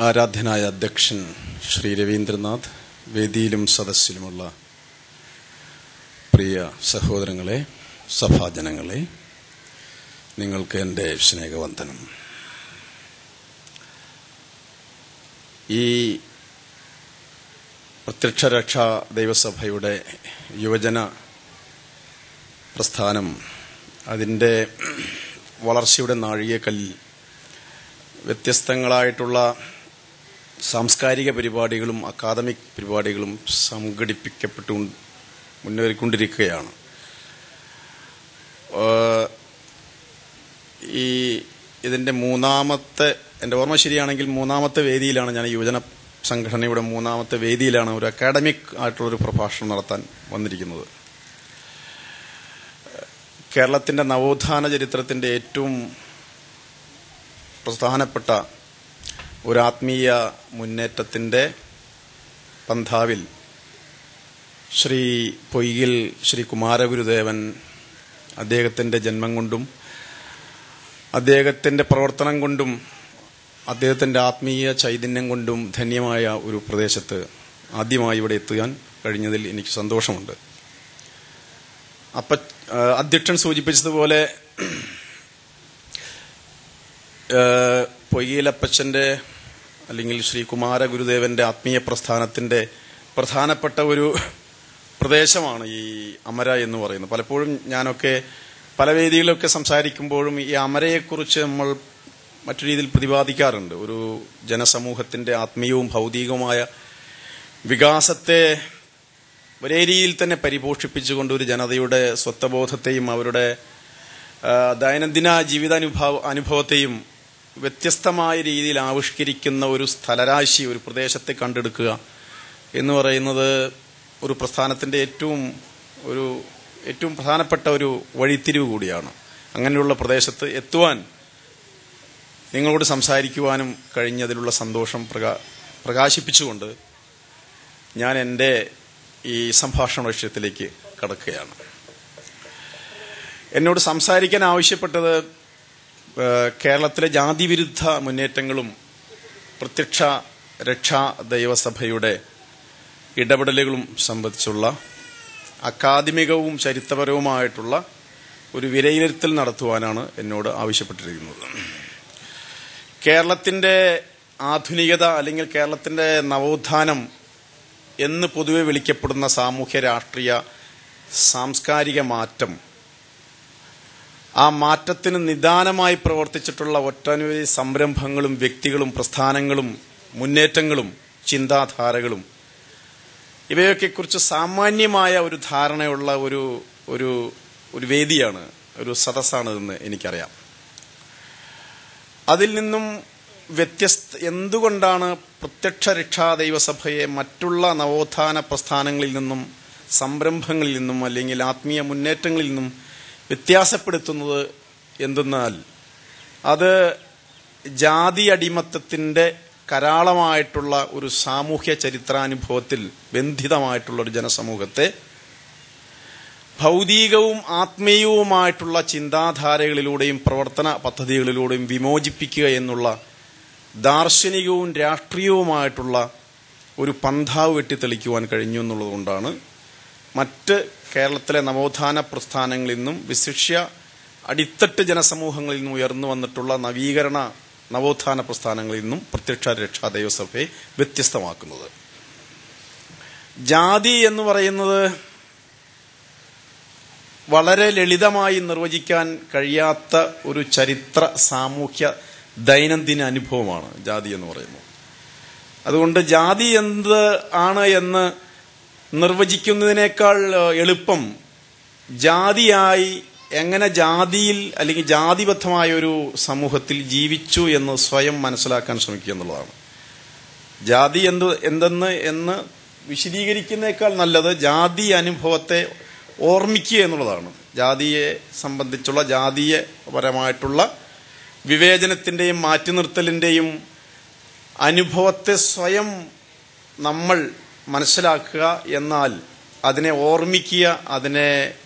ആരാധ്യനായ അധ്യക്ഷൻ ശ്രീ രവീന്ദ്രനാഥ്, വേദിയിലും സദസ്സിലുമുള്ള പ്രിയ സഹോദരങ്ങളെ, സഭാജനങ്ങളെ, നിങ്ങൾക്ക് എൻ്റെ സ്നേഹവന്ദനം. ഈ പ്രത്യക്ഷരക്ഷാ ദൈവസഭയുടെ യുവജന പ്രസ്ഥാനം അതിൻ്റെ വളർച്ചയുടെ നാഴികക്കല്ലിൽ വ്യത്യസ്തങ്ങളായിട്ടുള്ള സാംസ്കാരിക പരിപാടികളും അക്കാദമിക് പരിപാടികളും സംഘടിപ്പിക്കപ്പെട്ടു മുന്നേറിക്കൊണ്ടിരിക്കുകയാണ്. ഇതിൻ്റെ എൻ്റെ ഓർമ്മ ശരിയാണെങ്കിൽ മൂന്നാമത്തെ വേദിയിലാണ് ഞാൻ യുവജന സംഘടനയുടെ മൂന്നാമത്തെ വേദിയിലാണ് ഒരു അക്കാഡമിക് ആയിട്ടുള്ളൊരു പ്രഭാഷണം നടത്താൻ വന്നിരിക്കുന്നത്. കേരളത്തിൻ്റെ നവോത്ഥാന ചരിത്രത്തിൻ്റെ ഏറ്റവും പ്രധാനപ്പെട്ട ഒരു ആത്മീയ മുന്നേറ്റത്തിൻ്റെ പന്ഥാവിൽ പൊയ്യിൽ ശ്രീ കുമാരഗുരുദേവൻ അദ്ദേഹത്തിൻ്റെ ജന്മം കൊണ്ടും അദ്ദേഹത്തിൻ്റെ പ്രവർത്തനം കൊണ്ടും അദ്ദേഹത്തിൻ്റെ ആത്മീയ ചൈതന്യം കൊണ്ടും ധന്യമായ ഒരു പ്രദേശത്ത് ആദ്യമായി ഇവിടെ എത്താൻ കഴിഞ്ഞതിൽ എനിക്ക് സന്തോഷമുണ്ട്. അധ്യക്ഷൻ സൂചിപ്പിച്ചതുപോലെ പൊയ്യിലപ്പച്ചൻ്റെ അല്ലെങ്കിൽ ശ്രീ കുമാരഗുരുദേവന്റെ ആത്മീയ പ്രസ്ഥാനത്തിൻ്റെ പ്രധാനപ്പെട്ട ഒരു പ്രദേശമാണ് ഈ അമര എന്ന് പറയുന്നത്. പലപ്പോഴും ഞാനൊക്കെ പല വേദികളിലൊക്കെ സംസാരിക്കുമ്പോഴും ഈ അമരയെക്കുറിച്ച് നമ്മൾ മറ്റു രീതിയിൽ പ്രതിപാദിക്കാറുണ്ട്. ഒരു ജനസമൂഹത്തിൻ്റെ ആത്മീയവും ഭൗതികവുമായ വികാസത്തെ ഒരേ രീതിയിൽ തന്നെ പരിപോഷിപ്പിച്ചുകൊണ്ട് ഒരു ജനതയുടെ സ്വത്വബോധത്തെയും അവരുടെ ദൈനംദിന ജീവിതാനുഭവത്തെയും വ്യത്യസ്തമായ രീതിയിൽ ആവിഷ്കരിക്കുന്ന ഒരു സ്ഥലരാശി, ഒരു പ്രദേശത്തെ കണ്ടെടുക്കുക എന്ന് പറയുന്നത് ഒരു പ്രസ്ഥാനത്തിൻ്റെ ഏറ്റവും പ്രധാനപ്പെട്ട ഒരു വഴിത്തിരിവ് കൂടിയാണ്. അങ്ങനെയുള്ള പ്രദേശത്ത് എത്തുവാൻ നിങ്ങളോട് സംസാരിക്കുവാനും കഴിഞ്ഞതിലുള്ള സന്തോഷം പ്രകാശിപ്പിച്ചുകൊണ്ട് ഞാൻ എൻ്റെ ഈ സംഭാഷണ വിഷയത്തിലേക്ക് കടക്കുകയാണ്. എന്നോട് സംസാരിക്കാൻ ആവശ്യപ്പെട്ടത് കേരളത്തിലെ ജാതിവിരുദ്ധ മുന്നേറ്റങ്ങളും പ്രത്യക്ഷ രക്ഷാ ദൈവസഭയുടെ ഇടപെടലുകളും സംബന്ധിച്ചുള്ള അക്കാദമികവും ചരിത്രപരവുമായിട്ടുള്ള ഒരു വിലയിരുത്തൽ നടത്തുവാനാണ് എന്നോട് ആവശ്യപ്പെട്ടിരിക്കുന്നത്. കേരളത്തിൻ്റെ ആധുനികത അല്ലെങ്കിൽ കേരളത്തിൻ്റെ നവോത്ഥാനം എന്ന് പൊതുവെ വിളിക്കപ്പെടുന്ന സാമൂഹ്യ രാഷ്ട്രീയ സാംസ്കാരിക മാറ്റം, ആ മാറ്റത്തിന് നിദാനമായി പ്രവർത്തിച്ചിട്ടുള്ള ഒട്ടനവധി സംരംഭങ്ങളും വ്യക്തികളും പ്രസ്ഥാനങ്ങളും മുന്നേറ്റങ്ങളും ചിന്താധാരകളും ഇവയൊക്കെ കുറിച്ച് സാമാന്യമായ ഒരു ധാരണയുള്ള ഒരു വേദിയാണ്, ഒരു സദസ്സാണിതെന്ന് എനിക്കറിയാം. അതിൽ നിന്നും എന്തുകൊണ്ടാണ് പ്രത്യക്ഷ രക്ഷാ ദൈവസഭയെ മറ്റുള്ള നവോത്ഥാന പ്രസ്ഥാനങ്ങളിൽ നിന്നും സംരംഭങ്ങളിൽ നിന്നും അല്ലെങ്കിൽ ആത്മീയ മുന്നേറ്റങ്ങളിൽ നിന്നും വ്യത്യാസപ്പെടുത്തുന്നത് എന്തെന്നാൽ അത് ജാതി അടിമത്തത്തിൻ്റെ കരാളമായിട്ടുള്ള ഒരു സാമൂഹ്യ ചരിത്രാനുഭവത്തിൽ ബന്ധിതമായിട്ടുള്ള ഒരു ജനസമൂഹത്തെ ഭൗതികവും ആത്മീയവുമായിട്ടുള്ള ചിന്താധാരകളിലൂടെയും പ്രവർത്തന പദ്ധതികളിലൂടെയും വിമോചിപ്പിക്കുക എന്നുള്ള ദാർശനികവും രാഷ്ട്രീയവുമായിട്ടുള്ള ഒരു പന്ഥാവ് വെട്ടിത്തെളിക്കുവാൻ കഴിഞ്ഞു എന്നുള്ളതുകൊണ്ടാണ് മറ്റ് കേരളത്തിലെ നവോത്ഥാന പ്രസ്ഥാനങ്ങളിൽ നിന്നും വിശിഷ്യ അടിത്തട്ട് ജനസമൂഹങ്ങളിൽ നിന്നും ഉയർന്നു വന്നിട്ടുള്ള നവീകരണ നവോത്ഥാന പ്രസ്ഥാനങ്ങളിൽ നിന്നും പ്രത്യക്ഷ രക്ഷാ ദൈവസഭയെ വ്യത്യസ്തമാക്കുന്നത്. ജാതി എന്ന് പറയുന്നത് വളരെ ലളിതമായി നിർവചിക്കാൻ കഴിയാത്ത ഒരു ചരിത്ര സാമൂഹ്യ ദൈനംദിന അനുഭവമാണ് ജാതി എന്ന് പറയുന്നത്. അതുകൊണ്ട് ജാതി എന്ത് ആണ് എന്ന് നിർവചിക്കുന്നതിനേക്കാൾ എളുപ്പം ജാതിയായി എങ്ങനെ ജാതിയിൽ അല്ലെങ്കിൽ ജാതിബദ്ധമായ ഒരു സമൂഹത്തിൽ ജീവിച്ചു എന്ന് സ്വയം മനസ്സിലാക്കാൻ ശ്രമിക്കുക എന്നുള്ളതാണ്. ജാതി എന്തെന്ന് വിശദീകരിക്കുന്നേക്കാൾ നല്ലത് ജാതി അനുഭവത്തെ ഓർമ്മിക്കുക എന്നുള്ളതാണ്. ജാതിയെ സംബന്ധിച്ചുള്ള ജാതീയപരമായിട്ടുള്ള വിവേചനത്തിൻ്റെയും മാറ്റി നിർത്തലിൻ്റെയും അനുഭവത്തെ സ്വയം നമ്മൾ മനസ്സിലാക്കുക, എന്നാൽ അതിനെ ഓർമ്മിക്കുക,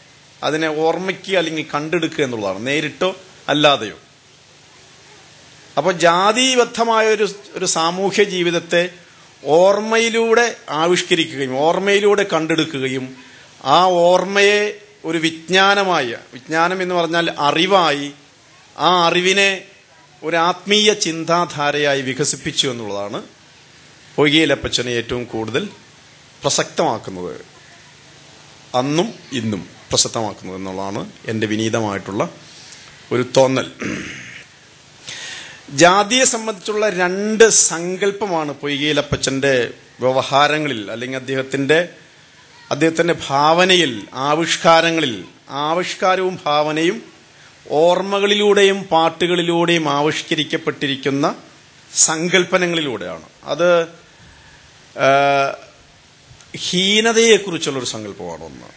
അതിനെ ഓർമ്മിക്കുക അല്ലെങ്കിൽ കണ്ടെടുക്കുക എന്നുള്ളതാണ്, നേരിട്ടോ അല്ലാതെയോ. അപ്പോൾ ജാതിബദ്ധമായ ഒരു സാമൂഹ്യ ജീവിതത്തെ ഓർമ്മയിലൂടെ ആവിഷ്കരിക്കുകയും ഓർമ്മയിലൂടെ കണ്ടെടുക്കുകയും ആ ഓർമ്മയെ ഒരു വിജ്ഞാനം എന്ന് പറഞ്ഞാൽ അറിവായി, ആ അറിവിനെ ഒരു ആത്മീയ ചിന്താധാരയായി വികസിപ്പിച്ചു എന്നുള്ളതാണ് പൊയ്കയിലപ്പച്ചനെ ഏറ്റവും കൂടുതൽ പ്രസക്തമാക്കുന്നത്, അന്നും ഇന്നും പ്രസക്തമാക്കുന്നത് എന്നുള്ളതാണ് എൻ്റെ വിനീതമായിട്ടുള്ള ഒരു തോന്നൽ. ജാതിയെ സംബന്ധിച്ചുള്ള രണ്ട് സങ്കല്പമാണ് പൊയ്കയിലപ്പച്ചൻ്റെ വ്യവഹാരങ്ങളിൽ അല്ലെങ്കിൽ അദ്ദേഹത്തിൻ്റെ ഭാവനയിൽ, ആവിഷ്കാരവും ഭാവനയും ഓർമ്മകളിലൂടെയും പാട്ടുകളിലൂടെയും ആവിഷ്കരിക്കപ്പെട്ടിരിക്കുന്ന സങ്കല്പനങ്ങളിലൂടെയാണ്. അത് ഹീനതയെക്കുറിച്ചുള്ളൊരു സങ്കല്പമാണ്. ഒന്ന്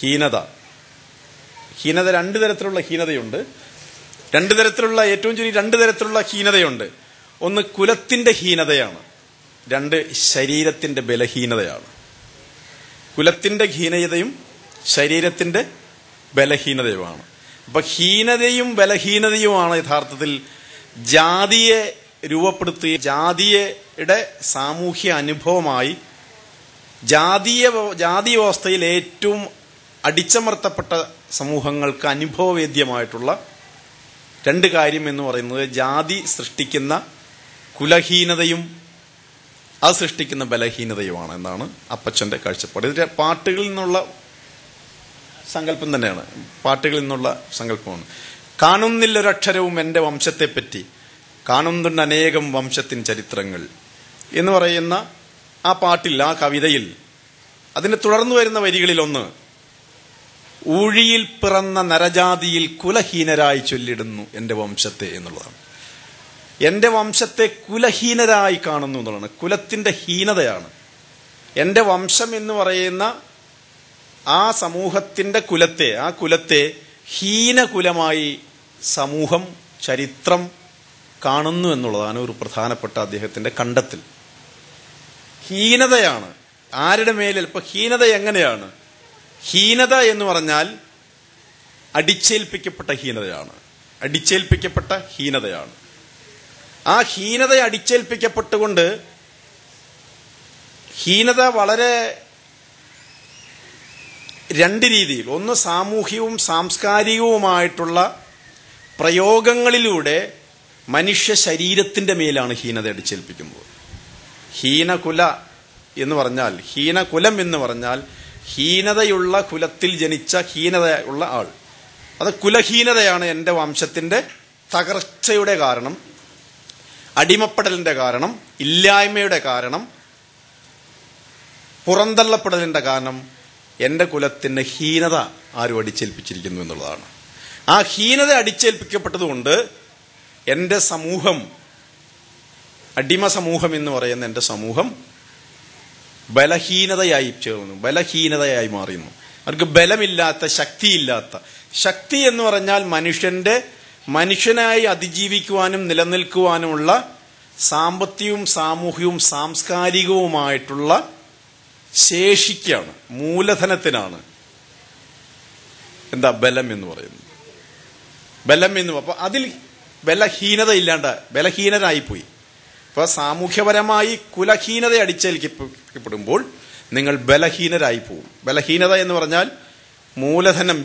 ഹീനത രണ്ട് തരത്തിലുള്ള ഹീനതയുണ്ട്. ഏറ്റവും ചുരുങ്ങി രണ്ട് തരത്തിലുള്ള ഹീനതയുണ്ട്. ഒന്ന് കുലത്തിന്റെ ഹീനതയാണ്, രണ്ട് ശരീരത്തിന്റെ ബലഹീനതയാണ്. കുലത്തിന്റെ ഹീനതയും ശരീരത്തിന്റെ ബലഹീനതയുമാണ്. അപ്പൊ ഹീനതയും ബലഹീനതയുമാണ് യഥാർത്ഥത്തിൽ ജാതിയെ രൂപപ്പെടുത്തുക. ജാതിയുടെ സാമൂഹ്യ അനുഭവമായി ജാതി വ്യവസ്ഥയിൽ ഏറ്റവും അടിച്ചമർത്തപ്പെട്ട സമൂഹങ്ങൾക്ക് അനുഭവവേദ്യമായിട്ടുള്ള രണ്ട് കാര്യം എന്ന് പറയുന്നത് ജാതി സൃഷ്ടിക്കുന്ന കുലഹീനതയും അത് സൃഷ്ടിക്കുന്ന ബലഹീനതയുമാണ് എന്നാണ് അപ്പച്ചന്റെ കാഴ്ചപ്പാട്. ഇത് പാട്ടുകളിൽ നിന്നുള്ള സങ്കല്പം തന്നെയാണ്. പാട്ടുകളിൽ നിന്നുള്ള സങ്കല്പമാണ്. കാണുന്നില്ലൊരക്ഷരവും എൻ്റെ വംശത്തെപ്പറ്റി, കാണുന്നുണ്ട് അനേകം വംശത്തിൻ ചരിത്രങ്ങൾ എന്ന് പറയുന്ന ആ പാട്ടിൽ, ആ കവിതയിൽ അതിന് തുടർന്നു വരുന്ന വരികളിലൊന്ന്, ഊഴിയിൽ പിറന്ന നരജാതിയിൽ കുലഹീനരായി ചൊല്ലിടുന്നു എൻ്റെ വംശത്തെ എന്നുള്ളതാണ്. എൻ്റെ വംശത്തെ കുലഹീനരായി കാണുന്നു എന്നുള്ളതാണ്. കുലത്തിന്റെ ഹീനതയാണ്. എൻ്റെ വംശം എന്ന് പറയുന്ന ആ സമൂഹത്തിന്റെ കുലത്തെ ഹീനകുലമായി സമൂഹം, ചരിത്രം കാണുന്നു എന്നുള്ളതാണ് ഒരു പ്രധാനപ്പെട്ട അദ്ദേഹത്തിന്റെ കണ്ടെത്തൽ. ഹീനതയാണ് ആരുടെ മേലിൽ. ഇപ്പൊ ഹീനത എങ്ങനെയാണ്? ഹീനത എന്ന് പറഞ്ഞാൽ അടിച്ചേൽപ്പിക്കപ്പെട്ട ഹീനതയാണ്. ആ ഹീനത അടിച്ചേൽപ്പിക്കപ്പെട്ടുകൊണ്ട് ഹീനത വളരെ രണ്ട് രീതിയിൽ, ഒന്ന് സാമൂഹികവും സാംസ്കാരികവുമായിട്ടുള്ള പ്രയോഗങ്ങളിലൂടെ മനുഷ്യ ശരീരത്തിന്റെ മേലാണ് ഹീനത അടിച്ചേൽപ്പിക്കുന്നത്. ഹീനകുലം എന്ന് പറഞ്ഞാൽ ഹീനതയുള്ള കുലത്തിൽ ജനിച്ച ഹീനതയുള്ള ആൾ. അത് കുലഹീനതയാണ് എൻ്റെ വംശത്തിന്റെ തകർച്ചയുടെ കാരണം, അടിമപ്പെടലിന്റെ കാരണം, ഇല്ലായ്മയുടെ കാരണം, പുറന്തള്ളപ്പെടലിന്റെ കാരണം എൻ്റെ കുലത്തിന്റെ ഹീനത ആരും അടിച്ചേൽപ്പിച്ചിരിക്കുന്നു എന്നുള്ളതാണ്. ആ ഹീനത അടിച്ചേൽപ്പിക്കപ്പെട്ടതുകൊണ്ട് എൻ്റെ സമൂഹം, അടിമ സമൂഹം എന്ന് പറയുന്ന എൻ്റെ സമൂഹം ബലഹീനതയായി മാറുന്നു. അവർക്ക് ബലമില്ലാത്ത, ശക്തിയില്ലാത്ത. ശക്തി എന്ന് പറഞ്ഞാൽ മനുഷ്യനായി അതിജീവിക്കുവാനും നിലനിൽക്കുവാനുമുള്ള സാമ്പത്തികവും സാമൂഹികവും സാംസ്കാരികവുമായിട്ടുള്ള ശേഷിക്കാണ്, മൂലധനത്തിനാണ് ബലം എന്ന് പറയുന്നത്. അപ്പൊ അതിൽ ബലഹീനരായിപ്പോയി. അപ്പൊ സാമൂഹ്യപരമായി കുലഹീനത അടിച്ചേൽക്കപ്പെടുമ്പോൾ നിങ്ങൾ ബലഹീനരായി പോവും. ബലഹീനത എന്ന് പറഞ്ഞാൽ മൂലധനം,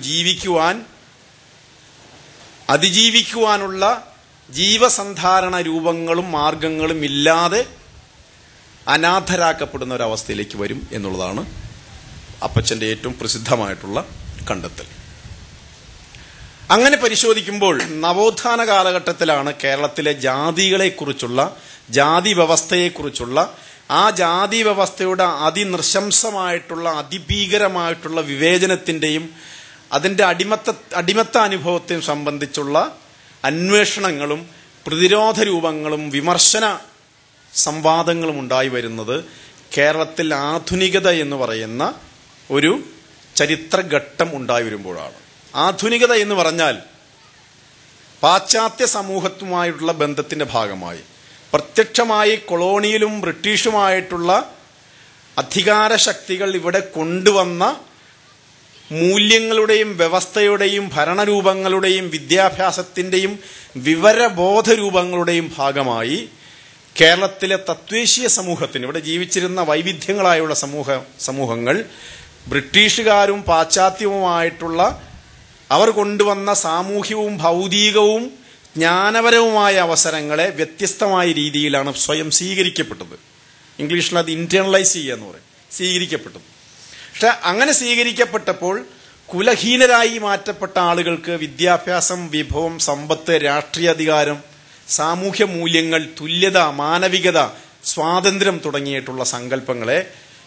അതിജീവിക്കുവാനുള്ള ജീവസന്ധാരണ രൂപങ്ങളും മാർഗങ്ങളും ഇല്ലാതെ അനാഥരാക്കപ്പെടുന്ന ഒരവസ്ഥയിലേക്ക് വരും എന്നുള്ളതാണ് അപ്പച്ചന്റെ ഏറ്റവും പ്രസിദ്ധമായിട്ടുള്ള കണ്ടെത്തൽ. അങ്ങനെ പരിശോധിക്കുമ്പോൾ നവോത്ഥാന കാലഘട്ടത്തിലാണ് കേരളത്തിലെ ജാതികളെക്കുറിച്ചുള്ള, ജാതി വ്യവസ്ഥയെക്കുറിച്ചുള്ള, ആ ജാതി വ്യവസ്ഥയുടെ അതിനൃശംസമായിട്ടുള്ള, അതിഭീകരമായിട്ടുള്ള വിവേചനത്തിന്റെയും അതിന്റെ അടിമത്ത അനുഭവത്തെയും സംബന്ധിച്ചുള്ള അന്വേഷണങ്ങളും പ്രതിരോധ രൂപങ്ങളും വിമർശന സംവാദങ്ങളും ഉണ്ടായി വരുന്നത് കേരളത്തിൽ ആധുനികത എന്ന് പറയുന്ന ഒരു ചരിത്രഘട്ടം ഉണ്ടായി വരുമ്പോഴാണ്. ആധുനികത എന്ന് പറഞ്ഞാൽ പാശ്ചാത്യ സമൂഹത്തുമായിട്ടുള്ള ബന്ധത്തിന്റെ ഭാഗമായി പ്രത്യക്ഷമായി കൊളോണിയലും ബ്രിട്ടീഷുമായിട്ടുള്ള അധികാര ശക്തികൾ ഇവിടെ കൊണ്ടുവന്ന മൂല്യങ്ങളുടെയും വ്യവസ്ഥയുടെയും ഭരണരൂപങ്ങളുടെയും വിദ്യാഭ്യാസത്തിൻ്റെയും വിവരബോധ രൂപങ്ങളുടെയും ഭാഗമായി കേരളത്തിലെ തദ്ദേശീയ സമൂഹത്തിന്, ഇവിടെ ജീവിച്ചിരുന്ന വൈവിധ്യങ്ങളായുള്ള സമൂഹങ്ങൾ ബ്രിട്ടീഷുകാരും പാശ്ചാത്യവുമായിട്ടുള്ള അവർ കൊണ്ടുവന്ന സാമൂഹ്യവും ഭൗതികവും ജ്ഞാനപരവുമായ അവസരങ്ങളെ വ്യത്യസ്തമായ രീതിയിലാണ് സ്വയം സ്വീകരിക്കപ്പെട്ടത്. ഇംഗ്ലീഷിൽ അത് ഇന്റേണലൈസ് ചെയ്യുക എന്ന് പറയും, സ്വീകരിക്കപ്പെട്ടത്. പക്ഷെ അങ്ങനെ സ്വീകരിക്കപ്പെട്ടപ്പോൾ കുലഹീനരായി മാറ്റപ്പെട്ട ആളുകൾക്ക് വിദ്യാഭ്യാസം, വിഭവം, സമ്പത്ത്, രാഷ്ട്രീയാധികാരം, സാമൂഹ്യ മൂല്യങ്ങൾ, തുല്യത, മാനവികത, സ്വാതന്ത്ര്യം തുടങ്ങിയിട്ടുള്ള സങ്കല്പങ്ങളെ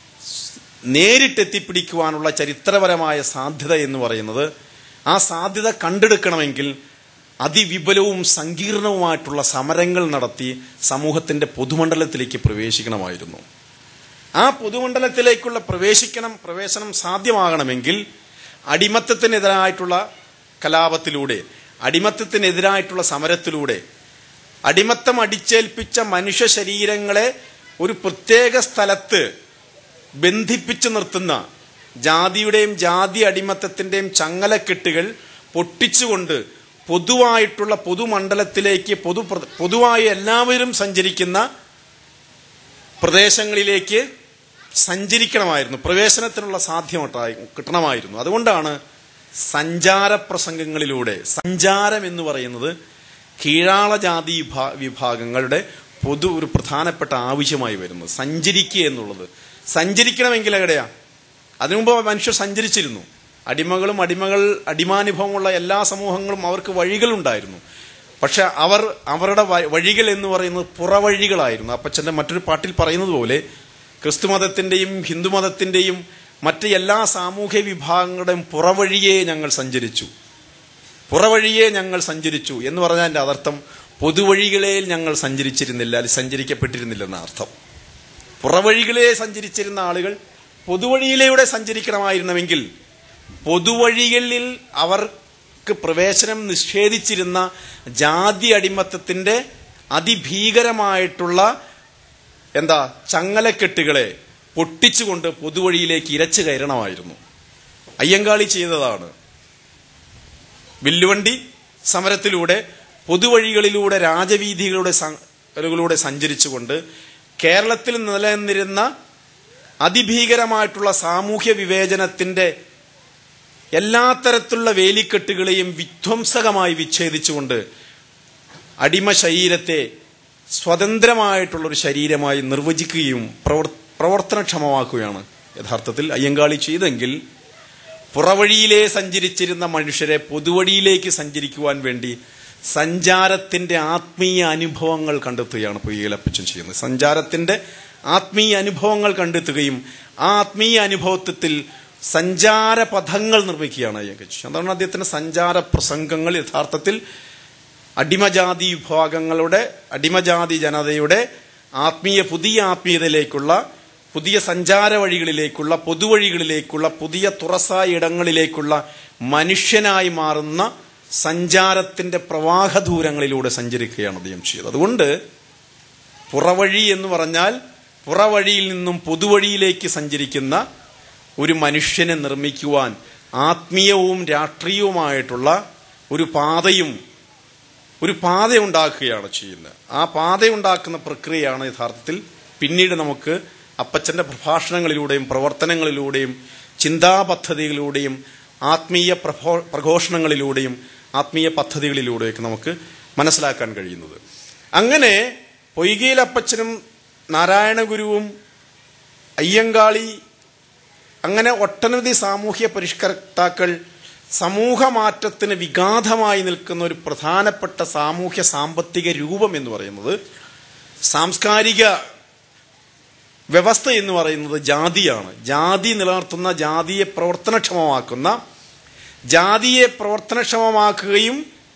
നേരിട്ടെത്തിപ്പിടിക്കുവാനുള്ള ചരിത്രപരമായ സാധ്യത എന്ന് പറയുന്നത്, ആ സാധ്യത കണ്ടെടുക്കണമെങ്കിൽ അതിവിപുലവും സങ്കീർണവുമായിട്ടുള്ള സമരങ്ങൾ നടത്തി സമൂഹത്തിന്റെ പൊതുമണ്ഡലത്തിലേക്ക് പ്രവേശിക്കണമായിരുന്നു. ആ പൊതുമണ്ഡലത്തിലേക്കുള്ള പ്രവേശനം സാധ്യമാകണമെങ്കിൽ അടിമത്തത്തിനെതിരായിട്ടുള്ള കലാപത്തിലൂടെ, അടിമത്തത്തിനെതിരായിട്ടുള്ള സമരത്തിലൂടെ, അടിമത്തം അടിച്ചേൽപ്പിച്ച മനുഷ്യ ശരീരങ്ങളെ ഒരു പ്രത്യേക സ്ഥലത്ത് ബന്ധിപ്പിച്ചു നിർത്തുന്ന ജാതിയുടെയും ജാതി അടിമത്തത്തിന്റെയും ചങ്ങലക്കെട്ടുകൾ പൊട്ടിച്ചുകൊണ്ട് പൊതുവായിട്ടുള്ള പൊതുമണ്ഡലത്തിലേക്ക്, പൊതുവായി എല്ലാവരും സഞ്ചരിക്കുന്ന പ്രദേശങ്ങളിലേക്ക് സഞ്ചരിക്കണമായിരുന്നു, പ്രവേശനത്തിനുള്ള സാധ്യത കിട്ടണമായിരുന്നു. അതുകൊണ്ടാണ് സഞ്ചാരപ്രസംഗങ്ങളിലൂടെ, സഞ്ചാരം എന്ന് പറയുന്നത് കീഴാള ജാതി വിഭാഗങ്ങളുടെ ഒരു പ്രധാനപ്പെട്ട ആവശ്യമായി വരുന്നത്. സഞ്ചരിക്കുക എന്നുള്ളത്, സഞ്ചരിക്കണമെങ്കിൽ എവിടെയാ? അതിനുമുമ്പ് മനുഷ്യർ സഞ്ചരിച്ചിരുന്നു. അടിമാനുഭവമുള്ള എല്ലാ സമൂഹങ്ങളും അവർക്ക് വഴികളുണ്ടായിരുന്നു. പക്ഷെ അവരുടെ വഴികൾ എന്ന് പറയുന്നത് പുറവഴികളായിരുന്നു. അപ്പച്ചന്റെ മറ്റൊരു പാട്ടിൽ പറയുന്നത് പോലെ ക്രിസ്തുമതത്തിന്റെയും ഹിന്ദുമതത്തിന്റെയും മറ്റ് എല്ലാ സാമൂഹ്യ വിഭാഗങ്ങളുടെയും പുറവഴിയെ ഞങ്ങൾ സഞ്ചരിച്ചു എന്ന് പറഞ്ഞാൽ എൻ്റെ അതർത്ഥം പൊതുവഴികളെ ഞങ്ങൾ സഞ്ചരിക്കപ്പെട്ടിരുന്നില്ലെന്ന അർത്ഥം. പുറവഴികളെ സഞ്ചരിച്ചിരുന്ന ആളുകൾ പൊതുവഴിയിലൂടെ സഞ്ചരിക്കണമായിരുന്നുവെങ്കിൽ പൊതുവഴികളിൽ അവർക്ക് പ്രവേശനം നിഷേധിച്ചിരുന്ന ജാതി അടിമത്തത്തിന്റെ അതിഭീകരമായിട്ടുള്ള ചങ്ങലക്കെട്ടുകളെ പൊട്ടിച്ചുകൊണ്ട് പൊതുവഴിയിലേക്ക് ഇരച്ചു കയറണമായിരുന്നു. അയ്യങ്കാളി ചെയ്തതാണ്. വില്ലുവണ്ടി സമരത്തിലൂടെ പൊതുവഴികളിലൂടെ, രാജവീഥികളിലൂടെ സഞ്ചരിച്ചുകൊണ്ട് കേരളത്തിൽ നിലനിന്നിരുന്ന അതിഭീകരമായിട്ടുള്ള സാമൂഹ്യ വിവേചനത്തിന്റെ എല്ലാ തരത്തിലുള്ള വേലിക്കെട്ടുകളെയും വിധ്വംസകമായി വിച്ഛേദിച്ചുകൊണ്ട് അടിമ ശരീരത്തെ സ്വതന്ത്രമായിട്ടുള്ളൊരു ശരീരമായി നിർവചിക്കുകയും പ്രവർത്തനക്ഷമമാക്കുകയാണ് യഥാർത്ഥത്തിൽ അയ്യങ്കാളി ചെയ്തെങ്കിൽ, പുറവഴിയിലെ സഞ്ചരിച്ചിരുന്ന മനുഷ്യരെ പൊതുവഴിയിലേക്ക് സഞ്ചരിക്കുവാൻ വേണ്ടി സഞ്ചാരത്തിന്റെ ആത്മീയ അനുഭവങ്ങൾ കണ്ടെത്തുകയാണ് പൊയ്കയിലപ്പച്ചൻ ചെയ്യുന്നത്. സഞ്ചാരത്തിന്റെ ആത്മീയ അനുഭവങ്ങൾ കണ്ടെത്തുകയും ആ ആത്മീയ അനുഭവത്തിൽ സഞ്ചാരപഥങ്ങൾ നിർമ്മിക്കുകയാണ് അയ്യങ്കാളി. അതാണ് അദ്ദേഹത്തിന്റെ സഞ്ചാര പ്രസംഗങ്ങൾ യഥാർത്ഥത്തിൽ അടിമജാതി വിഭാഗങ്ങളുടെ, അടിമജാതി ജനതയുടെ പുതിയ ആത്മീയതയിലേക്കുള്ള, പുതിയ സഞ്ചാര വഴികളിലേക്കുള്ള, പൊതുവഴികളിലേക്കുള്ള, പുതിയ തുറസായ ഇടങ്ങളിലേക്കുള്ള മനുഷ്യനായി മാറുന്ന സഞ്ചാരത്തിന്റെ പ്രവാഹ ദൂരങ്ങളിലൂടെ സഞ്ചരിക്കുകയാണ് അദ്ദേഹം ചെയ്തത്. അതുകൊണ്ട് പുറവഴി എന്ന് പറഞ്ഞാൽ പുറവഴിയിൽ നിന്നും പൊതുവഴിയിലേക്ക് സഞ്ചരിക്കുന്ന ഒരു മനുഷ്യനെ നിർമ്മിക്കുവാൻ ആത്മീയവും രാഷ്ട്രീയവുമായിട്ടുള്ള ഒരു പാതയുണ്ടാക്കുകയാണ് ചെയ്യുന്നത്. ആ പാതയുണ്ടാക്കുന്ന പ്രക്രിയയാണ് യഥാർത്ഥത്തിൽ പിന്നീട് നമുക്ക് അപ്പച്ചന്റെ പ്രഭാഷണങ്ങളിലൂടെയും പ്രവർത്തനങ്ങളിലൂടെയും ചിന്താപദ്ധതികളിലൂടെയും ആത്മീയ പ്രഘോഷണങ്ങളിലൂടെയും ആത്മീയ പദ്ധതികളിലൂടെയൊക്കെ നമുക്ക് മനസ്സിലാക്കാൻ കഴിയുന്നത്. അങ്ങനെ പൊയ്കയിലപ്പച്ചനും നാരായണഗുരുവും അയ്യങ്കാളി, അങ്ങനെ ഒട്ടനവധി സാമൂഹ്യ പരിഷ്കർത്താക്കൾ സമൂഹമാറ്റത്തിന് വിഘാതമായി നിൽക്കുന്ന ഒരു പ്രധാനപ്പെട്ട സാമൂഹ്യ സാമ്പത്തിക രൂപം എന്ന് പറയുന്നത്, സാംസ്കാരിക വ്യവസ്ഥ എന്ന് പറയുന്നത് ജാതിയാണ്. ജാതി നിലനിർത്തുന്ന, ജാതിയെ പ്രവർത്തനക്ഷമമാക്കുകയും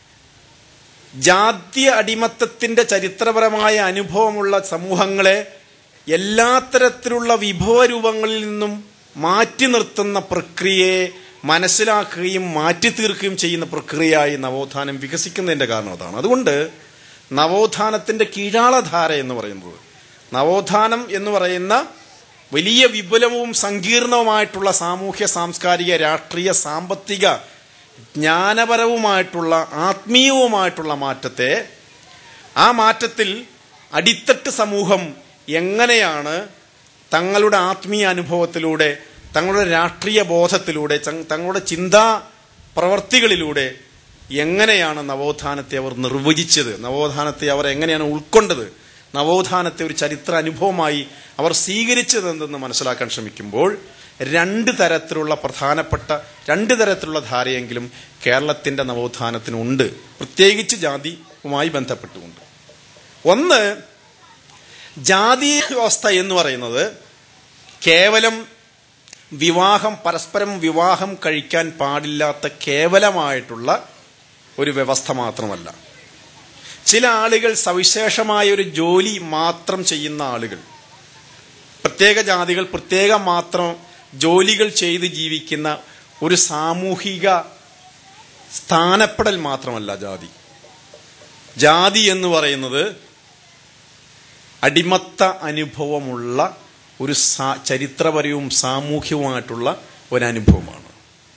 ജാതി അടിമത്തത്തിന്റെ ചരിത്രപരമായ അനുഭവമുള്ള സമൂഹങ്ങളെ എല്ലാ തരത്തിലുള്ള വിഭവ രൂപങ്ങളിൽ നിന്നും മാറ്റി നിർത്തുന്ന പ്രക്രിയയെ മനസ്സിലാക്കുകയും മാറ്റി തീർക്കുകയും ചെയ്യുന്ന പ്രക്രിയയായി നവോത്ഥാനം വികസിക്കുന്നതിന്റെ കാരണം അതാണ്. അതുകൊണ്ട് നവോത്ഥാനത്തിന്റെ കീഴാളധാര എന്ന് പറയുന്നത്, നവോത്ഥാനം എന്ന് പറയുന്ന വലിയ വിപുലവും സങ്കീർണവുമായിട്ടുള്ള സാമൂഹ്യ സാംസ്കാരിക രാഷ്ട്രീയ സാമ്പത്തിക ജ്ഞാനപരവുമായിട്ടുള്ള ആത്മീയവുമായിട്ടുള്ള മാറ്റത്തെ, ആ മാറ്റത്തിൽ അടിത്തട്ട് സമൂഹം എങ്ങനെയാണ് തങ്ങളുടെ ആത്മീയ അനുഭവത്തിലൂടെ, തങ്ങളുടെ രാഷ്ട്രീയ ബോധത്തിലൂടെ, തങ്ങളുടെ ചിന്താ പ്രവർത്തികളിലൂടെ എങ്ങനെയാണ് നവോത്ഥാനത്തെ അവർ നിർവചിച്ചത്, നവോത്ഥാനത്തെ അവർ എങ്ങനെയാണ് ഉൾക്കൊണ്ടത്, നവോത്ഥാനത്തെ ഒരു ചരിത്ര അനുഭവമായി അവർ സ്വീകരിച്ചതെന്തെന്ന് മനസ്സിലാക്കാൻ ശ്രമിക്കുമ്പോൾ രണ്ട് തരത്തിലുള്ള ധാരയെങ്കിലും കേരളത്തിന്റെ നവോത്ഥാനത്തിനുണ്ട്, പ്രത്യേകിച്ച് ജാതിയുമായി ബന്ധപ്പെട്ടുകൊണ്ട്. ഒന്ന്, ജാതി വ്യവസ്ഥ എന്ന് പറയുന്നത് കേവലം പരസ്പരം വിവാഹം കഴിക്കാൻ പാടില്ലാത്ത കേവലമായിട്ടുള്ള ഒരു വ്യവസ്ഥ മാത്രമല്ല. ചില ആളുകൾ സവിശേഷമായ ഒരു ജോലി മാത്രം ചെയ്യുന്ന ആളുകൾ, പ്രത്യേക ജാതികൾ പ്രത്യേകം മാത്രം ജോലികൾ ചെയ്ത് ജീവിക്കുന്ന ഒരു സാമൂഹിക സ്ഥാനപ്പെടൽ മാത്രമല്ല ജാതി. ജാതി എന്ന് പറയുന്നത് അടിമത്ത അനുഭവമുള്ള ഒരു ചരിത്രപരവും സാമൂഹ്യവുമായിട്ടുള്ള ഒരനുഭവമാണ്.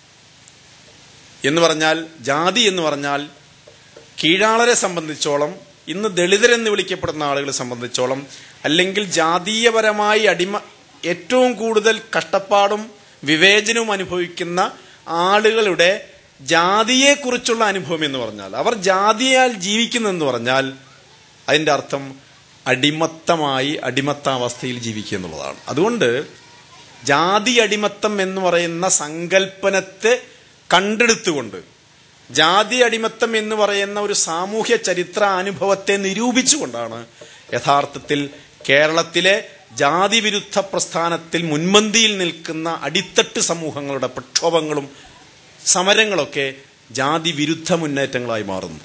എന്ന് പറഞ്ഞാൽ ജാതി എന്ന് പറഞ്ഞാൽ കീഴാളരെ സംബന്ധിച്ചോളം, ഇന്ന് ദളിതരെന്ന് വിളിക്കപ്പെടുന്ന ആളുകളെ സംബന്ധിച്ചോളം, അല്ലെങ്കിൽ ജാതീയപരമായി ഏറ്റവും കൂടുതൽ കഷ്ടപ്പാടും വിവേചനവും അനുഭവിക്കുന്ന ആളുകളുടെ ജാതിയെക്കുറിച്ചുള്ള അനുഭവം എന്ന് പറഞ്ഞാൽ, അവർ ജാതിയാൽ ജീവിക്കുന്നെന്ന് പറഞ്ഞാൽ അതിൻ്റെ അർത്ഥം അടിമത്താവസ്ഥയിൽ ജീവിക്കുക എന്നുള്ളതാണ്. അതുകൊണ്ട് ജാതി അടിമത്തം എന്ന് പറയുന്ന സങ്കല്പനത്തെ കണ്ടെടുത്തുകൊണ്ട്, ജാതി അടിമത്തം എന്ന് പറയുന്ന ഒരു സാമൂഹ്യ ചരിത്ര അനുഭവത്തെ നിരൂപിച്ചുകൊണ്ടാണ് യഥാർത്ഥത്തിൽ കേരളത്തിലെ ജാതി വിരുദ്ധ പ്രസ്ഥാനത്തിൽ മുൻപന്തിയിൽ നിൽക്കുന്ന അടിത്തട്ട് സമൂഹങ്ങളുടെ പ്രക്ഷോഭങ്ങളും സമരങ്ങളൊക്കെ ജാതി വിരുദ്ധ മുന്നേറ്റങ്ങളായി മാറുന്നു.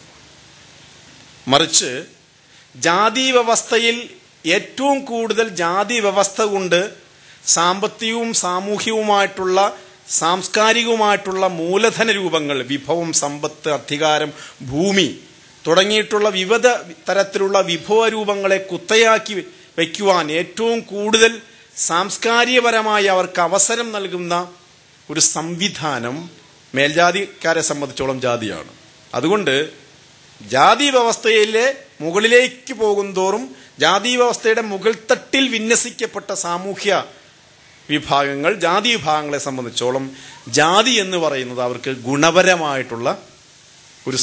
മറിച്ച് ജാതി വ്യവസ്ഥയിൽ ഏറ്റവും കൂടുതൽ ജാതി വ്യവസ്ഥ കൊണ്ട് സാമ്പത്തികവും സാമൂഹ്യവുമായിട്ടുള്ള സാംസ്കാരികവുമായിട്ടുള്ള മൂലധന രൂപങ്ങൾ, വിഭവം, സമ്പത്ത്, അധികാരം, ഭൂമി തുടങ്ങിയിട്ടുള്ള വിവിധ തരത്തിലുള്ള വിഭവ രൂപങ്ങളെ കുത്തയാക്കി വയ്ക്കുവാൻ ഏറ്റവും കൂടുതൽ സാംസ്കാരികപരമായി അവർക്ക് അവസരം നൽകുന്ന ഒരു സംവിധാനം മേൽജാതിക്കാരെ സംബന്ധിച്ചോളം ജാതിയാണ്. അതുകൊണ്ട് ജാതി വ്യവസ്ഥയിലെ മുകളിലേക്ക് പോകുന്തോറും ജാതി വ്യവസ്ഥയുടെ മുകൾ തട്ടിൽ വിന്യസിക്കപ്പെട്ട സാമൂഹ്യ വിഭാഗങ്ങൾ, ജാതി വിഭാഗങ്ങളെ സംബന്ധിച്ചോളം ജാതി എന്ന് പറയുന്നത് അവർക്ക് ഗുണപരമായിട്ടുള്ള ഒരു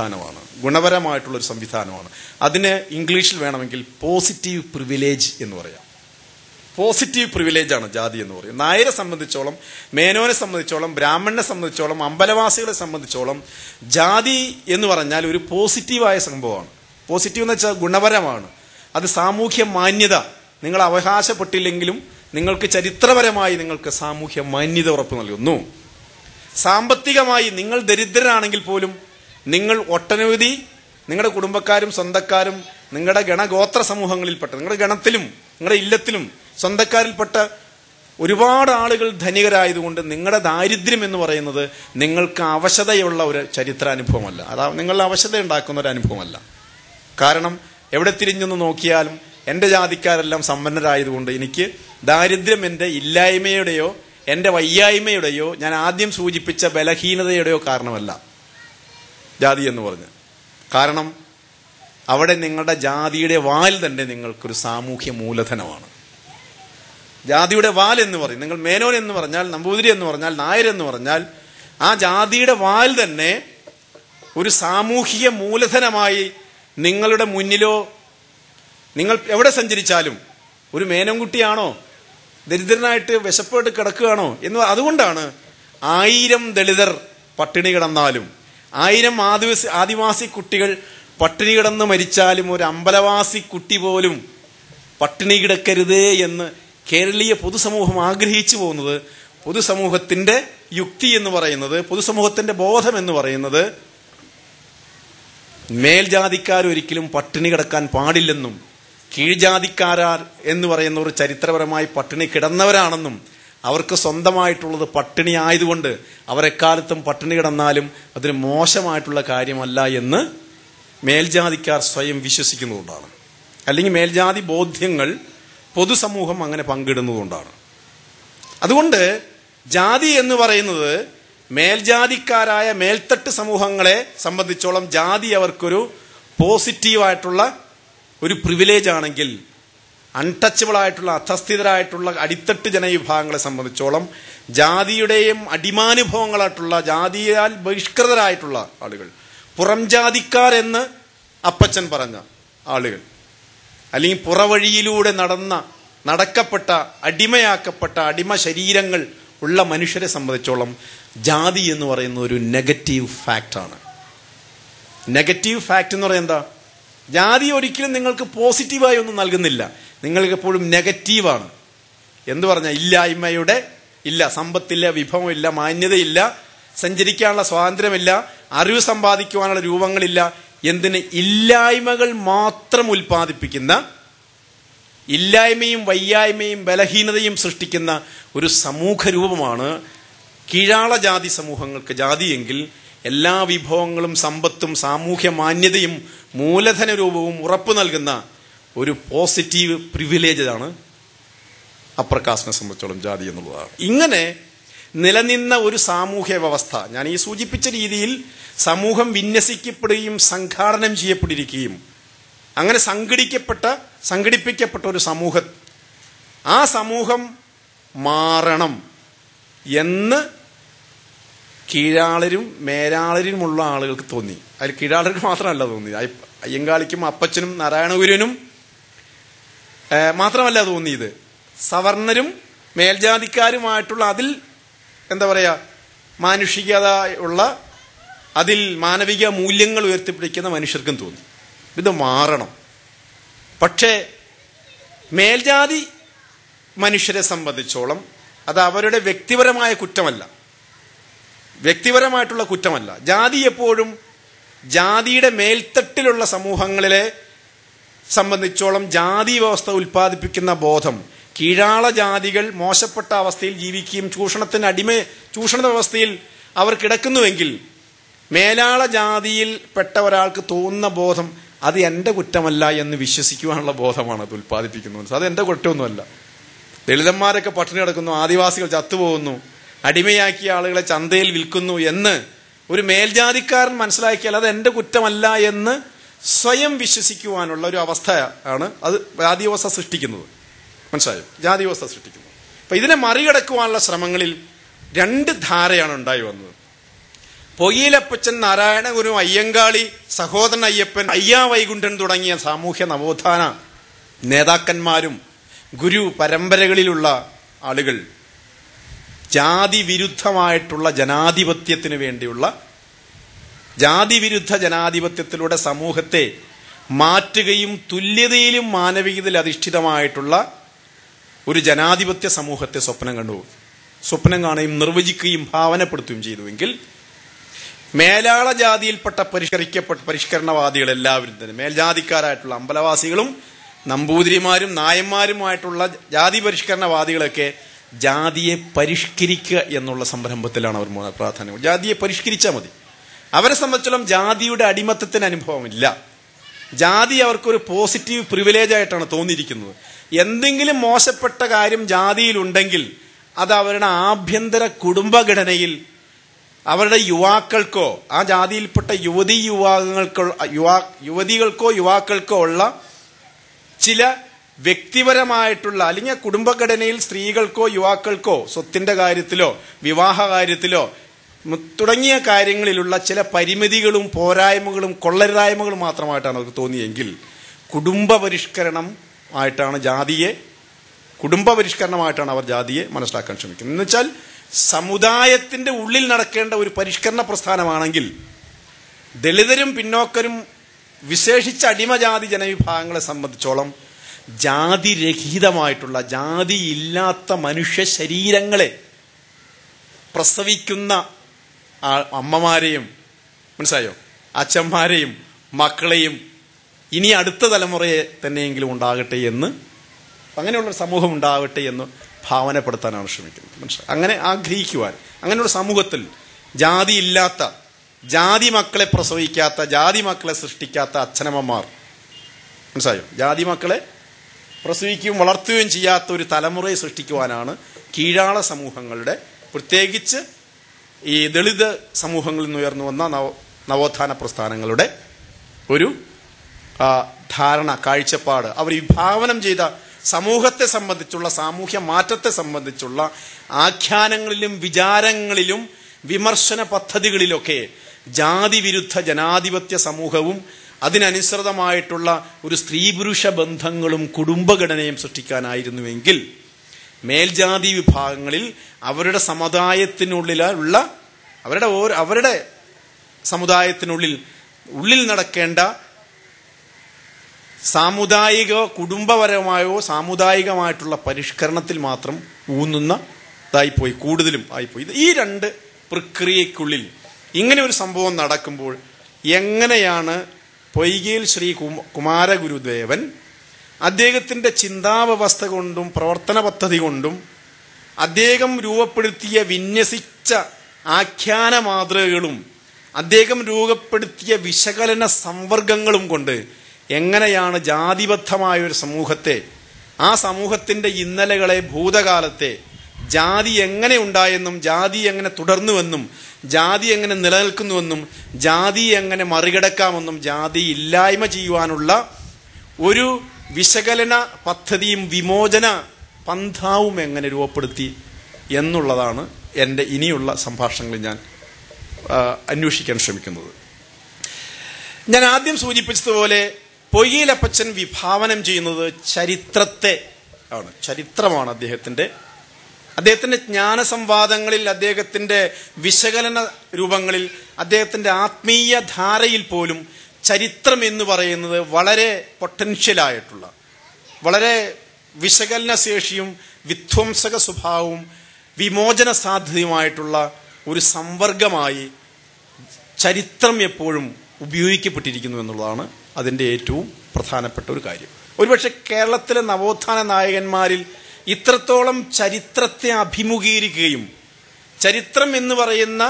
സംവിധാനമാണ്. അതിന് ഇംഗ്ലീഷിൽ വേണമെങ്കിൽ പോസിറ്റീവ് പ്രിവിലേജ് എന്ന് പറയാം. പോസിറ്റീവ് പ്രിവിലേജ് ആണ് ജാതി എന്ന് പറയും. നായരെ സംബന്ധിച്ചോളം, മേനോനെ സംബന്ധിച്ചോളം, ബ്രാഹ്മണനെ സംബന്ധിച്ചോളം, അമ്പലവാസികളെ സംബന്ധിച്ചോളം ജാതി എന്ന് പറഞ്ഞാൽ ഒരു പോസിറ്റീവായ സംഭവമാണ്. പോസിറ്റീവ് എന്ന് വെച്ചാൽ ഗുണപരമാണ്. അത് സാമൂഹ്യ മാന്യത, നിങ്ങൾ അവകാശപ്പെട്ടില്ലെങ്കിലും നിങ്ങൾക്ക് ചരിത്രപരമായി നിങ്ങൾക്ക് സാമൂഹ്യ മാന്യത ഉറപ്പു നൽകുന്നു. സാമ്പത്തികമായി നിങ്ങൾ ദരിദ്രരാണെങ്കിൽ പോലും നിങ്ങൾ ഒട്ടനവധി നിങ്ങളുടെ കുടുംബക്കാരും സ്വന്തക്കാരും നിങ്ങളുടെ ഗണഗോത്ര സമൂഹങ്ങളിൽപ്പെട്ട, നിങ്ങളുടെ ഗണത്തിലും നിങ്ങളുടെ ഇല്ലത്തിലും സ്വന്തക്കാരിൽപ്പെട്ട ഒരുപാട് ആളുകൾ ധനികരായതുകൊണ്ട് നിങ്ങളുടെ ദാരിദ്ര്യം എന്ന് പറയുന്നത് നിങ്ങൾക്ക് അവശതയുള്ള ഒരു ചരിത്ര അനുഭവമല്ല. നിങ്ങളുടെ അവശത ഉണ്ടാക്കുന്ന ഒരു അനുഭവമല്ല. കാരണം എവിടെ തിരിഞ്ഞൊന്ന് നോക്കിയാലും എൻ്റെ ജാതിക്കാരെല്ലാം സമ്പന്നരായതുകൊണ്ട് എനിക്ക് ദാരിദ്ര്യം എൻ്റെ ഇല്ലായ്മയുടെയോ എൻ്റെ വയ്യായ്മയുടെയോ ഞാൻ ആദ്യം സൂചിപ്പിച്ച ബലഹീനതയുടെയോ കാരണമല്ല ജാതി എന്ന് പറഞ്ഞ്. കാരണം അവിടെ നിങ്ങളുടെ ജാതിയുടെ വാൽ തന്നെ നിങ്ങൾക്കൊരു സാമൂഹ്യ മൂലധനമാണ്. ജാതിയുടെ വാൽ എന്ന് പറയും. നിങ്ങൾ മേനോൻ എന്ന് പറഞ്ഞാൽ, നമ്പൂതിരി എന്ന് പറഞ്ഞാൽ, നായർ എന്ന് പറഞ്ഞാൽ ആ ജാതിയുടെ വാൽ തന്നെ ഒരു സാമൂഹിക മൂലധനമായി നിങ്ങളുടെ മുന്നിലോ, നിങ്ങൾ എവിടെ സഞ്ചരിച്ചാലും ഒരു മേനോൻകുട്ടിയാണോ, ദരിദ്രനായിട്ട് വിശപ്പായിട്ട് കിടക്കുകയാണോ എന്ന്. അതുകൊണ്ടാണ് 1000 ദളിതർ പട്ടിണി കിടന്നാലും 1000 ആദിവാസി കുട്ടികൾ പട്ടിണി കിടന്ന് മരിച്ചാലും ഒരു അമ്പലവാസി കുട്ടി പോലും പട്ടിണി കിടക്കരുതേ എന്ന് കേരളീയ പൊതുസമൂഹം ആഗ്രഹിച്ചു പോകുന്നത്. പൊതുസമൂഹത്തിന്റെ യുക്തി എന്ന് പറയുന്നത്, പൊതുസമൂഹത്തിന്റെ ബോധം എന്ന് പറയുന്നത് മേൽജാതിക്കാരൊരിക്കലും പട്ടിണി കിടക്കാൻ പാടില്ലെന്നും കീഴ്ജാതിക്കാരാർ എന്ന് പറയുന്നവർ ചരിത്രപരമായി പട്ടിണി കിടന്നവരാണെന്നും അവർക്ക് സ്വന്തമായിട്ടുള്ളത് പട്ടിണി ആയതുകൊണ്ട് അവരെക്കാലത്തും പട്ടിണി കിടന്നാലും അതൊരു മോശമായിട്ടുള്ള കാര്യമല്ല എന്ന് മേൽജാതിക്കാർ സ്വയം വിശ്വസിക്കുന്നതുകൊണ്ടാണ്. അല്ലെങ്കിൽ മേൽജാതി ബോധ്യങ്ങൾ പൊതുസമൂഹം അങ്ങനെ പങ്കിടുന്നതുകൊണ്ടാണ്. അതുകൊണ്ട് ജാതി എന്ന് പറയുന്നത് മേൽജാതിക്കാരായ മേൽത്തട്ട് സമൂഹങ്ങളെ സംബന്ധിച്ചോളം ജാതി അവർക്കൊരു പോസിറ്റീവായിട്ടുള്ള ഒരു പ്രിവിലേജ് ആണെങ്കിൽ, അൺടച്ചബിൾ ആയിട്ടുള്ള അധസ്ഥിതരായിട്ടുള്ള അടിത്തട്ട് ജനവിഭാഗങ്ങളെ സംബന്ധിച്ചോളം ജാതിയുടെയും അടിമാനുഭവങ്ങളായിട്ടുള്ള ജാതിയാൽ ബഹിഷ്കൃതരായിട്ടുള്ള ആളുകൾ, പുറം ജാതിക്കാരെന്ന് അപ്പച്ചൻ പറഞ്ഞ ആളുകൾ, അല്ലെങ്കിൽ പുറവഴിയിലൂടെ നടക്കപ്പെട്ട അടിമയാക്കപ്പെട്ട അടിമ ശരീരങ്ങൾ ഉള്ള മനുഷ്യരെ സംബന്ധിച്ചോളം ജാതി എന്ന് പറയുന്ന ഒരു നെഗറ്റീവ് ഫാക്റ്റാണ്. നെഗറ്റീവ് ഫാക്റ്റ് എന്ന് പറയുന്നത് എന്താ? ജാതി ഒരിക്കലും നിങ്ങൾക്ക് പോസിറ്റീവായി ഒന്നും നൽകുന്നില്ല, നിങ്ങൾക്ക് എപ്പോഴും നെഗറ്റീവാണ്. എന്തു പറഞ്ഞാൽ ഇല്ലായ്മയുടെ ഇല്ല, സമ്പത്തില്ല, വിഭവമില്ല, മാന്യതയില്ല, സഞ്ചരിക്കാനുള്ള സ്വാതന്ത്ര്യമില്ല, അറിവ് സമ്പാദിക്കുവാനുള്ള രൂപങ്ങളില്ല. എന്തിന്? ഇല്ലായ്മകൾ മാത്രം ഉൽപ്പാദിപ്പിക്കുന്ന, ഇല്ലായ്മയും വയ്യായ്മയും ബലഹീനതയും സൃഷ്ടിക്കുന്ന ഒരു സമൂഹ രൂപമാണ് കീഴാള ജാതി സമൂഹങ്ങൾക്ക് ജാതിയെങ്കിൽ എല്ലാ വിഭവങ്ങളും സമ്പത്തും സാമൂഹ്യ മാന്യതയും മൂലധന രൂപവും ഉറപ്പു നൽകുന്ന ഒരു പോസിറ്റീവ് പ്രിവിലേജ് ആണ് അപ്പർ കാസ്റ്റിനെ സംബന്ധിച്ചോളം ജാതി എന്നുള്ളതാണ്. ഇങ്ങനെ നിലനിന്ന ഒരു സാമൂഹ്യ വ്യവസ്ഥ, ഞാൻ ഈ സൂചിപ്പിച്ച രീതിയിൽ സമൂഹം വിന്യസിക്കപ്പെടുകയും സംഘാടനം ചെയ്യപ്പെട്ടിരിക്കുകയും അങ്ങനെ സംഘടിപ്പിക്കപ്പെട്ട ഒരു സമൂഹം, ആ സമൂഹം മാറണം എന്ന് കീഴാളരും മേലാളരുമുള്ള ആളുകൾക്ക് തോന്നി. അതിൽ കീഴാളർക്ക് മാത്രമല്ല തോന്നി, അയ്യങ്കാളിക്കും അപ്പച്ചനും നാരായണഗുരുവിനും മാത്രമല്ല തോന്നിയത്, സവർണരും മേൽജാതിക്കാരുമായിട്ടുള്ള അതിൽ എന്താ പറയുക മാനുഷികത ഉള്ള, അതിൽ മാനവിക മൂല്യങ്ങൾ ഉയർത്തിപ്പിടിക്കുന്ന മനുഷ്യർക്കും തോന്നി ഇത് മാറണം. പക്ഷേ മേൽജാതി മനുഷ്യരെ സംബന്ധിച്ചോളം അത് അവരുടെ വ്യക്തിപരമായ കുറ്റമല്ല. ജാതി എപ്പോഴും ജാതിയുടെ മേൽത്തട്ടിലുള്ള സമൂഹങ്ങളിലെ സംബന്ധിച്ചോളം ജാതി വ്യവസ്ഥ ഉൽപ്പാദിപ്പിക്കുന്ന ബോധം, കീഴാള ജാതികൾ മോശപ്പെട്ട അവസ്ഥയിൽ ജീവിക്കുകയും ചൂഷണ വ്യവസ്ഥയിൽ അവർ കിടക്കുന്നുവെങ്കിൽ മേലാള ജാതിയിൽ പെട്ട ഒരാൾക്ക് തോന്നുന്ന ബോധം അത് എൻ്റെ കുറ്റമല്ല എന്ന് വിശ്വസിക്കുവാനുള്ള ബോധമാണ് അത് ഉൽപ്പാദിപ്പിക്കുന്നത്. അത് എൻ്റെ കുറ്റമൊന്നുമല്ല. ദളിതന്മാരൊക്കെ പട്ടിണി കിടക്കുന്നു, ആദിവാസികൾ ചത്തുപോകുന്നു, അടിമയാക്കിയ ആളുകളെ ചന്തയിൽ വിൽക്കുന്നു എന്ന് ഒരു മേൽജാതിക്കാരൻ മനസ്സിലാക്കിയാൽ അത് എൻ്റെ കുറ്റമല്ല എന്ന് സ്വയം വിശ്വസിക്കുവാനുള്ള ഒരു അവസ്ഥയാണ് അത് ജാതി വ്യവസ്ഥ സൃഷ്ടിക്കുന്നത്. മനസ്സിലായോ? ജാതി വ്യവസ്ഥ സൃഷ്ടിക്കുന്നത്. അപ്പൊ ഇതിനെ മറികടക്കുവാനുള്ള ശ്രമങ്ങളിൽ രണ്ട് ധാരയാണ് ഉണ്ടായി വന്നത്. പൊയ്യിലപ്പച്ചൻ, നാരായണഗുരു, അയ്യങ്കാളി, സഹോദരൻ അയ്യപ്പൻ, അയ്യാ വൈകുണ്ഠൻ തുടങ്ങിയ സാമൂഹ്യ നവോത്ഥാന നേതാക്കന്മാരും ഗുരു പരമ്പരകളിലുള്ള ആളുകൾ ജാതി വിരുദ്ധമായിട്ടുള്ള ജനാധിപത്യത്തിന് വേണ്ടിയുള്ള, ജാതി വിരുദ്ധ ജനാധിപത്യത്തിലൂടെ സമൂഹത്തെ മാറ്റുകയും തുല്യതയിലും മാനവികതയിൽ അധിഷ്ഠിതമായിട്ടുള്ള ഒരു ജനാധിപത്യ സമൂഹത്തെ സ്വപ്നം കാണുകയും നിർവചിക്കുകയും ഭാവനപ്പെടുത്തുകയും ചെയ്തുവെങ്കിൽ മേലാള ജാതിയിൽപ്പെട്ട പരിഷ്കരണവാദികൾ എല്ലാവരും തന്നെ, മേൽജാതിക്കാരായിട്ടുള്ള അമ്പലവാസികളും നമ്പൂതിരിമാരും നായന്മാരുമായിട്ടുള്ള ജാതി പരിഷ്കരണവാദികളൊക്കെ ജാതിയെ പരിഷ്കരിക്കുക എന്നുള്ള സംരംഭത്തിലാണ് അവർ പ്രാധാന്യം. ജാതിയെ പരിഷ്കരിച്ചാൽ മതി. അവരെ സംബന്ധിച്ചോളം ജാതിയുടെ അടിമത്തത്തിന് അനുഭവമില്ല. ജാതി അവർക്കൊരു പോസിറ്റീവ് പ്രിവിലേജ് ആയിട്ടാണ് തോന്നിയിരിക്കുന്നത്. എന്തെങ്കിലും മോശപ്പെട്ട കാര്യം ജാതിയിലുണ്ടെങ്കിൽ അത് അവരുടെ ആഭ്യന്തര കുടുംബഘടനയിൽ അവരുടെ യുവാക്കൾക്കോ ആ ജാതിയിൽപ്പെട്ട യുവതികൾക്കോ യുവാക്കൾക്കോ ഉള്ള ചില വ്യക്തിപരമായിട്ടുള്ള, അല്ലെങ്കിൽ കുടുംബഘടനയിൽ സ്ത്രീകൾക്കോ യുവാക്കൾക്കോ സ്വത്തിന്റെ കാര്യത്തിലോ വിവാഹ കാര്യത്തിലോ തുടങ്ങിയ കാര്യങ്ങളിലുള്ള ചില പരിമിതികളും പോരായ്മകളും കൊള്ളരുതായ്മകളും മാത്രമായിട്ടാണ് അവർക്ക് തോന്നിയെങ്കിൽ കുടുംബപരിഷ്കരണമായിട്ടാണ് അവർ ജാതിയെ മനസ്സിലാക്കാൻ ശ്രമിക്കുന്നത്. എന്നുവെച്ചാൽ സമുദായത്തിന്റെ ഉള്ളിൽ നടക്കേണ്ട ഒരു പരിഷ്കരണ പ്രസ്ഥാനമാണെങ്കിൽ ദളിതരും പിന്നോക്കരും വിശേഷിച്ച അടിമജാതി ജനവിഭാഗങ്ങളെ സംബന്ധിച്ചോളം ജാതിരഹിതമായിട്ടുള്ള, ജാതിയില്ലാത്ത മനുഷ്യ ശരീരങ്ങളെ പ്രസവിക്കുന്ന അമ്മമാരെയും, മനസ്സിലായോ, അച്ഛന്മാരെയും മക്കളെയും ഇനി അടുത്ത തലമുറയെ തന്നെയെങ്കിലും ഉണ്ടാകട്ടെ എന്ന്, അങ്ങനെയുള്ള സമൂഹം ഉണ്ടാകട്ടെ എന്ന് ഭാവനപ്പെടുത്താനാണ് ശ്രമിക്കുന്നത്. മനസ്സിലായി? അങ്ങനെ ആഗ്രഹിക്കുവാൻ, അങ്ങനെയുള്ള സമൂഹത്തിൽ ജാതിയില്ലാത്ത, ജാതി മക്കളെ പ്രസവിക്കാത്ത, ജാതി മക്കളെ സൃഷ്ടിക്കാത്ത അച്ഛനമ്മമാർ, മനസ്സിലായോ, ജാതി മക്കളെ പ്രസവിക്കുകയും വളർത്തുകയും ചെയ്യാത്ത ഒരു തലമുറയെ സൃഷ്ടിക്കുവാനാണ് കീഴാള സമൂഹങ്ങളുടെ, പ്രത്യേകിച്ച് ഈ ദളിത് സമൂഹങ്ങളിൽ നിന്ന് ഉയർന്നു വന്ന നവോത്ഥാന പ്രസ്ഥാനങ്ങളുടെ ഒരു ധാരണ, കാഴ്ചപ്പാട്. അവർ വിഭാവനം ചെയ്ത സമൂഹത്തെ സംബന്ധിച്ചുള്ള, സാമൂഹ്യ മാറ്റത്തെ സംബന്ധിച്ചുള്ള ആഖ്യാനങ്ങളിലും വിചാരങ്ങളിലും വിമർശന പദ്ധതികളിലൊക്കെ ജാതി വിരുദ്ധ ജനാധിപത്യ സമൂഹവും അതിനനുസൃതമായിട്ടുള്ള ഒരു സ്ത്രീ പുരുഷ ബന്ധങ്ങളും കുടുംബഘടനയും സൃഷ്ടിക്കാനായിരുന്നുവെങ്കിൽ മേൽജാതി വിഭാഗങ്ങളിൽ അവരുടെ സമുദായത്തിനുള്ളിലുള്ള അവരുടെ സമുദായത്തിനുള്ളിൽ നടക്കേണ്ട സാമുദായിക കുടുംബപരമായോ സാമുദായികമായിട്ടുള്ള പരിഷ്കരണത്തിൽ മാത്രം ഊന്നുന്നതായിപ്പോയി, കൂടുതലും ആയിപ്പോയി. ഈ രണ്ട് പ്രക്രിയക്കുള്ളിൽ ഇങ്ങനെ ഒരു സംഭവം നടക്കുമ്പോൾ എങ്ങനെയാണ് പൊയ്കയിൽ ശ്രീ കുമാരഗുരുദേവൻ അദ്ദേഹത്തിൻ്റെ ചിന്താവ്യവസ്ഥ കൊണ്ടും പ്രവർത്തന പദ്ധതി കൊണ്ടും അദ്ദേഹം രൂപപ്പെടുത്തിയ വിന്യസിച്ച ആഖ്യാന മാതൃകകളും അദ്ദേഹം രൂപപ്പെടുത്തിയ വിശകലന സംവർഗങ്ങളും കൊണ്ട് എങ്ങനെയാണ് ജാതിബദ്ധമായ ഒരു സമൂഹത്തെ, ആ സമൂഹത്തിൻ്റെ ഇന്നലകളെ, ഭൂതകാലത്തെ, ജാതി എങ്ങനെ ഉണ്ടായെന്നും ജാതി എങ്ങനെ തുടർന്നുവെന്നും ജാതി എങ്ങനെ നിലനിൽക്കുന്നുവെന്നും ജാതി എങ്ങനെ മറികടക്കാമെന്നും ജാതി ഇല്ലായ്മ ചെയ്യുവാനുള്ള ഒരു വിശകലന പദ്ധതിയും വിമോചന പന്ഥാവും എങ്ങനെ രൂപപ്പെടുത്തി എന്നുള്ളതാണ് എൻ്റെ ഇനിയുള്ള സംഭാഷണങ്ങളിൽ ഞാൻ അന്വേഷിക്കാൻ ശ്രമിക്കുന്നത്. ഞാൻ ആദ്യം സൂചിപ്പിച്ചതുപോലെ പൊയ്കയിലപ്പച്ചൻ വിഭാവനം ചെയ്യുന്നത് ചരിത്രത്തെ ആണ്. ചരിത്രമാണ് അദ്ദേഹത്തിൻ്റെ ജ്ഞാനസംവാദങ്ങളിൽ, അദ്ദേഹത്തിൻ്റെ വിശകലന രൂപങ്ങളിൽ, അദ്ദേഹത്തിൻ്റെ ആത്മീയ ധാരയിൽ പോലും ചരിത്രം എന്ന് പറയുന്നത് വളരെ പൊട്ടൻഷ്യലായിട്ടുള്ള, വളരെ വിശകലനശേഷിയും വിധ്വംസക സ്വഭാവവും വിമോചന സാധ്യതയുമായിട്ടുള്ള ഒരു സംവർഗമായി ചരിത്രം എപ്പോഴും ഉപയോഗിക്കപ്പെട്ടിരിക്കുന്നു എന്നുള്ളതാണ് അതിൻ്റെ ഏറ്റവും പ്രധാനപ്പെട്ട ഒരു കാര്യം. ഒരുപക്ഷെ കേരളത്തിലെ നവോത്ഥാന നായകന്മാരിൽ ഇത്രത്തോളം ചരിത്രത്തെ അഭിമുഖീകരിക്കുകയും ചരിത്രം എന്ന് പറയുന്ന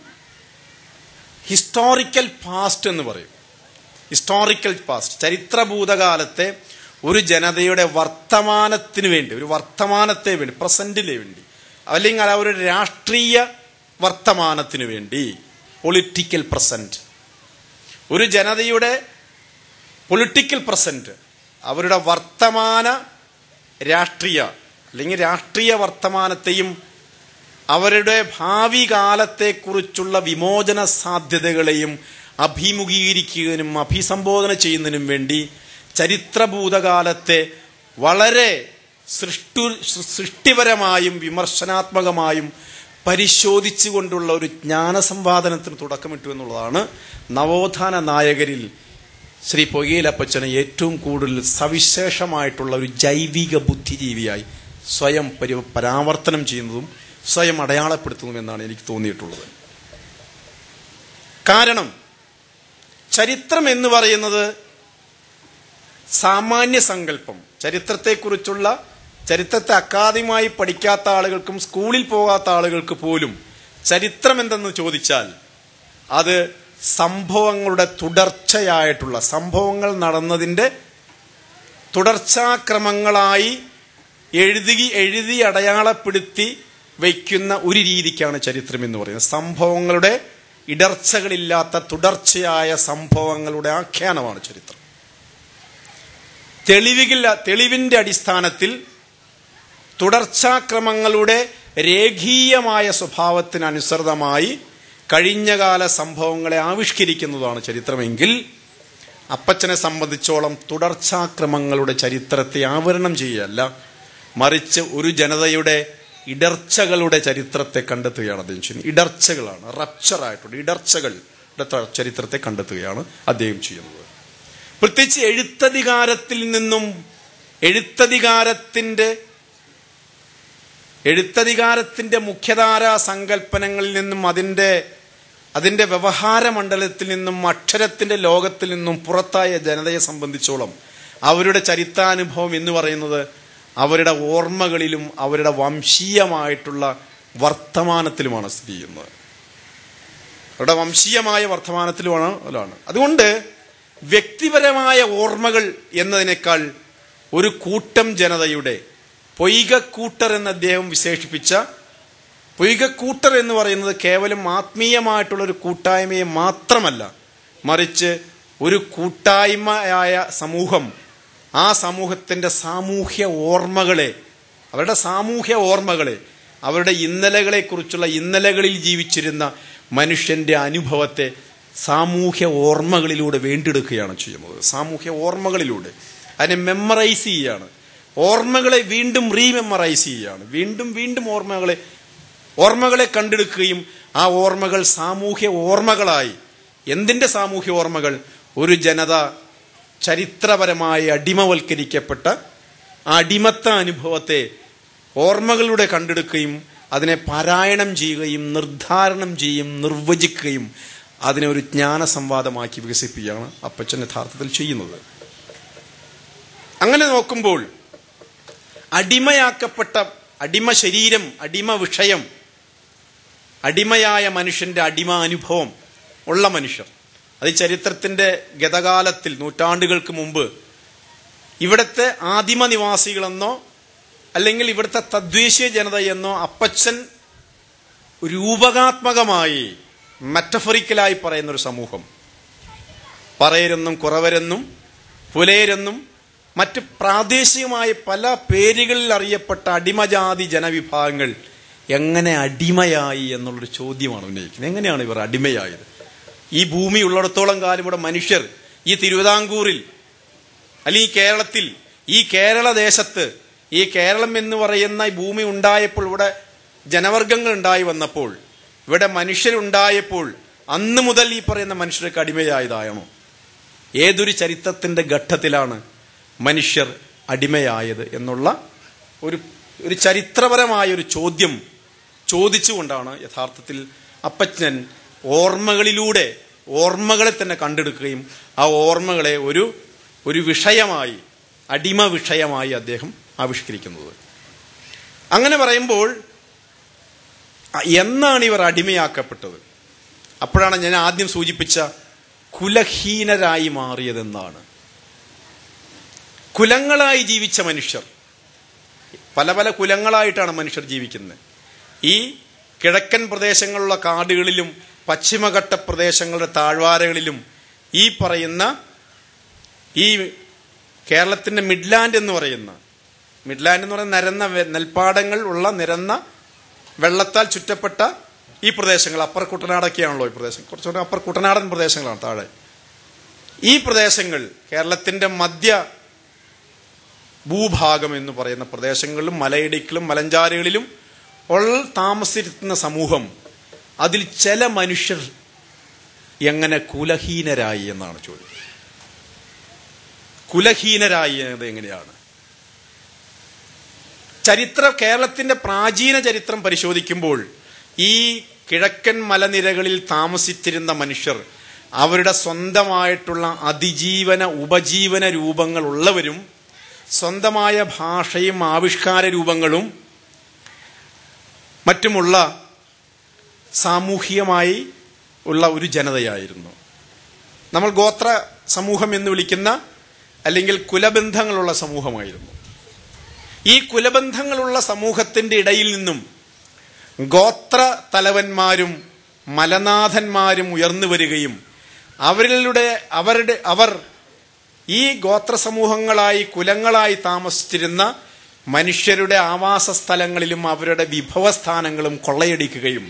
ഹിസ്റ്റോറിക്കൽ പാസ്റ്റ് എന്ന് പറയും, ഹിസ്റ്റോറിക്കൽ പാസ്റ്റ്, ചരിത്രഭൂതകാലത്തെ ഒരു ജനതയുടെ വർത്തമാനത്തിന് വേണ്ടി, ഒരു വർത്തമാനത്തെ വേണ്ടി, പ്രസന്റിന് വേണ്ടി, അല്ലെങ്കിൽ അവരുടെ രാഷ്ട്രീയ വർത്തമാനത്തിന് വേണ്ടി, പൊളിറ്റിക്കൽ പ്രസന്റ്, ഒരു ജനതയുടെ പൊളിറ്റിക്കൽ പ്രസന്റ്, അവരുടെ വർത്തമാന രാഷ്ട്രീയ അല്ലെങ്കിൽ രാഷ്ട്രീയ വർത്തമാനത്തെയും അവരുടെ ഭാവി കാലത്തെക്കുറിച്ചുള്ള വിമോചന സാധ്യതകളെയും അഭിമുഖീകരിക്കുന്നതിനും അഭിസംബോധന ചെയ്യുന്നതിനും വേണ്ടി ചരിത്രഭൂതകാലത്തെ വളരെ സൃഷ്ടിപരമായും വിമർശനാത്മകമായും പരിശോധിച്ചുകൊണ്ടുള്ള ഒരു ജ്ഞാനസംവാദനത്തിന് തുടക്കമിട്ടു എന്നുള്ളതാണ് നവോത്ഥാന നായകരിൽ ശ്രീ പൊയ്കയിലപ്പച്ചനെ ഏറ്റവും കൂടുതൽ സവിശേഷമായിട്ടുള്ള ഒരു ജൈവിക ബുദ്ധിജീവിയായി സ്വയം പരാവർത്തനം ചെയ്യുന്നതും സ്വയം അടയാളപ്പെടുത്തുന്നതും എന്നാണ് എനിക്ക് തോന്നിയിട്ടുള്ളത്. കാരണം ചരിത്രം എന്ന് പറയുന്നത് സാമാന്യ സങ്കല്പം, ചരിത്രത്തെ അക്കാദമികമായി പഠിക്കാത്ത ആളുകൾക്കും സ്കൂളിൽ പോകാത്ത ആളുകൾക്ക് പോലും ചരിത്രം എന്തെന്ന് ചോദിച്ചാൽ അത് സംഭവങ്ങളുടെ തുടർച്ചയായിട്ടുള്ള, സംഭവങ്ങൾ നടന്നതിൻ്റെ തുടർച്ചാക്രമങ്ങളായി എഴുതി അടയാളപ്പെടുത്തി വയ്ക്കുന്ന ഒരു രീതിക്കാണ് ചരിത്രം എന്ന് പറയുന്നത്. സംഭവങ്ങളുടെ ഇടർച്ചകളില്ലാത്ത തുടർച്ചയായ സംഭവങ്ങളുടെ ആഖ്യാനമാണ് ചരിത്രം. തെളിവിന്റെ അടിസ്ഥാനത്തിൽ തുടർച്ചാക്രമങ്ങളുടെ രേഖീയമായ സ്വഭാവത്തിനനുസൃതമായി കഴിഞ്ഞകാല സംഭവങ്ങളെ ആവിഷ്കരിക്കുന്നതാണ് ചരിത്രമെങ്കിൽ അപ്പച്ചനെ സംബന്ധിച്ചോളം തുടർച്ചാക്രമങ്ങളുടെ ചരിത്രത്തെ ആവരണം ചെയ്യുകയല്ല, മറിച്ച് ഒരു ജനതയുടെ ഇടർച്ചകളുടെ ചരിത്രത്തെ കണ്ടെത്തുകയാണ് അദ്ദേഹം ചെയ്യുന്നത്. ഇടർച്ചകളാണ്, റപ്ചറായിട്ടുള്ള ഇടർച്ചകളുടെ ചരിത്രത്തെ കണ്ടെത്തുകയാണ് അദ്ദേഹം ചെയ്യുന്നത്. പ്രത്യേകിച്ച് എഴുത്തധികാരത്തിന്റെ മുഖ്യധാരാ സങ്കല്പനങ്ങളിൽ നിന്നും അതിന്റെ വ്യവഹാര മണ്ഡലത്തിൽ നിന്നും അക്ഷരത്തിന്റെ ലോകത്തിൽ നിന്നും പുറത്തായ ജനതയെ സംബന്ധിച്ചോളം അവരുടെ ചരിത്രാനുഭവം എന്ന് പറയുന്നത് അവരുടെ ഓർമ്മകളിലും അവരുടെ വംശീയമായിട്ടുള്ള വർത്തമാനത്തിലുമാണ് സ്ഥിതി ചെയ്യുന്നത്. അവരുടെ വംശീയമായ വർത്തമാനത്തിലുമാണ്. അതുകൊണ്ട് വ്യക്തിപരമായ ഓർമ്മകൾ എന്നതിനേക്കാൾ ഒരു കൂട്ടം ജനതയുടെ പൊയ്കക്കൂട്ടർ എന്ന് അദ്ദേഹം വിശേഷിപ്പിച്ച, പൊയ്കക്കൂട്ടർ എന്ന് പറയുന്നത് കേവലം ആത്മീയമായിട്ടുള്ളൊരു കൂട്ടായ്മയെ മാത്രമല്ല, മറിച്ച് ഒരു കൂട്ടായ്മയായ സമൂഹം, ആ സമൂഹത്തിൻ്റെ സാമൂഹ്യ ഓർമ്മകളെ, അവരുടെ സാമൂഹ്യ ഓർമ്മകളെ, അവരുടെ ഇന്നലകളെക്കുറിച്ചുള്ള, ഇന്നലകളിൽ ജീവിച്ചിരുന്ന മനുഷ്യൻ്റെ അനുഭവത്തെ സാമൂഹ്യ ഓർമ്മകളിലൂടെ വീണ്ടെടുക്കുകയാണ് ചെയ്യുന്നത്. സാമൂഹ്യ ഓർമ്മകളിലൂടെ അതിനെ മെമ്മറൈസ് ചെയ്യുകയാണ്. ഓർമ്മകളെ വീണ്ടും റീമെമ്മറൈസ് ചെയ്യുകയാണ്. വീണ്ടും വീണ്ടും ഓർമ്മകളെ കണ്ടെടുക്കുകയും ആ ഓർമ്മകൾ സാമൂഹ്യ ഓർമ്മകളായി. എന്തിൻ്റെ സാമൂഹ്യ ഓർമ്മകൾ? ഒരു ജനത ചരിത്രപരമായി അടിമവൽക്കരിക്കപ്പെട്ട ആ അടിമത്ത അനുഭവത്തെ ഓർമ്മകളിലൂടെ കണ്ടെടുക്കുകയും അതിനെ പാരായണം ചെയ്യുകയും നിർദ്ധാരണം ചെയ്യും, നിർവചിക്കുകയും അതിനെ ഒരു ജ്ഞാന സംവാദമാക്കി വികസിപ്പിക്കുകയാണ് അപ്പച്ചൻ യഥാർത്ഥത്തിൽ ചെയ്യുന്നത്. അങ്ങനെ നോക്കുമ്പോൾ അടിമയാക്കപ്പെട്ട, അടിമ ശരീരം, അടിമ വിഷയം, അടിമയായ മനുഷ്യന്റെ അടിമ അനുഭവം ഉള്ള മനുഷ്യർ, അത് ചരിത്രത്തിന്റെ ഗതകാലത്തിൽ നൂറ്റാണ്ടുകൾക്ക് മുമ്പ് ഇവിടുത്തെ ആദിമ നിവാസികളെന്നോ അല്ലെങ്കിൽ ഇവിടുത്തെ തദ്ദേശീയ ജനതയെന്നോ അപ്പച്ചൻ രൂപകാത്മകമായി മെറ്റഫറിക്കലായി പറയുന്നൊരു സമൂഹം, പറയരെന്നും കുറവരെന്നും പുലയരെന്നും മറ്റ് പ്രാദേശികമായ പല പേരുകളിൽ അറിയപ്പെട്ട അടിമജാതി ജനവിഭാഗങ്ങൾ എങ്ങനെ അടിമയായി എന്നുള്ളൊരു ചോദ്യമാണ് ഉന്നയിക്കുന്നത്. എങ്ങനെയാണ് ഇവർ അടിമയായത്? ഈ ഭൂമി ഉള്ളിടത്തോളം കാലം ഇവിടെ മനുഷ്യർ, ഈ തിരുവിതാംകൂറിൽ അല്ലെങ്കിൽ കേരളത്തിൽ, ഈ കേരള ദേശത്ത്, ഈ കേരളം എന്ന് പറയുന്ന ഈ ഭൂമി ഉണ്ടായപ്പോൾ, ഇവിടെ ജനവർഗങ്ങൾ ഉണ്ടായി വന്നപ്പോൾ, ഇവിടെ മനുഷ്യരുണ്ടായപ്പോൾ അന്ന് മുതൽ ഈ പറയുന്ന മനുഷ്യർക്ക് അടിമയായതാണോ? ഏതൊരു ചരിത്രത്തിന്റെ ഘട്ടത്തിലാണ് മനുഷ്യർ അടിമയായത് എന്നുള്ള ഒരു ചരിത്രപരമായ ഒരു ചോദ്യം ചോദിച്ചുകൊണ്ടാണ് യഥാർത്ഥത്തിൽ അപ്പച്ചൻ ഓർമ്മകളിലൂടെ ഓർമ്മകളെ തന്നെ കണ്ടെടുക്കുകയും ആ ഓർമ്മകളെ ഒരു വിഷയമായി, അടിമ വിഷയമായി അദ്ദേഹം ആവിഷ്കരിക്കുന്നത്. അങ്ങനെ പറയുമ്പോൾ എന്നാണ് ഇവർ അടിമയാക്കപ്പെട്ടത്? അപ്പോഴാണ് ഞാൻ ആദ്യം സൂചിപ്പിച്ച കുലഹീനരായി മാറിയതെന്നാണ്. കുലങ്ങളായി ജീവിച്ച മനുഷ്യർ, പല പല കുലങ്ങളായിട്ടാണ് മനുഷ്യർ ജീവിക്കുന്നത്. ഈ കിഴക്കൻ പ്രദേശങ്ങളിലുള്ള കാടുകളിലും പശ്ചിമഘട്ട പ്രദേശങ്ങളുടെ താഴ്വാരകളിലും ഈ പറയുന്ന ഈ കേരളത്തിന്റെ മിഡ്ലാൻഡ് എന്ന് പറയുന്ന നിരന്ന നെൽപ്പാടങ്ങൾ ഉള്ള നിരന്ന വെള്ളത്താൽ ചുറ്റപ്പെട്ട ഈ പ്രദേശങ്ങൾ, അപ്പർ കുട്ടനാടൊക്കെയാണല്ലോ ഈ പ്രദേശം, കുറച്ചുകൂടെ അപ്പർ കുട്ടനാടൻ പ്രദേശങ്ങളാണ് താഴെ. ഈ പ്രദേശങ്ങൾ കേരളത്തിന്റെ മധ്യ ഭൂഭാഗം എന്ന് പറയുന്ന പ്രദേശങ്ങളിലും മലയിടുക്കിലും മലഞ്ചാരുകളിലും താമസിക്കുന്ന സമൂഹം, അതിൽ ചില മനുഷ്യർ എങ്ങനെ കുലഹീനരായി എന്നാണ് ചോദ്യം. കുലഹീനരായത് എങ്ങനെയാണ്? കേരളത്തിന്റെ പ്രാചീന ചരിത്രം പരിശോധിക്കുമ്പോൾ ഈ കിഴക്കൻ മലനിരകളിൽ താമസിച്ചിരുന്ന മനുഷ്യർ അവരുടെ സ്വന്തമായിട്ടുള്ള അതിജീവന ഉപജീവന രൂപങ്ങൾ ഉള്ളവരും സ്വന്തമായ ഭാഷയും ആവിഷ്കാര രൂപങ്ങളും മറ്റുമുള്ള സാമൂഹികമായി ഉള്ള ഒരു ജനതയായിരുന്നു. നമ്മൾ ഗോത്ര സമൂഹം എന്ന് വിളിക്കുന്ന അല്ലെങ്കിൽ കുലബന്ധങ്ങളുള്ള സമൂഹമായിരുന്നു. ഈ കുലബന്ധങ്ങളുള്ള സമൂഹത്തിന്റെ ഇടയിൽ നിന്നും ഗോത്ര തലവന്മാരും മലനാഥന്മാരും ഉയർന്നു വരികയും അവർ ഈ ഗോത്ര സമൂഹങ്ങളായി കുലങ്ങളായി താമസിച്ചിരുന്ന മനുഷ്യരുടെ ആവാസ സ്ഥലങ്ങളിലും അവരുടെ വിഭവസ്ഥാനങ്ങളും കൊള്ളയടിക്കുകയും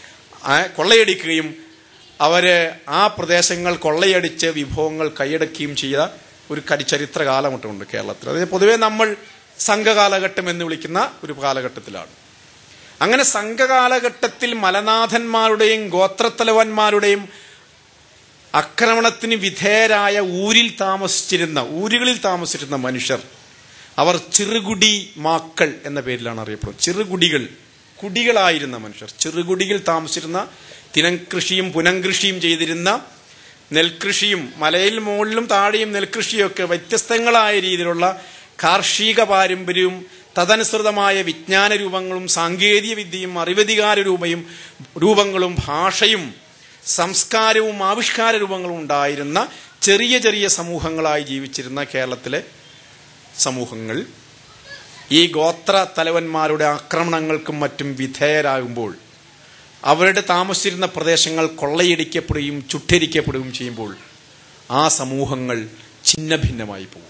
അവര് ആ പ്രദേശങ്ങൾ കൊള്ളയടിച്ച് വിഭവങ്ങൾ കൈയടക്കുകയും ചെയ്ത ഒരു ചരിത്ര കാലഘട്ടമുണ്ട് കേരളത്തിൽ. അതായത് പൊതുവെ നമ്മൾ സംഘകാലഘട്ടം എന്ന് വിളിക്കുന്ന ഒരു കാലഘട്ടത്തിലാണ്. അങ്ങനെ സംഘകാലഘട്ടത്തിൽ മലനാഥന്മാരുടെയും ഗോത്രത്തലവന്മാരുടെയും ആക്രമണത്തിന് വിധേയരായ ഊരുകളിൽ താമസിച്ചിരുന്ന മനുഷ്യർ, അവർ ചെറുകുടി മാക്കൾ എന്ന പേരിലാണ് അറിയപ്പെടുന്നത്. കുടികളായിരുന്ന മനുഷ്യർ, ചെറുകുടികൾ താമസിച്ചിരുന്ന, തിനംകൃഷിയും പുനംകൃഷിയും ചെയ്തിരുന്ന, നെൽകൃഷിയും മലയിൽ മുകളിലും താഴെയും നെൽകൃഷിയൊക്കെ വ്യത്യസ്തങ്ങളായ രീതിയിലുള്ള കാർഷിക പാരമ്പര്യവും തദനുസൃതമായ വിജ്ഞാന രൂപങ്ങളും സാങ്കേതിക വിദ്യയും അറിവധികാര രൂപങ്ങളും ഭാഷയും സംസ്കാരവും ആവിഷ്കാര രൂപങ്ങളും ഉണ്ടായിരുന്ന ചെറിയ ചെറിയ സമൂഹങ്ങളായി ജീവിച്ചിരുന്ന കേരളത്തിലെ സമൂഹങ്ങൾ ഈ ഗോത്ര തലവന്മാരുടെ ആക്രമണങ്ങൾക്കും മറ്റും വിധേയരാകുമ്പോൾ, അവരുടെ താമസിച്ചിരുന്ന പ്രദേശങ്ങൾ കൊള്ളയടിക്കപ്പെടുകയും ചുട്ടരിക്കപ്പെടുകയും ചെയ്യുമ്പോൾ ആ സമൂഹങ്ങൾ ഛിന്നഭിന്നമായി പോകും.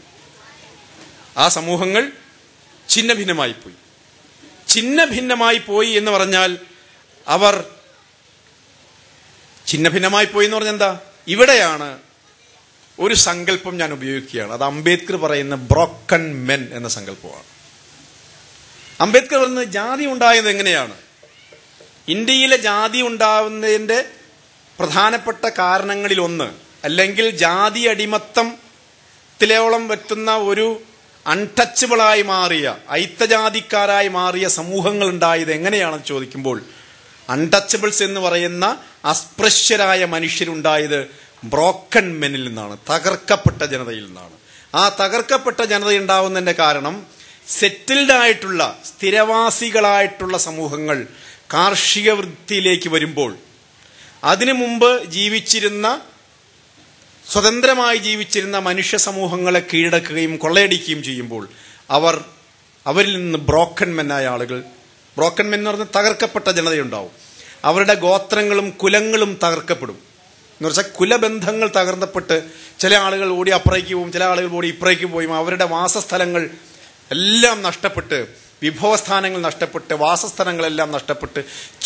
ഛിന്നഭിന്നമായി പോയി എന്ന് പറഞ്ഞാൽ ഛിന്നഭിന്നമായി പോയി എന്ന് പറഞ്ഞാൽ എന്താ? ഇവിടെയാണ് ഒരു സങ്കല്പം ഞാൻ ഉപയോഗിക്കുകയാണ്. അത് അംബേദ്കർ പറയുന്ന ബ്രോക്കൺ മെൻ എന്ന സങ്കല്പമാണ്. അംബേദ്കർ പറയുന്നത് ജാതി ഉണ്ടായത് എങ്ങനെയാണ്? ഇന്ത്യയിലെ ജാതി ഉണ്ടാവുന്നതിൻ്റെ പ്രധാനപ്പെട്ട കാരണങ്ങളിൽ ഒന്ന്, അല്ലെങ്കിൽ ജാതി അടിമത്തത്തിലോളം എത്തുന്ന ഒരു അൺടച്ചബിളായി മാറിയ, ഐത്തജാതിക്കാരായി മാറിയ സമൂഹങ്ങൾ ഉണ്ടായത് എങ്ങനെയാണെന്ന് ചോദിക്കുമ്പോൾ, അൺടച്ചബിൾസ് എന്ന് പറയുന്ന അസ്പൃശ്യരായ മനുഷ്യരുണ്ടായത് ബ്രോക്കൺ മെനിൽ നിന്നാണ്, തകർക്കപ്പെട്ട ജനതയിൽ നിന്നാണ്. ആ തകർക്കപ്പെട്ട ജനത ഉണ്ടാവുന്നതിന്റെ കാരണം സെറ്റിൽഡ് ആയിട്ടുള്ള സ്ഥിരവാസികളായിട്ടുള്ള സമൂഹങ്ങൾ കാർഷിക വൃത്തിയിലേക്ക് വരുമ്പോൾ, അതിനു മുമ്പ് സ്വതന്ത്രമായി ജീവിച്ചിരുന്ന മനുഷ്യ സമൂഹങ്ങളെ കീഴടക്കുകയും കൊള്ളയടിക്കുകയും ചെയ്യുമ്പോൾ അവരിൽ നിന്ന് ബ്രോക്കൺ മെന്നായ ആളുകൾ, ബ്രോക്കൺ മെൻ എന്ന് പറഞ്ഞാൽ തകർക്കപ്പെട്ട ജനതയുണ്ടാവും. അവരുടെ ഗോത്രങ്ങളും കുലങ്ങളും തകർക്കപ്പെടും. എന്ന് വെച്ചാൽ കുലബന്ധങ്ങൾ തകർന്നപ്പെട്ട് ചില ആളുകൾ ഓടി അപ്പുറേക്ക് പോവും, ചില ആളുകൾ ഓടി ഇപ്പുറേക്ക് പോയും അവരുടെ വാസസ്ഥലങ്ങൾ എല്ലാം നഷ്ടപ്പെട്ട്, വിഭവസ്ഥാനങ്ങൾ നഷ്ടപ്പെട്ട്, വാസസ്ഥലങ്ങളെല്ലാം നഷ്ടപ്പെട്ട്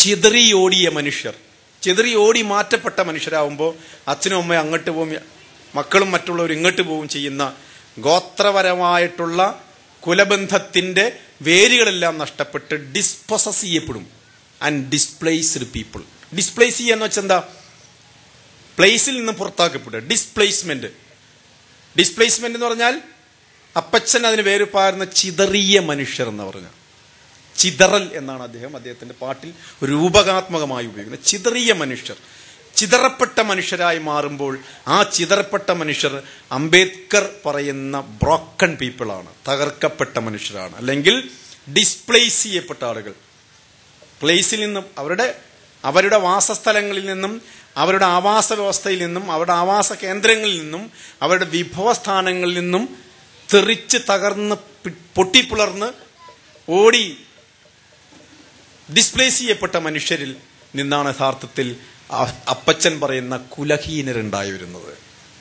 ചിതറി ഓടി മാറ്റപ്പെട്ട മനുഷ്യരാകുമ്പോൾ അച്ഛനും അമ്മയും അങ്ങോട്ട് പോവും, മക്കളും മറ്റുള്ളവർ ഇങ്ങോട്ട് പോവും ചെയ്യുന്ന ഗോത്രപരമായിട്ടുള്ള കുലബന്ധത്തിന്റെ വേരുകളെല്ലാം നഷ്ടപ്പെട്ട് ഡിസ്പൊസസ് ചെയ്യപ്പെടും. And displaced people. ഡിസ്പ്ലേസ് ചെയ്യാന്ന് വെച്ചാൽ എന്താ? പ്ലേസിൽ നിന്ന് പുറത്താക്കപ്പെടുക. ഡിസ്പ്ലേസ്മെന്റ് എന്ന് പറഞ്ഞാൽ അപ്പച്ചൻ അതിന് പേര് പാരുന്ന ചിതറിയ മനുഷ്യർ എന്ന് പറഞ്ഞാൽ, ചിതറൽ എന്നാണ് അദ്ദേഹത്തിന്റെ പാട്ടിൽ രൂപകാത്മകമായി ഉപയോഗിക്കുന്നത്. ചിതറിയ മനുഷ്യർ, ചിതറപ്പെട്ട മനുഷ്യരായി മാറുമ്പോൾ ആ ചിതറപ്പെട്ട മനുഷ്യർ അംബേദ്കർ പറയുന്ന ബ്രോക്കൺ പീപ്പിളാണ്, തകർക്കപ്പെട്ട മനുഷ്യരാണ്, അല്ലെങ്കിൽ ഡിസ്പ്ലേസ് ചെയ്യപ്പെട്ട ആളുകൾ. പ്ലേസിൽ നിന്നും, അവരുടെ വാസസ്ഥലങ്ങളിൽ നിന്നും, അവരുടെ ആവാസ വ്യവസ്ഥയിൽ നിന്നും, അവരുടെ ആവാസ കേന്ദ്രങ്ങളിൽ നിന്നും, അവരുടെ വിഭവസ്ഥാനങ്ങളിൽ നിന്നും തെറിച്ച് തകർന്ന് പൊട്ടിപ്പിളർന്ന് ഓടി ഡിസ്പ്ലേസ് ചെയ്യപ്പെട്ട മനുഷ്യരിൽ നിന്നാണ് യഥാർത്ഥത്തിൽ അപ്പച്ചൻ പറയുന്ന കുലഹീനരുണ്ടായി വരുന്നത്.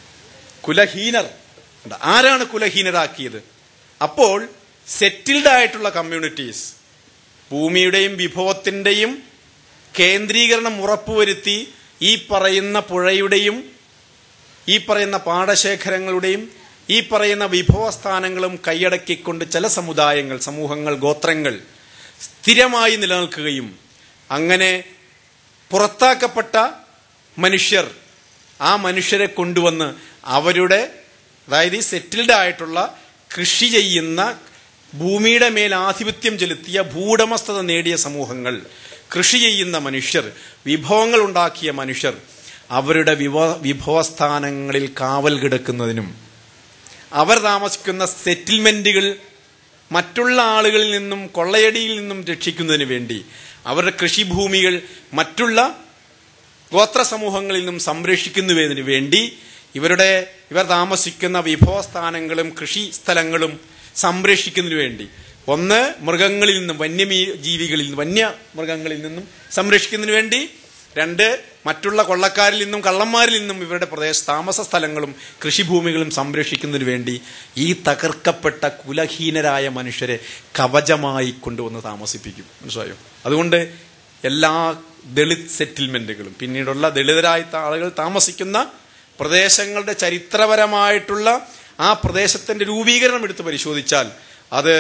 ആരാണ് കുലഹീനരാക്കിയത്? അപ്പോൾ സെറ്റിൽഡ് ആയിട്ടുള്ള കമ്മ്യൂണിറ്റീസ് ഭൂമിയുടെയും വിഭവത്തിന്റെയും കേന്ദ്രീകരണം ഉറപ്പുവരുത്തി ഈ പറയുന്ന പുഴയുടെയും ഈ പറയുന്ന പാടശേഖരങ്ങളുടെയും ഈ പറയുന്ന വിഭവസ്ഥാനങ്ങളും കൈയടക്കിക്കൊണ്ട് ചില സമൂഹങ്ങൾ, ഗോത്രങ്ങൾ സ്ഥിരമായി നിലനിൽക്കുകയും അങ്ങനെ പുറത്താക്കപ്പെട്ട മനുഷ്യർ ആ മനുഷ്യരെ കൊണ്ടുവന്ന് അവരുടെ, അതായത് ഈ സെറ്റിൽഡ് ആയിട്ടുള്ള കൃഷി ചെയ്യുന്ന, ഭൂമിയുടെ മേൽ ആധിപത്യം ചെലുത്തിയ, ഭൂവുടമസ്ഥത നേടിയ സമൂഹങ്ങൾ, കൃഷി ചെയ്യുന്ന മനുഷ്യർ, വിഭവങ്ങൾ ഉണ്ടാക്കിയ മനുഷ്യർ അവരുടെ വിഭവസ്ഥാനങ്ങളിൽ കാവൽ കിടക്കുന്നതിനും അവർ താമസിക്കുന്ന സെറ്റിൽമെന്റുകൾ മറ്റുള്ള ആളുകളിൽ നിന്നും കൊള്ളയടിയിൽ നിന്നും രക്ഷിക്കുന്നതിന് വേണ്ടി അവരുടെ കൃഷിഭൂമികൾ മറ്റുള്ള ഗോത്ര സമൂഹങ്ങളിൽ നിന്നും സംരക്ഷിക്കുന്നതിന് വേണ്ടി ഇവർ താമസിക്കുന്ന വിഭവസ്ഥാനങ്ങളും കൃഷി സ്ഥലങ്ങളും സംരക്ഷിക്കുന്നതിന് വേണ്ടി, ഒന്ന് മൃഗങ്ങളിൽ നിന്നും, വന്യമൃഗങ്ങളിൽ നിന്നും സംരക്ഷിക്കുന്നതിന് വേണ്ടി, രണ്ട് മറ്റുള്ള കൊള്ളക്കാരിൽ നിന്നും കള്ളന്മാരിൽ നിന്നും ഇവരുടെ താമസ സ്ഥലങ്ങളും കൃഷിഭൂമികളും സംരക്ഷിക്കുന്നതിന് വേണ്ടി ഈ തകർക്കപ്പെട്ട കുലഹീനരായ മനുഷ്യരെ കവചമായി കൊണ്ടുവന്ന് താമസിപ്പിക്കും. മനസ്സിലായോ? അതുകൊണ്ട് എല്ലാ ദളിത് സെറ്റിൽമെന്റുകളും, പിന്നീടുള്ള ദളിതരായ ആളുകൾ താമസിക്കുന്ന പ്രദേശങ്ങളുടെ ചരിത്രപരമായിട്ടുള്ള ആ പ്രദേശത്തിന്റെ രൂപീകരണം എടുത്ത് പരിശോധിച്ചാൽ അത്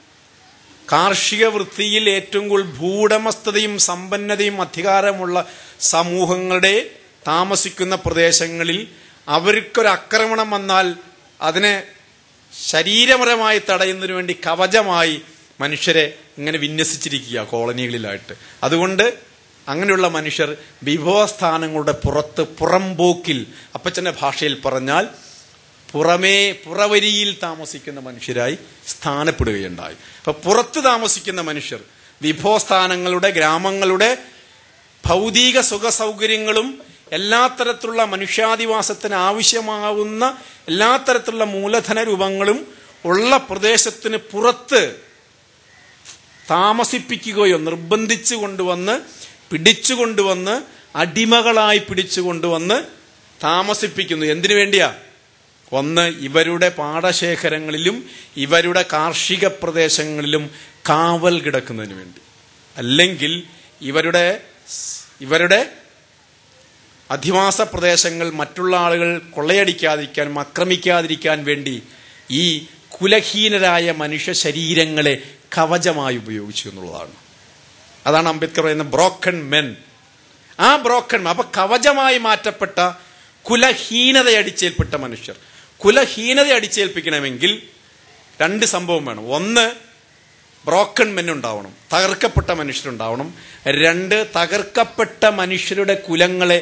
കാർഷിക വൃത്തിയിൽ ഏറ്റവും കൂടുതൽ ഭൂവുടമസ്ഥതയും സമ്പന്നതയും അധികാരമുള്ള സമൂഹങ്ങളുടെ താമസിക്കുന്ന പ്രദേശങ്ങളിൽ അവർക്കൊരാക്രമണം വന്നാൽ അതിനെ ശരീരപരമായി തടയുന്നതിന് വേണ്ടി കവചമായി മനുഷ്യരെ ഇങ്ങനെ വിന്യസിച്ചിരിക്കുക കോളനികളിലായിട്ട്. അതുകൊണ്ട് അങ്ങനെയുള്ള മനുഷ്യർ വിഭവസ്ഥാനങ്ങളുടെ പുറംപോക്കിൽ, അപ്പച്ചന്റെ ഭാഷയിൽ പറഞ്ഞാൽ പുറവരിയിൽ താമസിക്കുന്ന മനുഷ്യരായി സ്ഥാനപ്പെടുകയുണ്ടായി. അപ്പൊ പുറത്ത് താമസിക്കുന്ന മനുഷ്യർ വിഭവസ്ഥാനങ്ങളുടെ, ഗ്രാമങ്ങളുടെ ഭൗതിക സുഖ സൗകര്യങ്ങളും എല്ലാ തരത്തിലുള്ള മനുഷ്യാധിവാസത്തിന് ആവശ്യമാവുന്ന എല്ലാ തരത്തിലുള്ള മൂലധന രൂപങ്ങളും ഉള്ള പ്രദേശത്തിന് പുറത്ത് താമസിപ്പിക്കുകയോ നിർബന്ധിച്ചു കൊണ്ടുവന്ന് പിടിച്ചുകൊണ്ടുവന്ന് അടിമകളായി പിടിച്ചുകൊണ്ടുവന്ന് താമസിപ്പിക്കുന്നു. എന്തിനു വേണ്ടിയാ? ഒന്ന്, ഇവരുടെ പാടശേഖരങ്ങളിലും ഇവരുടെ കാർഷിക പ്രദേശങ്ങളിലും കാവൽ കിടക്കുന്നതിന് വേണ്ടി. അല്ലെങ്കിൽ ഇവരുടെ അധിവാസ പ്രദേശങ്ങൾ മറ്റുള്ള ആളുകൾ കൊള്ളയടിക്കാതിരിക്കാനും ആക്രമിക്കാതിരിക്കാൻ വേണ്ടി ഈ കുലഹീനരായ മനുഷ്യ ശരീരങ്ങളെ കവചമായി ഉപയോഗിച്ചു എന്നുള്ളതാണ്. അതാണ് അംബേദ്കർ പറയുന്ന ബ്രോക്കൺ മെൻ. ആ ബ്രോക്കൺ, അപ്പൊ കവചമായി മാറ്റപ്പെട്ട കുലഹീനത അടിച്ചേൽപ്പെട്ട മനുഷ്യർ. കുലഹീനത അടിച്ചേൽപ്പിക്കണമെങ്കിൽ രണ്ട് സംഭവം വേണം. ഒന്ന്, ബ്രോക്കൺ മെൻ ഉണ്ടാവണം, തകർക്കപ്പെട്ട മനുഷ്യരുണ്ടാവണം. രണ്ട്, തകർക്കപ്പെട്ട മനുഷ്യരുടെ കുലങ്ങളെ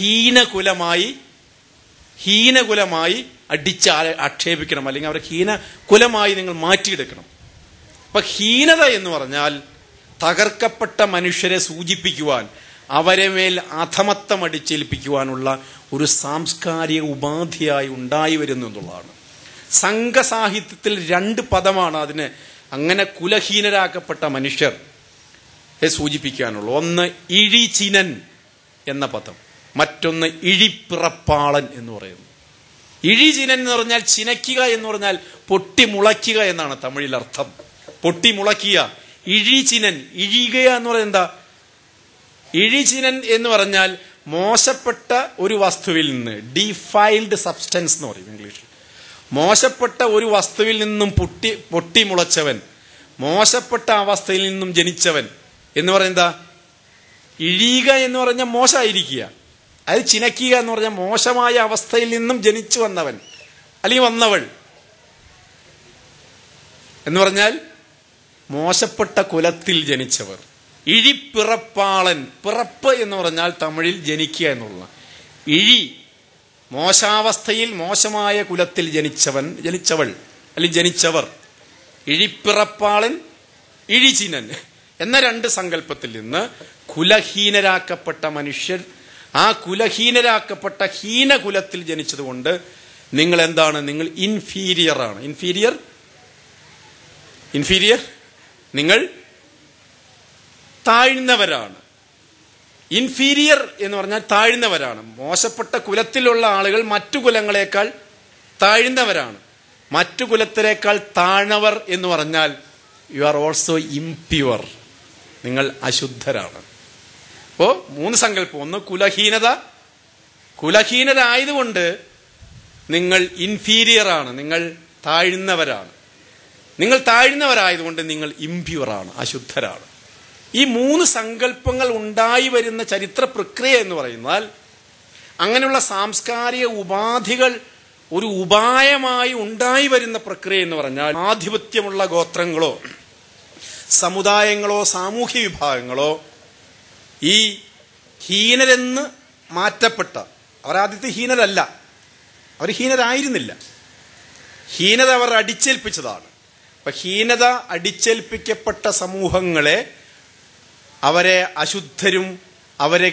ഹീനകുലമായി അടിച്ച് ആക്ഷേപിക്കണം, അല്ലെങ്കിൽ അവരെ ഹീനകുലമായി നിങ്ങൾ മാറ്റിയെടുക്കണം. അപ്പൊ ഹീനത എന്ന് പറഞ്ഞാൽ തകർക്കപ്പെട്ട മനുഷ്യരെ സൂചിപ്പിക്കുവാൻ, അവരെ മേൽ അധമത്വം അടിച്ചേൽപ്പിക്കുവാനുള്ള ഒരു സാംസ്കാരിക ഉപാധിയായി ഉണ്ടായി വരുന്നു എന്നുള്ളതാണ്. സംഘസാഹിത്യത്തിൽ രണ്ട് പദമാണ് അതിന് അങ്ങനെ കുലഹീനരാക്കപ്പെട്ട മനുഷ്യർ സൂചിപ്പിക്കാനുള്ളൂ. ഒന്ന് ഇഴിചിനൻ എന്ന പദം, മറ്റൊന്ന് ഇഴിപ്പിറപ്പാളൻ എന്ന് പറയുന്നു. ഇഴിചിനൻ എന്ന് പറഞ്ഞാൽ ചിനയ്ക്കുക എന്ന് പറഞ്ഞാൽ പൊട്ടിമുളയ്ക്കുക എന്നാണ് തമിഴിൽ അർത്ഥം. പൊട്ടിമുളയ്ക്കുക. ഇഴിചിനൻ, ഇഴിയുക എന്ന് പറയുന്നത് എന്താ? ഇഴിചിനൻ എന്ന് പറഞ്ഞാൽ മോശപ്പെട്ട ഒരു വസ്തുവിൽ നിന്ന്, ഡിഫൈൽഡ് സബ്സ്റ്റൻസ് എന്ന് പറയും ഇംഗ്ലീഷിൽ. മോശപ്പെട്ട ഒരു വസ്തുവിൽ നിന്നും പൊട്ടിമുളച്ചവൻ, മോശപ്പെട്ട അവസ്ഥയിൽ നിന്നും ജനിച്ചവൻ എന്ന് പറയുന്നത് ഇഴിയുക എന്ന് പറഞ്ഞാൽ മോശമായിരിക്കുക. അത് ചിനയ്ക്കുക എന്ന് പറഞ്ഞാൽ മോശമായ അവസ്ഥയിൽ നിന്നും ജനിച്ചു വന്നവൻ അല്ലെങ്കിൽ വന്നവൾ എന്ന് പറഞ്ഞാൽ മോശപ്പെട്ട കുലത്തിൽ ജനിച്ചവർ. ഇഴിപ്പിറപ്പാളൻ, പിറപ്പ് എന്ന് പറഞ്ഞാൽ തമിഴിൽ ജനിക്കുക എന്നുള്ള. ഇഴി, മോശാവസ്ഥയിൽ മോശമായ കുലത്തിൽ ജനിച്ചവൾ അല്ലെങ്കിൽ ജനിച്ചവർ. ഇഴിപ്പിറപ്പാളൻ, ഇഴിചിനൻ എന്ന രണ്ട് സങ്കല്പത്തിൽ നിന്ന് കുലഹീനരാക്കപ്പെട്ട മനുഷ്യർ, ആ കുലഹീനരാക്കപ്പെട്ട ഹീനകുലത്തിൽ ജനിച്ചതുകൊണ്ട് നിങ്ങൾ എന്താണ്? നിങ്ങൾ ഇൻഫീരിയർ ആണ്. ഇൻഫീരിയർ നിങ്ങൾ താഴ്ന്നവരാണ്. ഇൻഫീരിയർ എന്ന് പറഞ്ഞാൽ താഴ്ന്നവരാണ്. മോശപ്പെട്ട കുലത്തിലുള്ള ആളുകൾ മറ്റു കുലങ്ങളെക്കാൾ താഴ്ന്നവരാണ്. മറ്റു കുലത്തിലേക്കാൾ താഴ്ന്നവർ എന്ന് പറഞ്ഞാൽ യു ആർ ഓൾസോ ഇംപ്യുവർ, നിങ്ങൾ അശുദ്ധരാണ്. അപ്പോ മൂന്ന് സങ്കല്പം. ഒന്ന് കുലഹീനത, കുലഹീനരായതുകൊണ്ട് നിങ്ങൾ ഇൻഫീരിയർ ആണ്, നിങ്ങൾ താഴ്ന്നവരാണ്. നിങ്ങൾ താഴ്ന്നവരായതുകൊണ്ട് നിങ്ങൾ ഇംപ്യുവറാണ്, അശുദ്ധരാണ്. ഈ മൂന്ന് സങ്കല്പങ്ങൾ ഉണ്ടായി വരുന്ന ചരിത്ര പ്രക്രിയ എന്ന് പറയുന്നാൽ, അങ്ങനെയുള്ള സാംസ്കാരിക ഉപാധികൾ ഒരു ഉപായമായി ഉണ്ടായി വരുന്ന പ്രക്രിയ എന്ന് പറഞ്ഞാൽ, ആധിപത്യമുള്ള ഗോത്രങ്ങളോ സമുദായങ്ങളോ സാമൂഹ്യ വിഭാഗങ്ങളോ ഈ ഹീനരെന്ന് മാറ്റപ്പെട്ട, അവരാദ്യത്തെ ഹീനരല്ല, അവർ ഹീനരായിരുന്നില്ല, ഹീനത അവർ അടിച്ചേൽപ്പിച്ചതാണ്. അപ്പൊ ഹീനത അടിച്ചേൽപ്പിക്കപ്പെട്ട സമൂഹങ്ങളെ, അവരെ അശുദ്ധരും അവരെ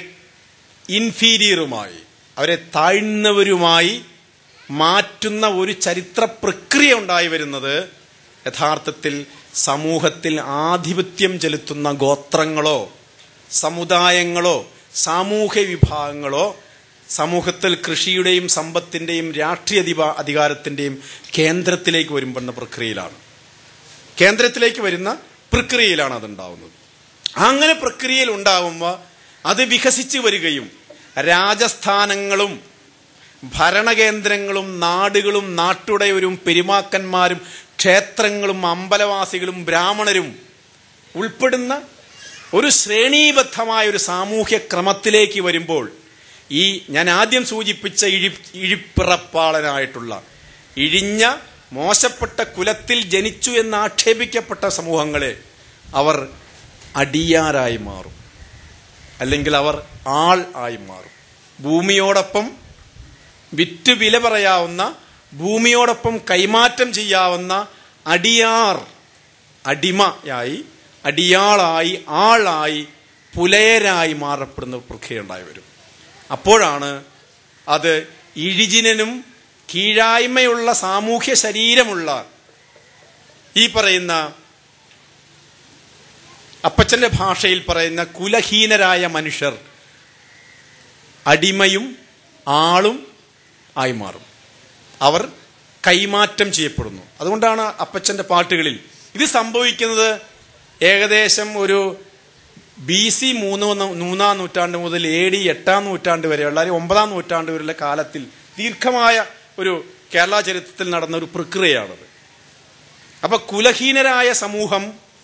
ഇൻഫീരിയറുമായി, അവരെ താഴ്ന്നവരുമായി മാറ്റുന്ന ഒരു ചരിത്ര പ്രക്രിയ ഉണ്ടായി വരുന്നത് യഥാർത്ഥത്തിൽ സമൂഹത്തിൽ ആധിപത്യം ചെലുത്തുന്ന ഗോത്രങ്ങളോ സമുദായങ്ങളോ സാമൂഹ്യ വിഭാഗങ്ങളോ സമൂഹത്തിൽ കൃഷിയുടെയും സമ്പത്തിന്റെയും രാഷ്ട്രീയ അധികാരത്തിന്റെയും കേന്ദ്രത്തിലേക്ക് വരുന്ന പ്രക്രിയയിലാണ്. കേന്ദ്രത്തിലേക്ക് വരുന്ന പ്രക്രിയയിലാണ് അതുണ്ടാവുന്നത്. അങ്ങനെ പ്രക്രിയയിൽ ഉണ്ടാവുമ്പോൾ അത് വികസിച്ചു വരികയും രാജസ്ഥാനങ്ങളും ഭരണകേന്ദ്രങ്ങളും നാടുകളും നാട്ടുടയവരും പെരുമാക്കന്മാരും ക്ഷേത്രങ്ങളും അമ്പലവാസികളും ബ്രാഹ്മണരും ഉൾപ്പെടുന്ന ഒരു ശ്രേണീബദ്ധമായ ഒരു സാമൂഹ്യ ക്രമത്തിലേക്ക് വരുമ്പോൾ, ഈ ഞാൻ ആദ്യം സൂചിപ്പിച്ച ഇഴിപ്പിറപ്പാളനായിട്ടുള്ള ഇഴിഞ്ഞ മോശപ്പെട്ട കുലത്തിൽ ജനിച്ചു എന്ന് ആക്ഷേപിക്കപ്പെട്ട സമൂഹങ്ങളെ അവർ അടിയാരായി മാറും, അല്ലെങ്കിൽ അവർ ആൾ ആയി മാറും. ഭൂമിയോടൊപ്പം വിറ്റ് വില പറയാവുന്ന, ഭൂമിയോടൊപ്പം കൈമാറ്റം ചെയ്യാവുന്ന അടിയാർ, അടിമയായി, അടിയാളായി, ആളായി, പുലയരായി മാറപ്പെടുന്ന പ്രക്രിയ ഉണ്ടായി വരും. അപ്പോഴാണ് അത് ഇഴിജിനും കീഴായ്മയുള്ള സാമൂഹ്യ ശരീരമുള്ള ഈ പറയുന്ന അപ്പച്ചന്റെ ഭാഷയിൽ പറയുന്ന കുലഹീനരായ മനുഷ്യർ അടിമയും ആളും ആയി മാറും. അവർ കൈമാറ്റം ചെയ്യപ്പെടുന്നു. അതുകൊണ്ടാണ് അപ്പച്ചന്റെ പാട്ടുകളിൽ ഇത് സംഭവിക്കുന്നത്. ഏകദേശം ഒരു BC 3-ാം നൂറ്റാണ്ട് മുതൽ AD 8-ാം നൂറ്റാണ്ട് വരെയുള്ള, അല്ലെങ്കിൽ 9-ാം നൂറ്റാണ്ട് വരെയുള്ള കാലത്തിൽ ദീർഘമായ ഒരു കേരള ചരിത്രത്തിൽ നടന്ന ഒരു പ്രക്രിയയാണത്. അപ്പൊ കുലഹീനരായ സമൂഹം,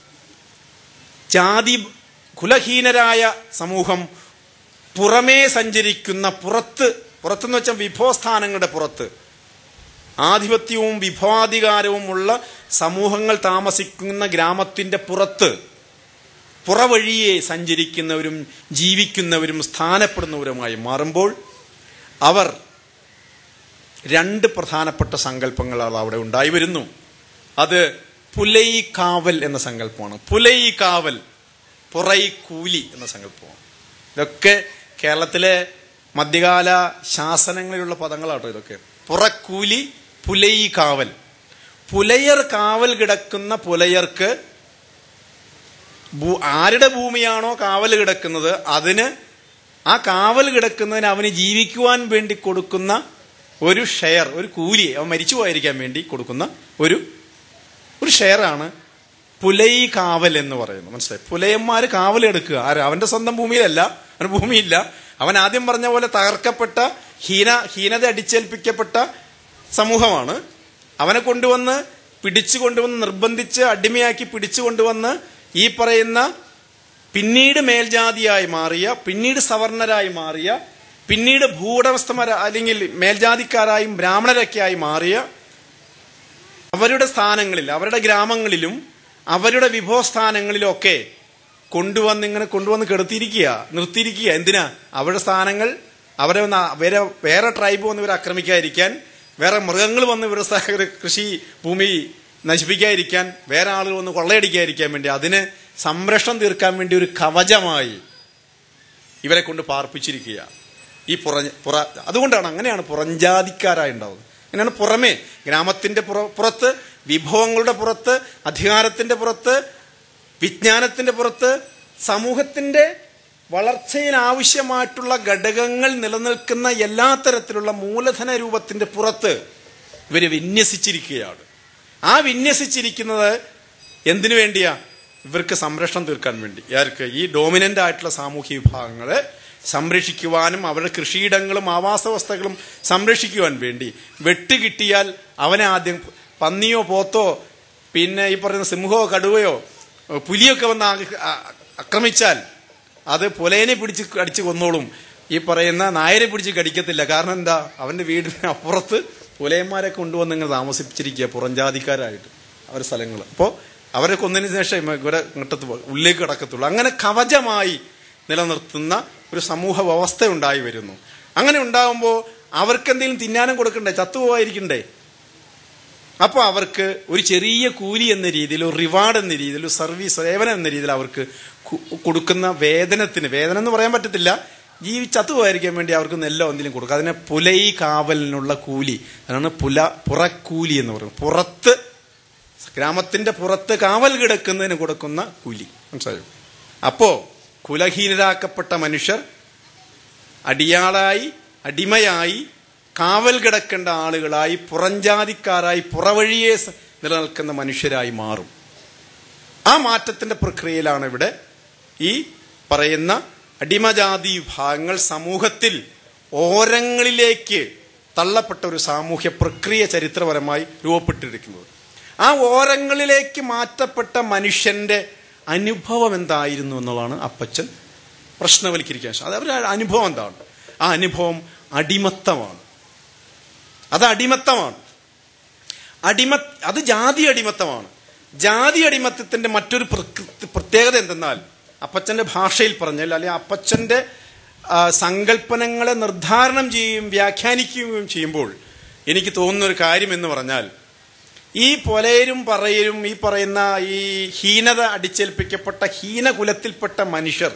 കുലഹീനരായ സമൂഹം പുറമേ സഞ്ചരിക്കുന്ന, പുറത്തെന്ന് വെച്ചാൽ വിഭവസ്ഥാനങ്ങളുടെ പുറത്ത്, ആധിപത്യവും വിഭവാധികാരവും ഉള്ള സമൂഹങ്ങൾ താമസിക്കുന്ന ഗ്രാമത്തിന്റെ പുറവഴിയെ സഞ്ചരിക്കുന്നവരും ജീവിക്കുന്നവരും സ്ഥാനപ്പെടുന്നവരുമായി മാറുമ്പോൾ അവർ രണ്ട് പ്രധാനപ്പെട്ട സങ്കല്പങ്ങൾ അവിടെ ഉണ്ടായി വരുന്നു. അത് പുലൈ കാവൽ എന്ന സങ്കല്പമാണ്. പുലൈ കാവൽ, പുറൈ കൂലി എന്ന സങ്കല്പമാണ്. ഇതൊക്കെ കേരളത്തിലെ മധ്യകാല ശാസനങ്ങളിലുള്ള പദങ്ങളാട്ടോ ഇതൊക്കെ. പുറക്കൂലി, പുലൈ കാവൽ. പുലയർ കാവൽ കിടക്കുന്ന പുലയർക്ക് ആരുടെ ഭൂമിയാണോ കാവൽ കിടക്കുന്നത് അതിന്, ആ കാവൽ കിടക്കുന്നതിന് അവന് ജീവിക്കുവാൻ വേണ്ടി കൊടുക്കുന്ന ഒരു ഷെയർ, ഒരു കൂലി, അവൻ മരിച്ചു പോയിരിക്കാൻ വേണ്ടി കൊടുക്കുന്ന ഒരു ഷെയറാണ് പുലൈ കാവൽ എന്ന് പറയുന്നത്. മനസ്സിലായി? പുലയന്മാര് കാവൽ എടുക്കുക. അവന്റെ സ്വന്തം ഭൂമിയിലല്ല, അവന് ഭൂമിയില്ല. അവൻ ആദ്യം പറഞ്ഞ പോലെ തകർക്കപ്പെട്ട, ഹീനത അടിച്ചേൽപ്പിക്കപ്പെട്ട സമൂഹമാണ്. അവനെ പിടിച്ചുകൊണ്ടുവന്ന് നിർബന്ധിച്ച് അടിമയാക്കി പിടിച്ചുകൊണ്ടുവന്ന് ഈ പറയുന്ന പിന്നീട് മേൽജാതിയായി മാറിയ, പിന്നീട് സവർണരായി മാറിയ, പിന്നീട് ഭൂവുടമസ്ഥന്മാരായി അല്ലെങ്കിൽ മേൽജാതിക്കാരായും ബ്രാഹ്മണരൊക്കെയായി മാറിയ അവരുടെ സ്ഥാനങ്ങളിൽ, അവരുടെ ഗ്രാമങ്ങളിലും അവരുടെ വിഭവസ്ഥാനങ്ങളിലും ഒക്കെ കൊണ്ടുവന്ന് നിർത്തിയിരിക്കുക. എന്തിനാ? അവരുടെ സ്ഥാനങ്ങൾ, വേറെ ട്രൈബ് വന്ന് ഇവരെ ആക്രമിക്കാതിരിക്കാൻ, വേറെ മൃഗങ്ങൾ വന്ന് ഇവരുടെ കൃഷി ഭൂമി നശിപ്പിക്കാതിരിക്കാൻ, വേറെ ആളുകൾ വന്ന് കൊള്ളയടിക്കാതിരിക്കാൻ വേണ്ടി, അതിന് സംരക്ഷണം തീർക്കാൻ വേണ്ടി ഒരു കവചമായി ഇവരെ കൊണ്ട് പാർപ്പിച്ചിരിക്കുക. അതുകൊണ്ടാണ്, അങ്ങനെയാണ് പുറംജാതിക്കാരായി ഉണ്ടാവുന്നത്. അങ്ങനെയാണ് പുറമേ, ഗ്രാമത്തിന്റെ പുറത്ത്, വിഭവങ്ങളുടെ പുറത്ത്, അധികാരത്തിന്റെ പുറത്ത്, വിജ്ഞാനത്തിന്റെ പുറത്ത്, സമൂഹത്തിന്റെ വളർച്ചയിൽ ആവശ്യമായിട്ടുള്ള ഘടകങ്ങൾ നിലനിൽക്കുന്ന എല്ലാ തരത്തിലുള്ള മൂലധന രൂപത്തിന്റെ പുറത്ത് ഇവര് വിന്യസിച്ചിരിക്കുകയാണ്. ആ വിന്യസിച്ചിരിക്കുന്നത് എന്തിനു വേണ്ടിയാ? ഇവർക്ക് സംരക്ഷണം തീർക്കാൻ വേണ്ടി. ഈ ഡോമിനന്റ് ആയിട്ടുള്ള സാമൂഹ്യ വിഭാഗങ്ങളെ സംരക്ഷിക്കുവാനും അവരുടെ കൃഷിയിടങ്ങളും ആവാസ വ്യവസ്ഥകളും സംരക്ഷിക്കുവാൻ വേണ്ടി. വെട്ടുകിട്ടിയാൽ അവനെ ആദ്യം പന്നിയോ പോത്തോ പിന്നെ ഈ പറയുന്ന സിംഹമോ കടുവയോ പുലിയൊക്കെ വന്ന് ആക്രമിച്ചാൽ അത് പുലയനെ പിടിച്ച് അടിച്ച് കൊന്നോളും. ഈ പറയുന്ന നായരെ പിടിച്ച് കടിക്കത്തില്ല. കാരണം എന്താ? അവന്റെ വീടിന് അപ്പുറത്ത് പുലയന്മാരെ കൊണ്ടുവന്ന് ഇങ്ങനെ താമസിപ്പിച്ചിരിക്കുക, പുറംജാതിക്കാരായിട്ട് അവർ സ്ഥലങ്ങൾ. അപ്പോൾ അവരെ കൊന്നതിന് ശേഷം ഇവിടെ ഉള്ളിലേക്ക് കിടക്കത്തുള്ളൂ. അങ്ങനെ കവചമായി നിലനിർത്തുന്ന ഒരു സമൂഹ വ്യവസ്ഥ ഉണ്ടായി വരുന്നു. അങ്ങനെ ഉണ്ടാകുമ്പോൾ അവർക്ക് എന്തെങ്കിലും തിന്നാനും കൊടുക്കണ്ടേ, ചത്തുപോവായിരിക്കണ്ടേ? അപ്പോൾ അവർക്ക് ഒരു ചെറിയ കൂലി എന്ന രീതിയിൽ, ഒരു റിവാർഡ് എന്ന രീതിയിൽ, ഒരു സർവീസ് സേവനം എന്ന രീതിയിൽ അവർക്ക് കൊടുക്കുന്ന വേതനം എന്ന് പറയാൻ പറ്റത്തില്ല, ചത്തുപോയിരിക്കാൻ വേണ്ടി അവർക്ക് നെല്ലോ എന്തെങ്കിലും കൊടുക്കുക. അതിനെ പുലൈ കാവലിനുള്ള കൂലി, അതാണ് പുറക്കൂലി എന്ന് പറയുന്നത്. പുറത്ത്, ഗ്രാമത്തിന്റെ പുറത്ത് കാവൽ കിടക്കുന്നതിന് കൊടുക്കുന്ന കൂലി. മനസ്സിലായോ? അപ്പോ കുലഹീനരാക്കപ്പെട്ട മനുഷ്യർ അടിമയായി കാവൽ കിടക്കേണ്ട ആളുകളായി, പുറംജാതിക്കാരായി, പുറവഴിയെ നിലനിൽക്കുന്ന മനുഷ്യരായി മാറും. ആ മാറ്റത്തിന്റെ പ്രക്രിയയിലാണ് ഇവിടെ ഈ പറയുന്ന അടിമജാതി വിഭാഗങ്ങൾ സമൂഹത്തിൽ ഓരങ്ങളിലേക്ക് തള്ളപ്പെട്ട ഒരു സാമൂഹ്യ പ്രക്രിയ ചരിത്രപരമായി രൂപപ്പെട്ടിരിക്കുന്നത്. ആ ഓരങ്ങളിലേക്ക് മാറ്റപ്പെട്ട മനുഷ്യന്റെ അനുഭവം എന്തായിരുന്നു എന്നുള്ളതാണ് അപ്പച്ചൻ പ്രശ്നവൽക്കരിക്കാൻ. അത് അവരുടെ അനുഭവം എന്താണ്? ആ അനുഭവം അടിമത്തമാണ്. അത് ജാതി അടിമത്തമാണ്. ജാതി അടിമത്തത്തിന്റെ മറ്റൊരു പ്രത്യേകത എന്തെന്നാൽ, അപ്പച്ചന്റെ ഭാഷയിൽ പറഞ്ഞാൽ, അല്ലെങ്കിൽ അപ്പച്ചന്റെ സങ്കല്പനങ്ങളെ നിർദ്ധാരണം ചെയ്യുകയും വ്യാഖ്യാനിക്കുകയും ചെയ്യുമ്പോൾ എനിക്ക് തോന്നുന്ന ഒരു കാര്യം എന്ന് പറഞ്ഞാൽ, ഈ പൊലയരും പറയരും ഈ പറയുന്ന ഈ ഹീനത അടിച്ചേൽപ്പിക്കപ്പെട്ട ഹീനകുലത്തിൽപ്പെട്ട മനുഷ്യർ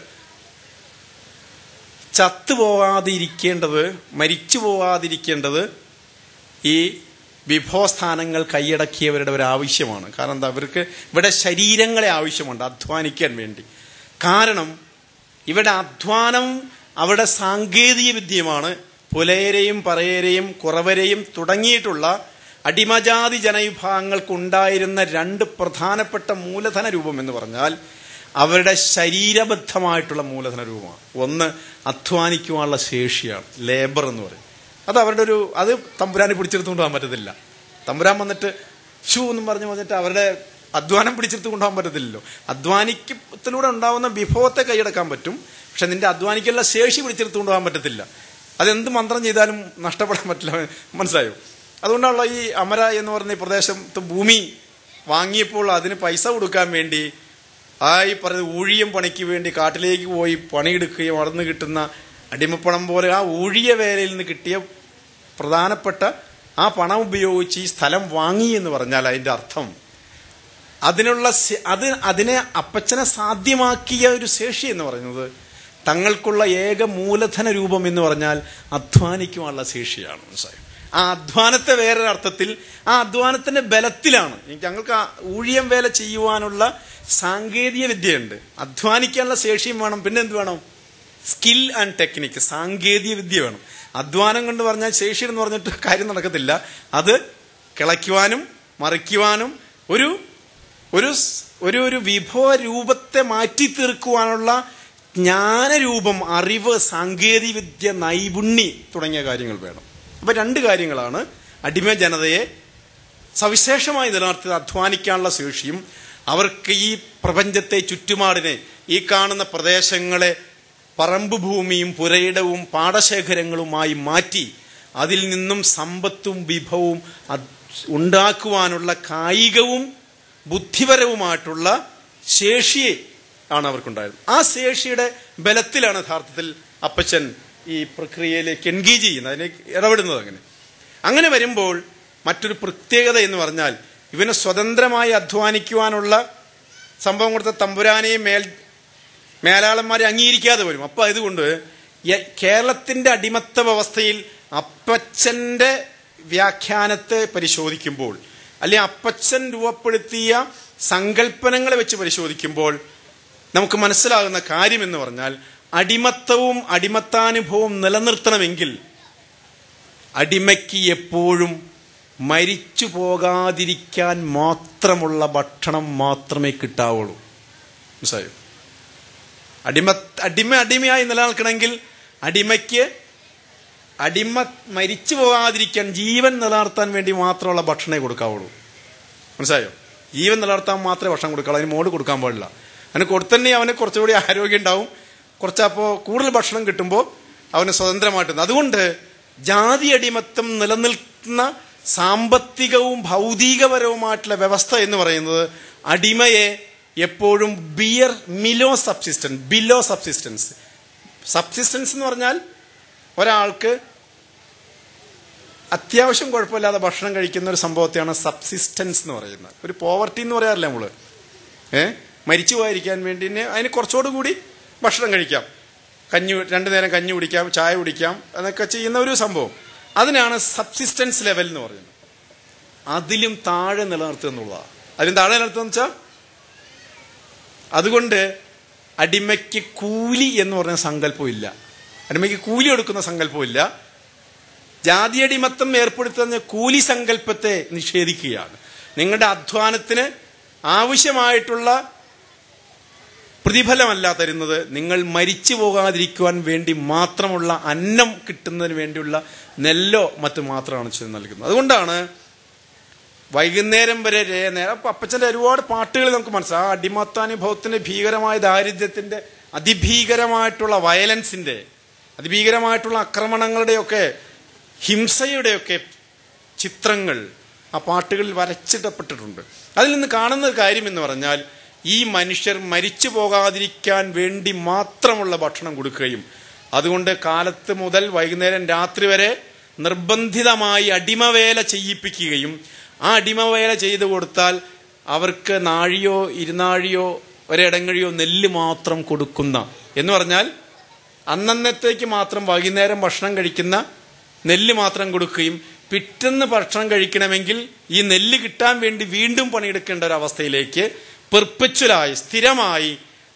മരിച്ചു പോവാതിരിക്കേണ്ടത് ഈ വിഭവസ്ഥാനങ്ങൾ കൈയടക്കിയവരുടെ ഒരു ആവശ്യമാണ്. കാരണം എന്താ, അവർക്ക് ഇവിടെ ശരീരങ്ങളെ ആവശ്യമുണ്ട് അധ്വാനിക്കാൻ വേണ്ടി. കാരണം ഇവിടെ അധ്വാനം അവിടെ സാങ്കേതിക വിദ്യമാണ്. പുലയരെയും പറയരെയും കുറവരെയും തുടങ്ങിയിട്ടുള്ള അടിമജാതി ജനവിഭാഗങ്ങൾക്കുണ്ടായിരുന്ന രണ്ട് പ്രധാനപ്പെട്ട മൂലധന രൂപം എന്ന് പറഞ്ഞാൽ അവരുടെ ശരീരബദ്ധമായിട്ടുള്ള മൂലധന രൂപമാണ്. ഒന്ന് അധ്വാനിക്കുവാനുള്ള ശേഷിയാണ്, ലേബർ എന്ന് പറയും. അത് അവരുടെ അത് തമ്പുരാനെ പിടിച്ചെടുത്തുകൊണ്ട് പോകാൻ പറ്റത്തില്ല. തമ്പുരാൻ വന്നിട്ട് ഷൂ എന്നും പറഞ്ഞിട്ട് അവരുടെ അധ്വാനം പിടിച്ചെടുത്ത് കൊണ്ടുപോകാൻ പറ്റത്തില്ലല്ലോ. അധ്വാനിക്കത്തിലൂടെ ഉണ്ടാവുന്ന വിഭവത്തെ കൈയടക്കാൻ പറ്റും, പക്ഷെ നിന്റെ അധ്വാനിക്കുള്ള ശേഷി പിടിച്ചെടുത്ത് കൊണ്ടുപോകാൻ പറ്റത്തില്ല. അതെന്ത് മന്ത്രം ചെയ്താലും നഷ്ടപ്പെടാൻ പറ്റില്ല. മനസ്സിലായോ? അതുകൊണ്ടാണല്ലോ ഈ അമര എന്ന് പറഞ്ഞ ഈ പ്രദേശത്ത് ഭൂമി വാങ്ങിയപ്പോൾ അതിന് പൈസ കൊടുക്കാൻ വേണ്ടി ഈ പറഞ്ഞ ഊഴിയം പണിക്ക് വേണ്ടി കാട്ടിലേക്ക് പോയി പണിയെടുക്കുകയും അവിടെ കിട്ടുന്ന അടിമപ്പണം പോലെ ആ ഊഴിയ വേലയിൽ നിന്ന് കിട്ടിയ പ്രധാനപ്പെട്ട ആ പണം ഉപയോഗിച്ച് ഈ സ്ഥലം വാങ്ങി എന്ന് പറഞ്ഞാൽ അതിന്റെ അർത്ഥം അതിനെ അപ്പച്ചനെ സാധ്യമാക്കിയ ഒരു ശേഷി എന്ന് പറയുന്നത് തങ്ങൾക്കുള്ള ഏക മൂലധന രൂപം എന്ന് പറഞ്ഞാൽ അധ്വാനിക്കുവാനുള്ള ശേഷിയാണ്. മനസ്സിലായോ? ആ അധ്വാനത്തെ വേറൊരർത്ഥത്തിൽ ആ അധ്വാനത്തിന്റെ ബലത്തിലാണ് ഞങ്ങൾക്ക് ആ ഊഴിയം വേല ചെയ്യുവാനുള്ള സാങ്കേതിക വിദ്യയുണ്ട്, അധ്വാനിക്കാനുള്ള ശേഷിയും വേണം. പിന്നെ എന്ത് വേണം? സ്കിൽ ആൻഡ് ടെക്നിക്ക്, സാങ്കേതിക വിദ്യ വേണം. അധ്വാനം കൊണ്ട് പറഞ്ഞാൽ ശേഷി എന്ന് പറഞ്ഞിട്ട് കാര്യം നടക്കത്തില്ല. അത് കിളയ്ക്കുവാനും മറിക്കുവാനും ഒരു ഒരു ഒരു വിഭവ രൂപത്തെ മാറ്റി തീർക്കുവാനുള്ള ജ്ഞാനരൂപം, അറിവ്, സാങ്കേതിക വിദ്യ, നൈപുണ്യം തുടങ്ങിയ കാര്യങ്ങൾ വേണം. അപ്പൊ രണ്ട് കാര്യങ്ങളാണ് അടിമ ജനതയെ സവിശേഷമായി നിലനിർത്തിയത്: അധ്വാനിക്കാനുള്ള ശേഷിയും അവർക്ക് ഈ പ്രപഞ്ചത്തെ, ചുറ്റുപാടിനെ, ഈ കാണുന്ന പ്രദേശങ്ങളെ പറമ്പ് ഭൂമിയും പുരയിടവും പാടശേഖരങ്ങളുമായി മാറ്റി അതിൽ നിന്നും സമ്പത്തും വിഭവവും ഉണ്ടാക്കുവാനുള്ള കായികവും ബുദ്ധിപരവുമായിട്ടുള്ള ശേഷിയെ ആണ് അവർക്കുണ്ടായത്. ആ ശേഷിയുടെ ബലത്തിലാണ് യഥാർത്ഥത്തിൽ അപ്പച്ചൻ ഈ പ്രക്രിയയിലേക്ക് എൻഗേജ് ചെയ്യുന്നത്, അതിലേക്ക് ഇടപെടുന്നത്. അങ്ങനെ വരുമ്പോൾ മറ്റൊരു പ്രത്യേകത എന്ന് പറഞ്ഞാൽ ഇവന് സ്വതന്ത്രമായി അധ്വാനിക്കുവാനുള്ള സംഭവം കൊടുത്ത തമ്പുരാനെയും മേലാളന്മാരെ അംഗീകരിക്കാതെ വരും. അപ്പൊ അതുകൊണ്ട് കേരളത്തിന്റെ അടിമത്ത വ്യവസ്ഥയിൽ അപ്പച്ചന്റെ വ്യാഖ്യാനത്തെ പരിശോധിക്കുമ്പോൾ, അല്ലെങ്കിൽ അപ്പച്ചൻ രൂപപ്പെടുത്തിയ സങ്കല്പനങ്ങളെ വെച്ച് പരിശോധിക്കുമ്പോൾ നമുക്ക് മനസ്സിലാകുന്ന കാര്യം എന്ന് പറഞ്ഞാൽ അടിമത്തവും അടിമത്താനുഭവവും നിലനിർത്തണമെങ്കിൽ അടിമയ്ക്ക് എപ്പോഴും മരിച്ചു പോകാതിരിക്കാൻ മാത്രമുള്ള ഭക്ഷണം മാത്രമേ കിട്ടാവുള്ളൂ. മനസ്സിലായോ? അടിമയായി നിലനിൽക്കണമെങ്കിൽ അടിമയ്ക്ക് മരിച്ചു പോകാതിരിക്കാൻ, ജീവൻ നിലനിർത്താൻ വേണ്ടി മാത്രമുള്ള ഭക്ഷണമേ കൊടുക്കാവുള്ളൂ. മനസ്സിലായോ? ജീവൻ നിലനിർത്താൻ മാത്രമേ ഭക്ഷണം കൊടുക്കാവൂ, അതിന് മോഡ് കൊടുക്കാൻ പാടില്ല. അതിന് കൊടുത്തന്നെ അവന് കുറച്ചുകൂടി ആരോഗ്യം ഉണ്ടാവും, കുറച്ചപ്പോൾ കൂടുതൽ ഭക്ഷണം കിട്ടുമ്പോൾ അവന് സ്വതന്ത്രമായിട്ട്. അതുകൊണ്ട് ജാതി അടിമത്തം നിലനിൽക്കുന്ന സാമ്പത്തികവും ഭൗതികപരവുമായിട്ടുള്ള വ്യവസ്ഥ എന്ന് പറയുന്നത് അടിമയെ എപ്പോഴും ബിലോ സബ്സിസ്റ്റൻസ് എന്ന് പറഞ്ഞാൽ ഒരാൾക്ക് അത്യാവശ്യം കുഴപ്പമില്ലാതെ ഭക്ഷണം കഴിക്കുന്ന ഒരു സംഭവത്തെയാണ് സബ്സിസ്റ്റൻസ് എന്ന് പറയുന്നത്. ഒരു പോവർട്ടി എന്ന് പറയാറില്ല നമ്മള്. മരിച്ചു പോയിരിക്കാൻ വേണ്ടി അതിന് കുറച്ചുകൂടി കൂടി ഭക്ഷണം കഴിക്കാം, രണ്ടു നേരം കഞ്ഞി കുടിക്കാം, ചായ കുടിക്കാം എന്നൊക്കെ ചെയ്യുന്ന ഒരു സംഭവം. അതിനാണ് സബ്സിസ്റ്റൻസ് ലെവൽ എന്ന് പറയുന്നത്. അതിലും താഴെ നിലനിർത്തുക എന്നുള്ളതാണ്. അതിലും താഴെ നിലനിർത്തുക എന്ന് വെച്ചാൽ അതുകൊണ്ട് അടിമയ്ക്ക് കൂലി എന്ന് പറഞ്ഞ സങ്കല്പമില്ല, അടിമയ്ക്ക് കൂലി കൊടുക്കുന്ന സങ്കല്പമില്ല. ജാതിയടിമത്തം ഏർപ്പെടുത്തുന്ന കൂലി സങ്കല്പത്തെ നിഷേധിക്കുകയാണ്. നിങ്ങളുടെ അധ്വാനത്തിന് ആവശ്യമായിട്ടുള്ള പ്രതിഫലമല്ല തരുന്നത്, നിങ്ങൾ മരിച്ചു പോകാതിരിക്കുവാൻ വേണ്ടി മാത്രമുള്ള അന്നം കിട്ടുന്നതിന് വേണ്ടിയുള്ള നെല്ലോ മറ്റു മാത്രമാണ് നൽകുന്നത്. അതുകൊണ്ടാണ് വൈകുന്നേരം വരെ അപ്പച്ചന്റെ ഒരുപാട് പാട്ടുകൾ നമുക്ക് മനസ്സിലാവും. ആ അടിമത്താനുഭവത്തിന്റെ ഭീകരമായ ദാരിദ്ര്യത്തിന്റെ, അതിഭീകരമായിട്ടുള്ള വയലൻസിന്റെ, അതിഭീകരമായിട്ടുള്ള ആക്രമണങ്ങളുടെയൊക്കെ, ഹിംസയുടെയൊക്കെ ചിത്രങ്ങൾ ആ പാട്ടുകളിൽ വരച്ചിടപ്പെട്ടിട്ടുണ്ട്. അതിൽ നിന്ന് കാണുന്ന കാര്യം എന്ന് പറഞ്ഞാൽ ഈ മനുഷ്യർ മരിച്ചു പോകാതിരിക്കാൻ വേണ്ടി മാത്രമുള്ള ഭക്ഷണം കൊടുക്കുകയും അതുകൊണ്ട് കാലത്ത് മുതൽ വൈകുന്നേരം രാത്രി വരെ നിർബന്ധിതമായി അടിമവേല ചെയ്യിപ്പിക്കുകയും ആ അടിമവേല ചെയ്തു കൊടുത്താൽ അവർക്ക് നാഴിയോ ഇരുനാഴിയോ ഒരിടങ്ങഴിയോ നെല്ല് മാത്രം കൊടുക്കുന്ന, എന്ന് പറഞ്ഞാൽ അന്നന്നത്തേക്ക് മാത്രം വൈകുന്നേരം ഭക്ഷണം കഴിക്കുന്ന നെല്ല് മാത്രം കൊടുക്കുകയും പിറ്റേന്ന് ഭക്ഷണം കഴിക്കണമെങ്കിൽ ഈ നെല്ല് കിട്ടാൻ വേണ്ടി വീണ്ടും പണിയെടുക്കേണ്ട ഒരു അവസ്ഥയിലേക്ക് പെർപ്പച്വലായി സ്ഥിരമായി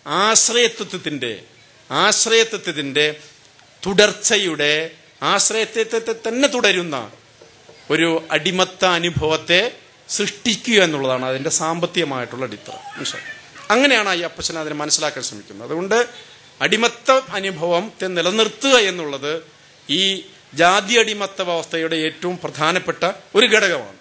ആശ്രയത്വത്തിന്റെ തുടർച്ചയുടെ ആശ്രയത്വത്തെ തന്നെ തുടരുന്ന ഒരു അടിമത്ത അനുഭവത്തെ സൃഷ്ടിക്കുക എന്നുള്ളതാണ് അതിന്റെ സാമ്പത്തികമായിട്ടുള്ള അടിത്തറ. അങ്ങനെയാണ് ഈ അപ്പച്ചൻ അതിനെ മനസ്സിലാക്കാൻ ശ്രമിക്കുന്നത്. അതുകൊണ്ട് അടിമത്ത അനുഭവത്തെ നിലനിർത്തുക എന്നുള്ളത് ഈ ജാതി അടിമത്ത വ്യവസ്ഥയുടെ ഏറ്റവും പ്രധാനപ്പെട്ട ഒരു ഘടകമാണ്.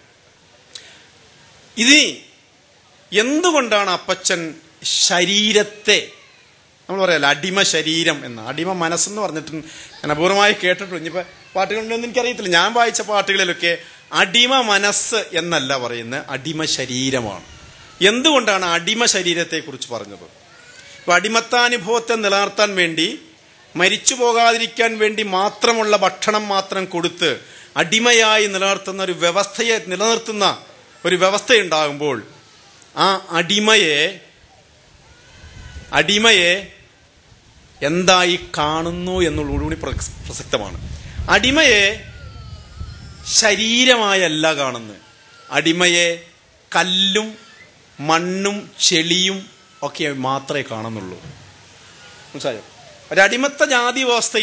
ഇനി എന്തുകൊണ്ടാണ് അപ്പച്ചൻ ശരീരത്തെ, നമ്മൾ പറയാല്ല അടിമ ശരീരം എന്ന, അടിമ മനസ്സെന്ന് പറഞ്ഞിട്ട് ഞാൻ അപൂർവമായി കേട്ടിട്ടുണ്ട്. ഇനിയിപ്പോൾ പാട്ടുകളുണ്ടെന്ന് എനിക്കറിയത്തില്ല. ഞാൻ വായിച്ച പാട്ടുകളിലൊക്കെ അടിമ മനസ്സ് എന്നല്ല പറയുന്നത്, അടിമ ശരീരമാണ്. എന്തുകൊണ്ടാണ് അടിമ ശരീരത്തെ കുറിച്ച് പറഞ്ഞത്? ഇപ്പൊ അടിമത്താനുഭവത്തെ നിലനിർത്താൻ വേണ്ടി, മരിച്ചു പോകാതിരിക്കാൻ വേണ്ടി മാത്രമുള്ള ഭക്ഷണം മാത്രം കൊടുത്ത് അടിമയായി നിലനിർത്തുന്ന ഒരു വ്യവസ്ഥയെ നിലനിർത്തുന്ന ഒരു വ്യവസ്ഥയുണ്ടാകുമ്പോൾ ആ അടിമയെ എന്തായി കാണുന്നു എന്നുള്ളതുകൂടി പ്രസക്തമാണ്. അടിമയെ ശരീരമായല്ല കാണുന്നത്, അടിമയെ കല്ലും മണ്ണും ചെളിയും ഒക്കെ മാത്രമേ കാണുന്നുള്ളൂ. മനസ്സിലായോ? ഒരടിമത്ത ജാതി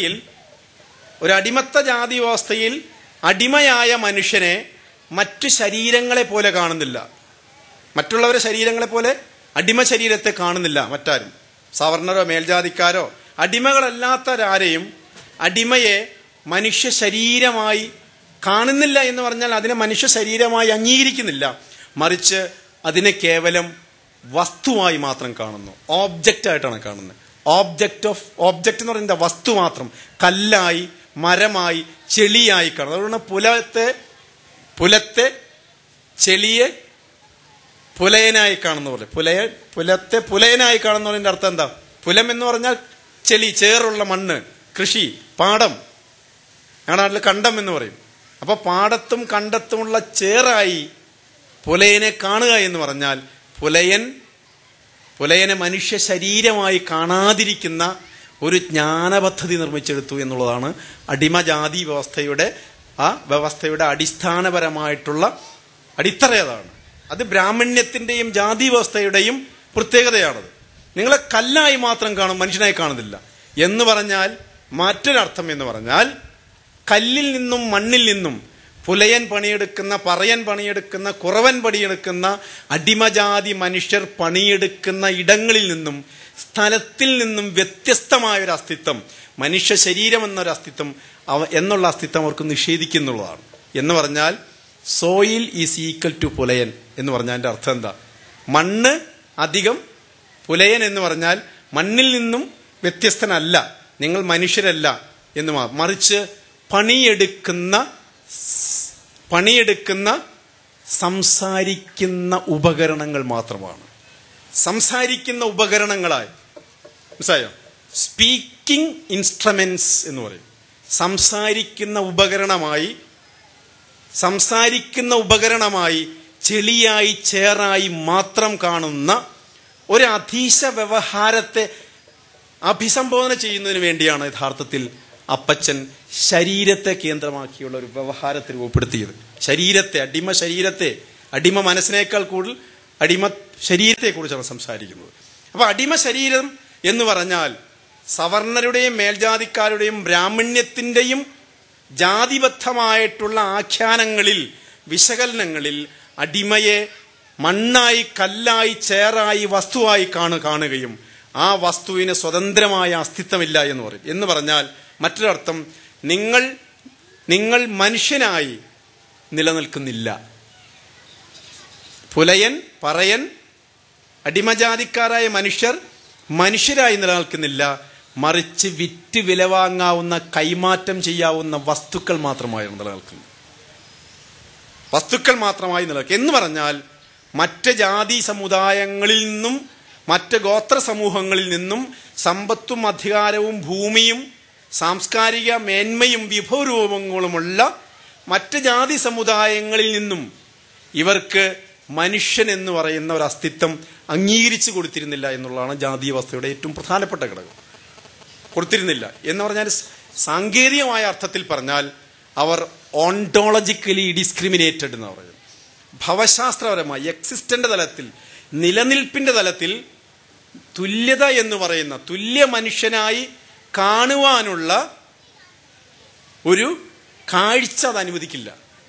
വ്യവസ്ഥയിൽ അടിമയായ മനുഷ്യനെ മറ്റു ശരീരങ്ങളെ പോലെ കാണുന്നില്ല. മറ്റുള്ളവരെ ശരീരങ്ങളെ പോലെ അടിമ ശരീരത്തെ കാണുന്നില്ല മറ്റാരും. സവർണരോ മേൽജാതിക്കാരോ അടിമകളല്ലാത്തവരാരെയും അടിമയെ മനുഷ്യ ശരീരമായി കാണുന്നില്ല എന്ന് പറഞ്ഞാൽ അതിനെ മനുഷ്യ ശരീരമായി അംഗീകരിക്കുന്നില്ല. മറിച്ച് അതിനെ കേവലം വസ്തുവായി മാത്രം കാണുന്നു, ഓബ്ജക്റ്റായിട്ടാണ് കാണുന്നത്. ഓബ്ജക്റ്റ് എന്ന് പറയുന്നത് വസ്തു മാത്രം, കല്ലായി മരമായി ചെളിയായി കാണുന്നത്. അതുകൊണ്ട് പുലത്തെ ചെളിയെ പുലയനായി കാണുന്ന പോലെ, പുലത്തെ പുലയനായി കാണുന്നതിന്റെ അർത്ഥം എന്താ? പുലം എന്ന് പറഞ്ഞാൽ ചെളി, ചേറുള്ള മണ്ണ്, കൃഷി, പാടം. ഞങ്ങളുടെ നാട്ടിൽ കണ്ടം എന്ന് പറയും. അപ്പൊ പാടത്തും കണ്ടത്തുമുള്ള ചേറായി പുലയനെ കാണുക എന്ന് പറഞ്ഞാൽ പുലയനെ മനുഷ്യ ശരീരമായി കാണാതിരിക്കുന്ന ഒരു ജ്ഞാനപദ്ധതി നിർമ്മിച്ചെടുത്തു എന്നുള്ളതാണ് അടിമജാതി വ്യവസ്ഥയുടെ അടിസ്ഥാനപരമായിട്ടുള്ള അടിത്തറ. അതാണ് അത് ബ്രാഹ്മണ്യത്തിന്റെയും ജാതി വ്യവസ്ഥയുടെയും പ്രത്യേകതയാണത്. നിങ്ങളെ കല്ലായി മാത്രം കാണും, മനുഷ്യനായി കാണുന്നില്ല എന്ന് പറഞ്ഞാൽ മറ്റൊരർത്ഥം എന്ന് പറഞ്ഞാൽ കല്ലിൽ നിന്നും മണ്ണിൽ നിന്നും പുലയൻ പണിയെടുക്കുന്ന, പറയൻ പണിയെടുക്കുന്ന, കുറവൻ പണിയെടുക്കുന്ന അടിമജാതി മനുഷ്യർ പണിയെടുക്കുന്ന ഇടങ്ങളിൽ നിന്നും സ്ഥലത്തിൽ നിന്നും വ്യത്യസ്തമായൊരു അസ്തിത്വം, മനുഷ്യ ശരീരം എന്നൊരു അസ്തിത്വം എന്നുള്ള അസ്തിത്വം അവർക്ക് നിഷേധിക്കുന്നുള്ളതാണ്. എന്ന് പറഞ്ഞാൽ soil is equal to Pulayan എന്ന് പറഞ്ഞാൽ അതിന്റെ അർത്ഥം എന്താ? മണ്ണ് അധികം പുലയൻ എന്ന് പറഞ്ഞാൽ മണ്ണിൽ നിന്നും വ്യത്യസ്തനല്ല, നിങ്ങൾ മനുഷ്യരല്ല എന്ന്, മറിച്ച് പണിയെടുക്കുന്ന സംസാരിക്കുന്ന ഉപകരണങ്ങൾ മാത്രമാണ്. സംസാരിക്കുന്ന ഉപകരണങ്ങളായി, മനസ്സിലായോ? സ്പീക്കിംഗ് ഇൻസ്ട്രുമെന്റ്സ് എന്ന് പറയും. സംസാരിക്കുന്ന ഉപകരണമായി ചെളിയായി ചേറായി മാത്രം കാണുന്ന ഒരു അധീശ വ്യവഹാരത്തെ അഭിസംബോധന ചെയ്യുന്നതിന് വേണ്ടിയാണ് യഥാർത്ഥത്തിൽ അപ്പച്ചൻ ശരീരത്തെ കേന്ദ്രമാക്കിയുള്ള ഒരു വ്യവഹാരത്തെ രൂപപ്പെടുത്തിയത്. അടിമ മനസ്സിനേക്കാൾ കൂടുതൽ അടിമ ശരീരത്തെ കുറിച്ചാണ് സംസാരിക്കുന്നത്. അപ്പൊ അടിമ ശരീരം എന്ന് പറഞ്ഞാൽ സവർണരുടെയും മേൽജാതിക്കാരുടെയും ബ്രാഹ്മണ്യത്തിന്റെയും ജാതിബദ്ധമായിട്ടുള്ള ആഖ്യാനങ്ങളിൽ, വിശകലനങ്ങളിൽ അടിമയെ മണ്ണായി, കല്ലായി, ചേറായി, വസ്തുവായി കാണുകയും ആ വസ്തുവിന് സ്വതന്ത്രമായ അസ്തിത്വമില്ല എന്ന് പറയും. എന്ന് പറഞ്ഞാൽ മറ്റൊരർത്ഥം, നിങ്ങൾ മനുഷ്യനായി നിലനിൽക്കുന്നില്ല. പുലയൻ, പറയൻ, അടിമജാതിക്കാരായ മനുഷ്യരായി നിലനിൽക്കുന്നില്ല, മറിച്ച് വിറ്റ് വിലവാങ്ങാവുന്ന, കൈമാറ്റം ചെയ്യാവുന്ന വസ്തുക്കൾ മാത്രമായി നിലനിൽക്കുന്നു. എന്ന് പറഞ്ഞാൽ മറ്റ് ജാതി സമുദായങ്ങളിൽ നിന്നും മറ്റ് ഗോത്ര സമൂഹങ്ങളിൽ നിന്നും സമ്പത്തും അധികാരവും ഭൂമിയും സാംസ്കാരിക മേന്മയും വിഭവരൂപങ്ങളുമുള്ള മറ്റ് ജാതി സമുദായങ്ങളിൽ നിന്നും ഇവർക്ക് മനുഷ്യൻ എന്ന് പറയുന്ന ഒരു അസ്തിത്വം അംഗീകരിച്ചു കൊടുത്തിരുന്നില്ല എന്നുള്ളതാണ് ജാതി വ്യവസ്ഥയുടെ ഏറ്റവും പ്രധാനപ്പെട്ട ഘടകം. കൊടുത്തിരുന്നില്ല എന്ന് പറഞ്ഞാൽ സാങ്കേതികമായ അർത്ഥത്തിൽ പറഞ്ഞാൽ അവർ ഓണ്ടോളജിക്കലി ഡിസ്ക്രിമിനേറ്റഡ് എന്ന് പറയുന്നത്. ഭവശാസ്ത്രപരമായി എക്സിസ്റ്റന്റ് തലത്തിൽ, നിലനിൽപ്പിന്റെ തലത്തിൽ തുല്യത എന്ന് പറയുന്ന, തുല്യ മനുഷ്യനായി കാണുവാനുള്ള ഒരു കാഴ്ച അത് അനുവദിക്കില്ല.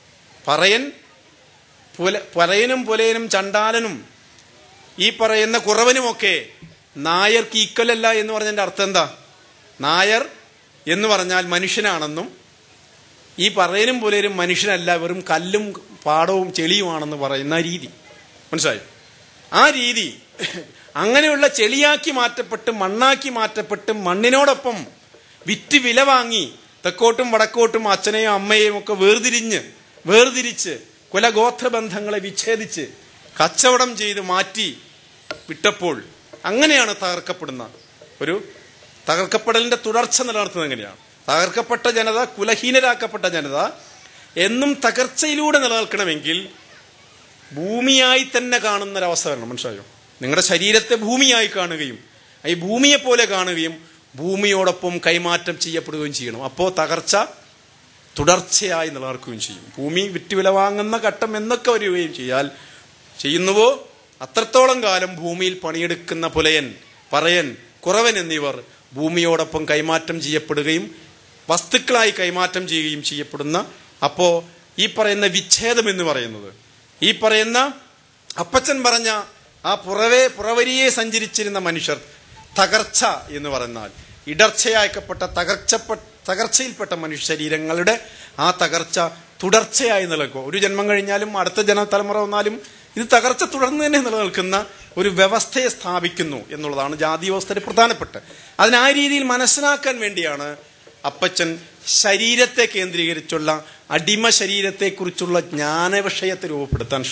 പറയനും പുലയനും ചണ്ടാലനും ഈ പറയുന്ന കുറവനുമൊക്കെ നായർക്ക് ഈക്വലല്ല എന്ന് പറഞ്ഞതിന്റെ അർത്ഥം എന്താ? നായർ എന്ന് പറഞ്ഞാൽ മനുഷ്യനാണെന്നും ഈ പറയനും പുലയനും മനുഷ്യനല്ല, വെറും കല്ലും പാടവും ചെളിയുമാണെന്ന് പറയുന്ന രീതി. മനസ്സിലായോ? ആ രീതി അങ്ങനെയുള്ള ചെളിയാക്കി മാറ്റപ്പെട്ട് മണ്ണാക്കി മാറ്റപ്പെട്ട് മണ്ണിനോടൊപ്പം വിറ്റ് വില വാങ്ങി തെക്കോട്ടും വടക്കോട്ടും അച്ഛനെയും അമ്മയെയും ഒക്കെ വേർതിരിച്ച് കുലഗോത്ര ബന്ധങ്ങളെ വിച്ഛേദിച്ച് കച്ചവടം ചെയ്ത് മാറ്റി വിട്ടപ്പോൾ അങ്ങനെയാണ് തകർക്കപ്പെടലിന്റെ തുടർച്ച നിലനിർത്തുന്നത്. എങ്ങനെയാണ് തകർക്കപ്പെട്ട ജനത, കുലഹീനരാക്കപ്പെട്ട ജനത എന്നും തകർച്ചയിലൂടെ നിലനിൽക്കണമെങ്കിൽ ഭൂമിയായി തന്നെ കാണുന്നൊരവസ്ഥ വരണം. മനസ്സിലായോ? നിങ്ങളുടെ ശരീരത്തെ ഭൂമിയായി കാണുകയും ഈ ഭൂമിയെ പോലെ കാണുകയും ഭൂമിയോടൊപ്പം കൈമാറ്റം ചെയ്യപ്പെടുകയും ചെയ്യണം. അപ്പോൾ തകർച്ച തുടർച്ചയായി നിലനിൽക്കുകയും ചെയ്യും. ഭൂമി വിറ്റുവില വാങ്ങുന്ന ഘട്ടം എന്നൊക്കെ വരികയും ചെയ്യുന്നുവോ അത്രത്തോളം കാലം ഭൂമിയിൽ പണിയെടുക്കുന്ന പുലയൻ, പറയൻ, കുറവൻ എന്നിവർ ഭൂമിയോടൊപ്പം കൈമാറ്റം ചെയ്യപ്പെടുകയും വസ്തുക്കളായി കൈമാറ്റം ചെയ്യുകയും ചെയ്യപ്പെടുന്ന, അപ്പോ ഈ പറയുന്ന വിച്ഛേദം എന്ന് പറയുന്നത്, ഈ പറയുന്ന അപ്പച്ചൻ പറഞ്ഞ ആ പുറവരിയെ സഞ്ചരിച്ചിരുന്ന മനുഷ്യർ തകർച്ച എന്ന് പറഞ്ഞാൽ ഇടർച്ചയാക്കപ്പെട്ട തകർച്ചയിൽപ്പെട്ട മനുഷ്യ ശരീരങ്ങളുടെ ആ തകർച്ച തുടർച്ചയായി നിലനിൽക്കും. ഒരു ജന്മം കഴിഞ്ഞാലും അടുത്ത തലമുറ വന്നാലും ഇത് തകർച്ച തുടർന്ന് തന്നെ നിലനിൽക്കുന്ന ഒരു വ്യവസ്ഥയെ സ്ഥാപിക്കുന്നു എന്നുള്ളതാണ് ജാതി വ്യവസ്ഥയുടെ പ്രധാനപ്പെട്ട. അതിനാ രീതിയിൽ മനസ്സിലാക്കാൻ വേണ്ടിയാണ് അപ്പച്ചൻ ശരീരത്തെ കേന്ദ്രീകരിച്ചുള്ള അടിമ ശരീരത്തെക്കുറിച്ചുള്ള ജ്ഞാനവിഷയത്തെ രൂപപ്പെടുത്താൻ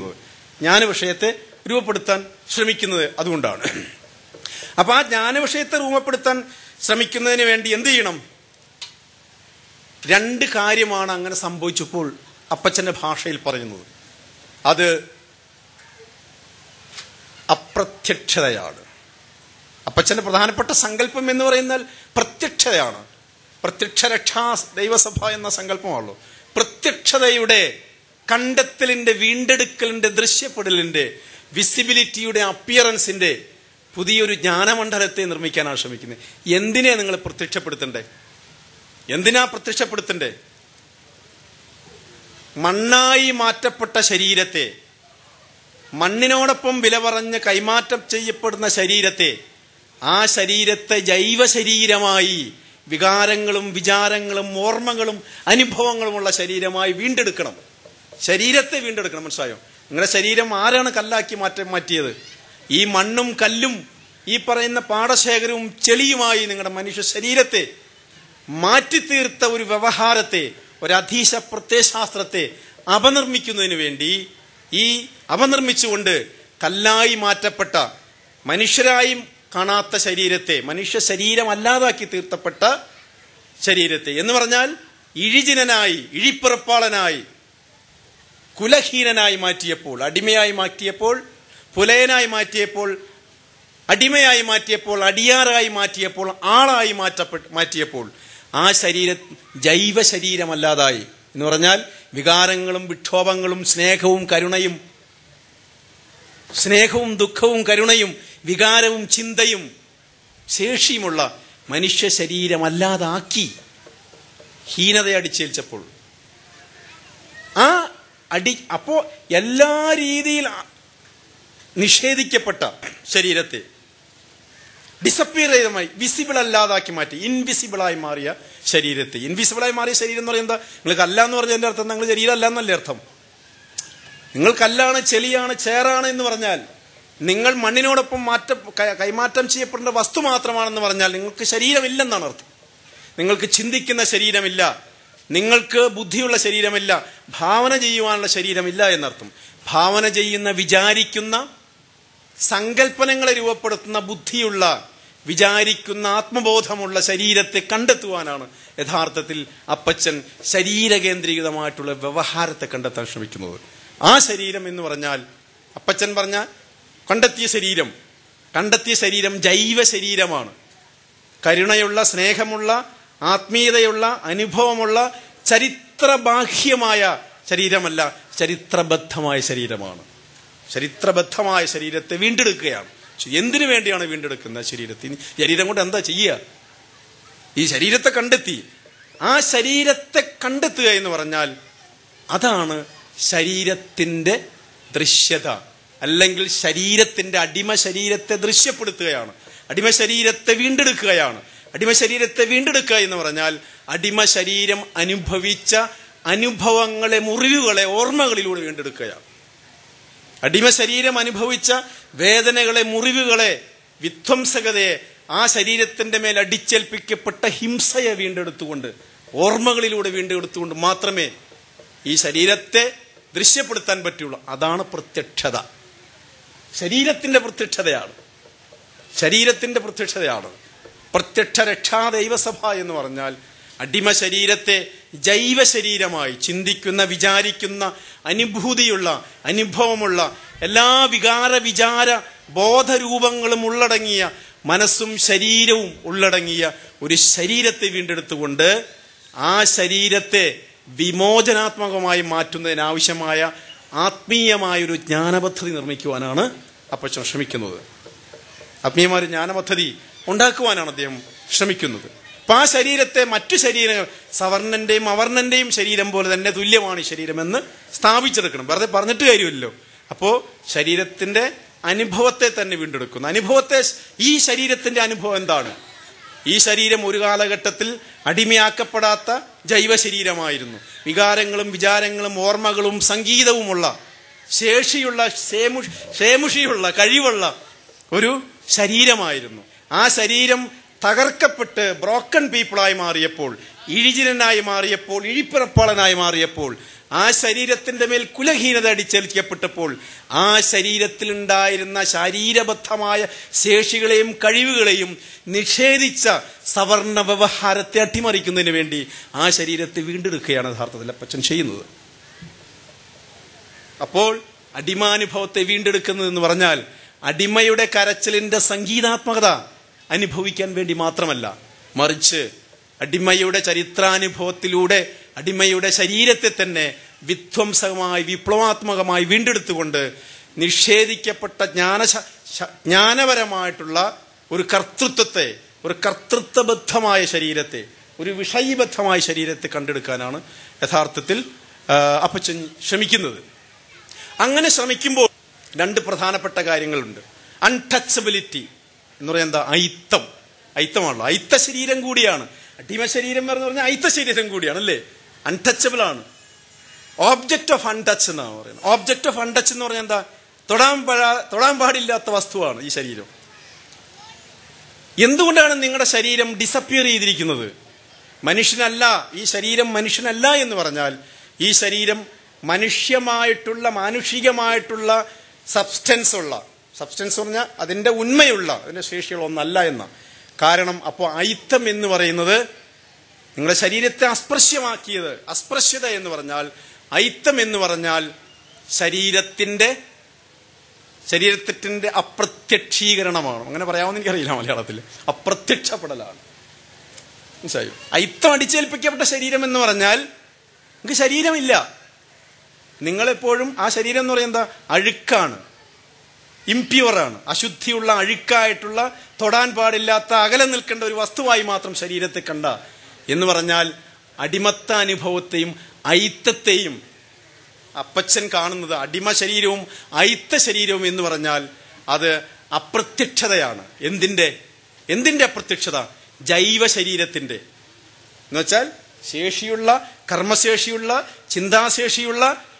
ശ്രമിക്കുന്നത്. അതുകൊണ്ടാണ്. അപ്പൊ ആ ജ്ഞാനവിഷയത്തെ രൂപപ്പെടുത്താൻ ശ്രമിക്കുന്നതിന് വേണ്ടി എന്ത് ചെയ്യണം? രണ്ട് കാര്യമാണ് അങ്ങനെ സംഭവിച്ചപ്പോൾ അപ്പച്ചന്റെ ഭാഷയിൽ പറയുന്നത്. അത് അപ്രത്യക്ഷതയാണ്. അപ്പച്ചന്റെ പ്രധാനപ്പെട്ട സങ്കല്പം എന്ന് പറയുന്നാൽ പ്രത്യക്ഷതയാണ്. പ്രത്യക്ഷ രക്ഷാ ദൈവസഭ എന്ന സങ്കല്പമാണല്ലോ. പ്രത്യക്ഷതയുടെ, കണ്ടെത്തലിന്റെ, വീണ്ടെടുക്കലിന്റെ, ദൃശ്യപ്പെടലിന്റെ, വിസിബിലിറ്റിയുടെ, അപ്പിയറൻസിന്റെ പുതിയൊരു ജ്ഞാനമണ്ഡലത്തെ നിർമ്മിക്കാനാണ് ശ്രമിക്കുന്നത്. എന്തിനെ നിങ്ങൾ പ്രത്യക്ഷപ്പെടുത്തണ്ടേ? മണ്ണായി മാറ്റപ്പെട്ട ശരീരത്തെ, മണ്ണിനോടൊപ്പം വില പറഞ്ഞ് കൈമാറ്റം ചെയ്യപ്പെടുന്ന ശരീരത്തെ, ആ ശരീരത്തെ ജൈവ ശരീരമായി, വികാരങ്ങളും വിചാരങ്ങളും ഓർമ്മകളും അനുഭവങ്ങളുമുള്ള ശരീരമായി വീണ്ടെടുക്കണം. ശരീരത്തെ വീണ്ടെടുക്കണം. മനസ്സിലായോ? നിങ്ങളുടെ ശരീരം ആരാണ് കല്ലാക്കി മാറ്റിയത്? ഈ മണ്ണും കല്ലും ഈ പറയുന്ന പാടശേഖരവും ചെളിയുമായി നിങ്ങളുടെ മനുഷ്യ ശരീരത്തെ മാറ്റിത്തീർത്ത ഒരു വ്യവഹാരത്തെ, ഒരു അധീശ പ്രത്യയശാസ്ത്രത്തെ അപനിർമ്മിക്കുന്നതിന് വേണ്ടി, ഈ അപനിർമ്മിച്ചുകൊണ്ട് കല്ലായി മാറ്റപ്പെട്ട, മനുഷ്യരായി കാണാത്ത ശരീരത്തെ, മനുഷ്യ ശരീരമല്ലാതാക്കി തീർത്തപ്പെട്ട ശരീരത്തെ എന്ന് പറഞ്ഞാൽ ഇഴിജിനനായി, ഇഴിപ്പിറപ്പാളനായി, കുലഹീനനായി മാറ്റിയപ്പോൾ, അടിമയായി മാറ്റിയപ്പോൾ, പുലയനായി മാറ്റിയപ്പോൾ, അടിമയായി മാറ്റിയപ്പോൾ, അടിയാറായി മാറ്റിയപ്പോൾ, ആളായി മാറ്റിയപ്പോൾ ആ ജൈവ ശരീരമല്ലാതായി എന്ന് പറഞ്ഞാൽ വികാരങ്ങളും വിക്ഷോഭങ്ങളും സ്നേഹവും ദുഃഖവും കരുണയും വികാരവും ചിന്തയും ശേഷിയുമുള്ള മനുഷ്യ ശരീരമല്ലാതാക്കി ഹീനത അടിച്ചേൽച്ചപ്പോൾ അപ്പോ എല്ലാ രീതിയിൽ നിഷേധിക്കപ്പെട്ട ശരീരത്തെ ഡിസപ്പിയർ ചെയ്തമായി വിസിബിൾ അല്ലാതാക്കി മാറ്റി, ഇൻവിസിബിളായി മാറിയ ശരീരത്തെ. ഇൻവിസിബിളായി മാറിയ ശരീരം എന്ന് പറയുന്നത് നിങ്ങൾ കല്ല എന്ന് പറഞ്ഞതിന്റെ അർത്ഥം നിങ്ങൾ ശരീരം അല്ല എന്നല്ലേ അർത്ഥം. നിങ്ങൾ കല്ലാണ്, ചെളിയാണ്, ചേറാണ് എന്ന് പറഞ്ഞാൽ, നിങ്ങൾ മണ്ണിനോടൊപ്പം കൈമാറ്റം ചെയ്യപ്പെടേണ്ട വസ്തു മാത്രമാണെന്ന് പറഞ്ഞാൽ നിങ്ങൾക്ക് ശരീരമില്ലെന്നാണ് അർത്ഥം. നിങ്ങൾക്ക് ചിന്തിക്കുന്ന ശരീരമില്ല, നിങ്ങൾക്ക് ബുദ്ധിയുള്ള ശരീരമില്ല, ഭാവന ചെയ്യുവാനുള്ള ശരീരമില്ല എന്നർത്ഥം. ഭാവന ചെയ്യുന്ന, വിചാരിക്കുന്ന, സങ്കല്പനങ്ങളെ രൂപപ്പെടുത്തുന്ന ബുദ്ധിയുള്ള, വിചാരിക്കുന്ന, ആത്മബോധമുള്ള ശരീരത്തെ കണ്ടെത്തുവാനാണ് യഥാർത്ഥത്തിൽ അപ്പച്ചൻ ശരീരകേന്ദ്രീകൃതമായിട്ടുള്ള വ്യവഹാരത്തെ കണ്ടെത്താൻ ശ്രമിക്കുന്നത്. ആ ശരീരം എന്ന് പറഞ്ഞാൽ അപ്പച്ചൻ പറഞ്ഞ കണ്ടെത്തിയ ശരീരം ജൈവ ശരീരമാണ്. കരുണയുള്ള, സ്നേഹമുള്ള, ആത്മീയതയുള്ള, അനുഭവമുള്ള, ചരിത്രബാഹ്യമായ ശരീരമല്ല, ചരിത്രബദ്ധമായ ശരീരമാണ്. ചരിത്രബദ്ധമായ ശരീരത്തെ വീണ്ടെടുക്കുകയാണ്. എന്തിനു വേണ്ടിയാണ് വീണ്ടെടുക്കുന്നത്? ശരീരത്തിന്. ശരീരം കൊണ്ട് എന്താ ചെയ്യുക? ഈ ശരീരത്തെ കണ്ടെത്തി. ആ ശരീരത്തെ കണ്ടെത്തുക എന്ന് പറഞ്ഞാൽ അതാണ് ശരീരത്തിന്റെ ദൃശ്യത, അല്ലെങ്കിൽ ശരീരത്തിന്റെ അടിമ ശരീരത്തെ ദൃശ്യപ്പെടുത്തുകയാണ്. അടിമ ശരീരത്തെ വീണ്ടെടുക്കുകയാണ്. അടിമ ശരീരത്തെ വീണ്ടെടുക്കുക എന്ന് പറഞ്ഞാൽ അടിമ ശരീരം അനുഭവിച്ച അനുഭവങ്ങളെ, മുറിവുകളെ ഓർമ്മകളിലൂടെ വീണ്ടെടുക്കുകയാണ്. അടിമ ശരീരം അനുഭവിച്ച വേദനകളെ, മുറിവുകളെ, വിധ്വംസകതയെ, ആ ശരീരത്തിന്റെ മേൽ അടിച്ചേൽപ്പിക്കപ്പെട്ട ഹിംസയെ വീണ്ടെടുത്തുകൊണ്ട്, ഓർമ്മകളിലൂടെ വീണ്ടെടുത്തുകൊണ്ട് മാത്രമേ ഈ ശരീരത്തെ ദൃശ്യപ്പെടുത്താൻ പറ്റുള്ളൂ. അതാണ് പ്രത്യക്ഷത. ശരീരത്തിന്റെ പ്രത്യക്ഷതയാണ്. ശരീരത്തിന്റെ പ്രത്യക്ഷതയാണ് പ്രത്യക്ഷ രക്ഷാ ദൈവസഭ എന്ന് പറഞ്ഞാൽ അടിമ ശരീരത്തെ ജൈവ ശരീരമായി ചിന്തിക്കുന്ന, വിചാരിക്കുന്ന, അനുഭൂതിയുള്ള, അനുഭവമുള്ള, എല്ലാ വികാര വിചാര ബോധരൂപങ്ങളും ഉള്ളടങ്ങിയ, മനസ്സും ശരീരവും ഉള്ളടങ്ങിയ ഒരു ശരീരത്തെ വീണ്ടെടുത്തുകൊണ്ട് ആ ശരീരത്തെ വിമോചനാത്മകമായി മാറ്റുന്നതിനാവശ്യമായ ആത്മീയമായൊരു ജ്ഞാനപദ്ധതി നിർമ്മിക്കുവാനാണ് അപ്പച്ചൻ ശ്രമിക്കുന്നത്. ആത്മീയമായ ജ്ഞാനപദ്ധതി ഉണ്ടാക്കുവാനാണ് അദ്ദേഹം ശ്രമിക്കുന്നത്. അപ്പൊ ആ ശരീരത്തെ മറ്റു ശരീരങ്ങൾ, സവർണന്റെയും അവർണന്റെയും ശരീരം പോലെ തന്നെ തുല്യമാണ് ഈ ശരീരമെന്ന് സ്ഥാപിച്ചെടുക്കണം. വെറുതെ പറഞ്ഞിട്ട് കാര്യമില്ലല്ലോ. അപ്പോ ശരീരത്തിന്റെ അനുഭവത്തെ തന്നെ വീണ്ടെടുക്കുന്നു. അനുഭവത്തെ, ഈ ശരീരത്തിന്റെ അനുഭവം എന്താണ്? ഈ ശരീരം ഒരു കാലഘട്ടത്തിൽ അടിമയാക്കപ്പെടാത്ത ജൈവ ശരീരമായിരുന്നു. വികാരങ്ങളും വിചാരങ്ങളും ഓർമ്മകളും സംഗീതവുമുള്ള, ശേഷിയുള്ള, ശേമുഷിയുള്ള, കഴിവുള്ള ഒരു ശരീരമായിരുന്നു. ആ ശരീരം തകർക്കപ്പെട്ട് ബ്രോക്കൺ പീപ്പിളായി മാറിയപ്പോൾ, ഇഴിജിരനായി മാറിയപ്പോൾ, ഇഴിപ്പിറപ്പാളനായി മാറിയപ്പോൾ, ആ ശരീരത്തിന്റെ മേൽ കുലഹീനത അടിച്ചേൽക്കപ്പെട്ടപ്പോൾ, ആ ശരീരത്തിലുണ്ടായിരുന്ന ശാരീരബദ്ധമായ ശേഷികളെയും കഴിവുകളെയും നിഷേധിച്ച സവർണ വ്യവഹാരത്തെ അട്ടിമറിക്കുന്നതിന് വേണ്ടി ആ ശരീരത്തെ വീണ്ടെടുക്കുകയാണ് യഥാർത്ഥത്തിൽ അപ്പച്ചൻ ചെയ്യുന്നത്. അപ്പോൾ അടിമാനുഭവത്തെ വീണ്ടെടുക്കുന്നതെന്ന് പറഞ്ഞാൽ അടിമയുടെ കരച്ചിലിന്റെ സംഗീതാത്മകത അനുഭവിക്കാൻ വേണ്ടി മാത്രമല്ല, മറിച്ച് അടിമയുടെ ചരിത്രാനുഭവത്തിലൂടെ അടിമയുടെ ശരീരത്തെ തന്നെ വിധ്വംസകമായി, വിപ്ലവാത്മകമായി വീണ്ടെടുത്തുകൊണ്ട് നിഷേധിക്കപ്പെട്ട ജ്ഞാനപരമായിട്ടുള്ള ഒരു കർത്തൃത്വത്തെ, ഒരു കർത്തൃത്വബദ്ധമായ ശരീരത്തെ, ഒരു വിഷയബദ്ധമായ ശരീരത്തെ കണ്ടെടുക്കാനാണ് യഥാർത്ഥത്തിൽ അപ്പച്ചൻ ശ്രമിക്കുന്നത്. അങ്ങനെ ശ്രമിക്കുമ്പോൾ രണ്ട് പ്രധാനപ്പെട്ട കാര്യങ്ങളുണ്ട്. അൺടച്ചബിലിറ്റി എന്ന് പറയാൻ എന്താ? അയിത്തമാണല്ലോ. അയിത്ത ശരീരം കൂടിയാണ് അടിമ ശരീരം എന്ന് പറഞ്ഞാൽ. അയിത്ത ശരീരം കൂടിയാണ് അല്ലേ? അൺടച്ചബിൾ ആണ്. ഓബ്ജക്റ്റ് ഓഫ് അൺടച്ച് എന്നാണ് പറയുന്നത്. ഓബ്ജക്റ്റ് ഓഫ് അൺടച്ച് എന്ന് പറഞ്ഞാൽ എന്താ? തൊടാൻ പാടില്ലാത്ത വസ്തുവാണ് ഈ ശരീരം. എന്തുകൊണ്ടാണ് നിങ്ങളുടെ ശരീരം ഡിസപ്പിയർ ചെയ്തിരിക്കുന്നത്? മനുഷ്യനല്ല, ഈ ശരീരം മനുഷ്യനല്ല എന്ന് പറഞ്ഞാൽ ഈ ശരീരം മനുഷ്യമായിട്ടുള്ള, മാനുഷികമായിട്ടുള്ള സബ്സ്റ്റൻസ് പറഞ്ഞാൽ അതിന്റെ ഉണ്മയുള്ള, അതിന്റെ ശേഷിയുള്ള ഒന്നല്ല എന്ന കാരണം. അപ്പോൾ അയിത്തം എന്ന് പറയുന്നത് നിങ്ങളുടെ ശരീരത്തെ അസ്പൃശ്യമാക്കിയത്, അസ്പൃശ്യത എന്ന് പറഞ്ഞാൽ, അയിത്തം എന്ന് പറഞ്ഞാൽ ശരീരത്തിന്റെ അപ്രത്യക്ഷീകരണമാണ്. അങ്ങനെ പറയാമെന്ന് എനിക്കറിയില്ല മലയാളത്തിൽ. അപ്രത്യക്ഷപ്പെടലാണ്. മനസ്സിലായോ? അയിത്തം അടിച്ചേൽപ്പിക്കപ്പെട്ട ശരീരം എന്ന് പറഞ്ഞാൽ നിങ്ങൾക്ക് ശരീരമില്ല. നിങ്ങളെപ്പോഴും ആ ശരീരം എന്ന് പറയുന്നത് എന്താ? അഴുക്കാണ്, ഇംപ്യൂറാണ്, അശുദ്ധിയുള്ള, അഴുക്കായിട്ടുള്ള, തൊടാൻ പാടില്ലാത്ത, അകലെ നിൽക്കേണ്ട ഒരു വസ്തുവായി മാത്രം ശരീരത്തെ കണ്ട എന്ന് പറഞ്ഞാൽ അടിമത്ത അനുഭവത്തെയും അയിത്തത്തെയും അപ്പച്ചൻ കാണുന്നത്, അടിമ ശരീരവും അയിത്ത ശരീരവും എന്ന് പറഞ്ഞാൽ അത് അപ്രത്യക്ഷതയാണ്. എന്തിന്റെ അപ്രത്യക്ഷത? ജൈവ ശരീരത്തിന്റെ എന്ന് വെച്ചാൽ ശേഷിയുള്ള, കർമ്മശേഷിയുള്ള, ചിന്താശേഷിയുള്ള,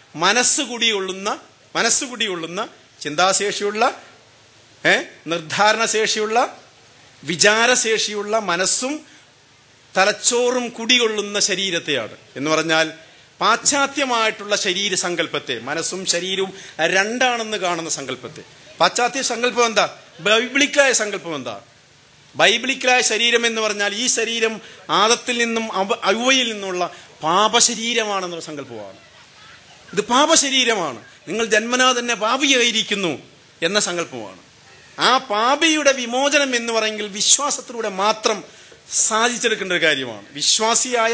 മനസ്സുകൂടിയുള്ളുന്ന, ചിന്താശേഷിയുള്ള, നിർദ്ധാരണശേഷിയുള്ള, വിചാരശേഷിയുള്ള മനസ്സും തലച്ചോറും കുടികൊള്ളുന്ന ശരീരത്തെയാണ്. എന്ന് പറഞ്ഞാൽ പാശ്ചാത്യമായിട്ടുള്ള ശരീര സങ്കല്പത്തെ, മനസ്സും ശരീരവും രണ്ടാണെന്ന് കാണുന്ന സങ്കല്പത്തെ, പാശ്ചാത്യ സങ്കല്പം എന്താ? ബൈബിളിക്കലായ സങ്കല്പം എന്താ? ബൈബിളിക്കലായ ശരീരം എന്ന് പറഞ്ഞാൽ ഈ ശരീരം ആദത്തിൽ നിന്നും ഔവയിൽ നിന്നുള്ള പാപശരീരമാണെന്നുള്ള സങ്കല്പമാണ്. ഇത് പാപശരീരമാണ്, നിങ്ങൾ ജന്മനാ തന്നെ പാപിയായിരിക്കുന്നു എന്ന സങ്കല്പമാണ്. ആ പാപിയുടെ വിമോചനം എന്ന് പറയുമെങ്കിൽ വിശ്വാസത്തിലൂടെ മാത്രം സാധിച്ചെടുക്കേണ്ട ഒരു കാര്യമാണ്. വിശ്വാസിയായാൽ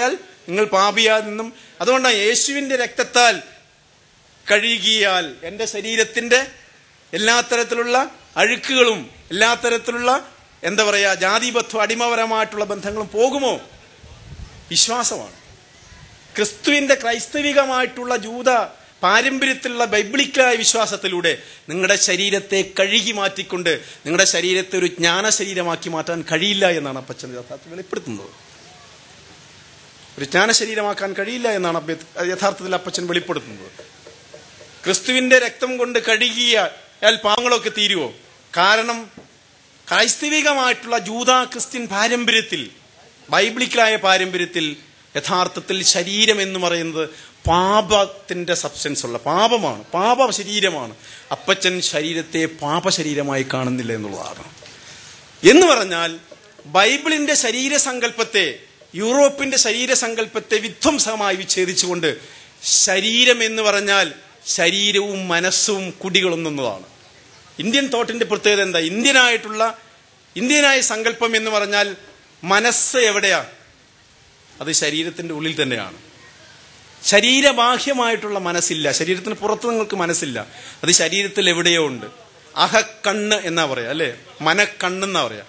നിങ്ങൾ പാപിയാൽ നിന്നും. അതുകൊണ്ടാണ് യേശുവിന്റെ രക്തത്താൽ കഴുകിയാൽ എൻ്റെ ശരീരത്തിന്റെ എല്ലാ തരത്തിലുള്ള അഴുക്കുകളും എല്ലാ തരത്തിലുള്ള എന്താ പറയാ ജാതിബദ്ധ അടിമപരമായിട്ടുള്ള ബന്ധങ്ങളും പോകുമോ? വിശ്വാസമാണ്. ക്രിസ്തുവിന്റെ ക്രൈസ്തവികമായിട്ടുള്ള ജൂത പാരമ്പര്യത്തിലുള്ള ബൈബിളിക്കലായ വിശ്വാസത്തിലൂടെ നിങ്ങളുടെ ശരീരത്തെ കഴുകി മാറ്റിക്കൊണ്ട് നിങ്ങളുടെ ശരീരത്തെ ഒരു ജ്ഞാന ശരീരമാക്കി മാറ്റാൻ കഴിയില്ല എന്നാണ് അപ്പച്ചൻ യഥാർത്ഥത്തിൽ വെളിപ്പെടുത്തുന്നത്. ഒരു ജ്ഞാന ശരീരമാക്കാൻ കഴിയില്ല എന്നാണ് യഥാർത്ഥത്തിൽ അപ്പച്ചൻ വെളിപ്പെടുത്തുന്നത്. ക്രിസ്തുവിന്റെ രക്തം കൊണ്ട് കഴുകിയാൽ പാവങ്ങളൊക്കെ തീരുവോ? കാരണം ക്രൈസ്തവികമായിട്ടുള്ള ജൂത ക്രിസ്ത്യൻ പാരമ്പര്യത്തിൽ ബൈബിളിക്കലായ പാരമ്പര്യത്തിൽ യഥാർത്ഥത്തിൽ ശരീരം എന്ന് പറയുന്നത് പാപത്തിന്റെ സബ്സ്റ്റൻസ് ഉള്ള പാപമാണ്, പാപ ശരീരമാണ്. അപ്പച്ചൻ ശരീരത്തെ പാപ ശരീരമായി കാണുന്നില്ല എന്നുള്ളതാണ്. എന്ന് പറഞ്ഞാൽ ബൈബിളിന്റെ ശരീരസങ്കല്പത്തെ യൂറോപ്പിന്റെ ശരീരസങ്കല്പത്തെ വിധ്വംസമായി വിച്ഛേദിച്ചുകൊണ്ട് ശരീരം എന്ന് പറഞ്ഞാൽ ശരീരവും മനസ്സും കുടികൊള്ളുന്നതാണ്. ഇന്ത്യൻ തോട്ടിന്റെ പ്രത്യേകത എന്താ? ഇന്ത്യനായ സങ്കല്പം എന്ന് പറഞ്ഞാൽ മനസ്സ് എവിടെയാ? അത് ശരീരത്തിന്റെ ഉള്ളിൽ തന്നെയാണ്. ശരീരബാഹ്യമായിട്ടുള്ള മനസ്സില്ല, ശരീരത്തിന് പുറത്ത് നിങ്ങൾക്ക് മനസ്സില്ല, അത് ശരീരത്തിൽ എവിടെയോ ഉണ്ട്. അഹക്കണ്ണ് എന്നാ പറയാ, അല്ലെ? മനക്കണ്ണെന്നാ പറയാ.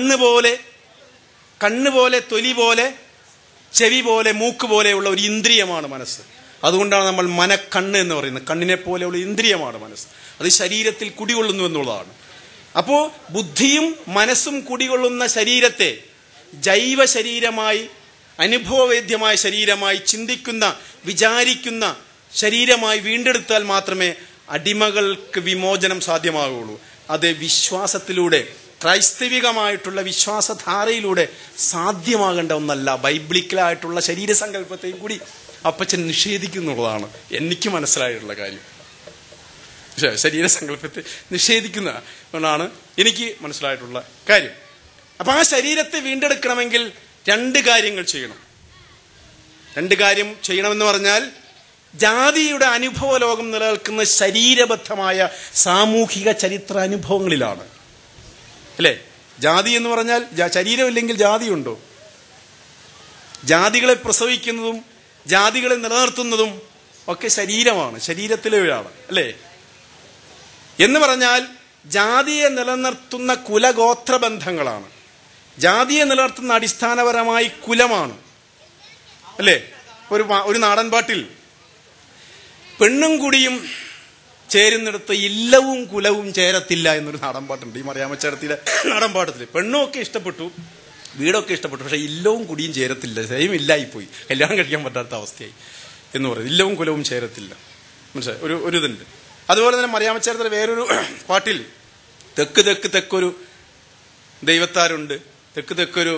കണ്ണ് പോലെ തൊലി പോലെ ചെവി പോലെ മൂക്ക് പോലെയുള്ള ഒരു ഇന്ദ്രിയമാണ് മനസ്സ്. അതുകൊണ്ടാണ് നമ്മൾ മനക്കണ്ണ് എന്ന് പറയുന്നത്. കണ്ണിനെ പോലെയുള്ള ഇന്ദ്രിയമാണ് മനസ്സ്, അത് ശരീരത്തിൽ കുടികൊള്ളുന്നു എന്നുള്ളതാണ്. അപ്പോ ബുദ്ധിയും മനസ്സും കുടികൊള്ളുന്ന ശരീരത്തെ ജൈവ ശരീരമായി, അനുഭവവേദ്യമായ ശരീരമായി, ചിന്തിക്കുന്ന വിചാരിക്കുന്ന ശരീരമായി വീണ്ടെടുത്താൽ മാത്രമേ അടിമകൾക്ക് വിമോചനം സാധ്യമാകുള്ളൂ. അത് വിശ്വാസത്തിലൂടെ, ക്രൈസ്തവികമായിട്ടുള്ള വിശ്വാസധാരയിലൂടെ സാധ്യമാകേണ്ട ഒന്നല്ല. ബൈബിളിക്കലായിട്ടുള്ള ശരീരസങ്കല്പത്തെയും കൂടി അപ്പച്ചൻ നിഷേധിക്കുന്നുള്ളതാണ് എനിക്ക് മനസ്സിലായിട്ടുള്ള കാര്യം. ശരീരസങ്കല്പത്തെ നിഷേധിക്കുന്നതാണ് എനിക്ക് മനസ്സിലായിട്ടുള്ള കാര്യം. അപ്പൊ ആ ശരീരത്തെ വീണ്ടെടുക്കണമെങ്കിൽ രണ്ട് കാര്യങ്ങൾ ചെയ്യണം. രണ്ട് കാര്യം ചെയ്യണമെന്ന് പറഞ്ഞാൽ, ജാതിയുടെ അനുഭവ ലോകം നിലനിൽക്കുന്ന ശരീരബദ്ധമായ സാമൂഹിക ചരിത്ര അനുഭവങ്ങളിലാണ്, അല്ലേ? ജാതി എന്ന് പറഞ്ഞാൽ ശരീരമില്ലെങ്കിൽ ജാതിയുണ്ടോ? ജാതികളെ പ്രസവിക്കുന്നതും ജാതികളെ നിലനിർത്തുന്നതും ഒക്കെ ശരീരമാണ്, ശരീരത്തിലെയാണ്, അല്ലേ? എന്ന് പറഞ്ഞാൽ ജാതിയെ നിലനിർത്തുന്ന കുലഗോത്ര ബന്ധങ്ങളാണ്. ജാതിയെ നിലനിർത്തുന്ന അടിസ്ഥാനപരമായി കുലമാണ്, അല്ലേ? ഒരു നാടൻ പാട്ടിൽ പെണ്ണും കുടിയും ചേരുന്നിടത്ത് ഇല്ലവും കുലവും ചേരത്തില്ല എന്നൊരു നാടൻ പാട്ടുണ്ട്. ഈ മറിയാമ്മച്ചേർത്തിയുടെ നാടൻ പാട്ടത്തിൽ പെണ്ണും ഒക്കെ ഇഷ്ടപ്പെട്ടു, വീടൊക്കെ ഇഷ്ടപ്പെട്ടു, പക്ഷെ ഇല്ലവും കുടിയും ചേരത്തില്ല, സെയിം ഇല്ലായിപ്പോയി, കല്യാണം കഴിക്കാൻ പറ്റാത്ത അവസ്ഥയായി എന്ന് പറയും. ഇല്ലവും കുലവും ചേരത്തില്ല, മനസ്സിലായി? ഒരു ഇതുണ്ട്. അതുപോലെ തന്നെ മറിയാമ്മച്ചേർത്തിയുടെ വേറൊരു പാട്ടിൽ തെക്കൊരു ദൈവത്താരുണ്ട്, തെക്കൊരു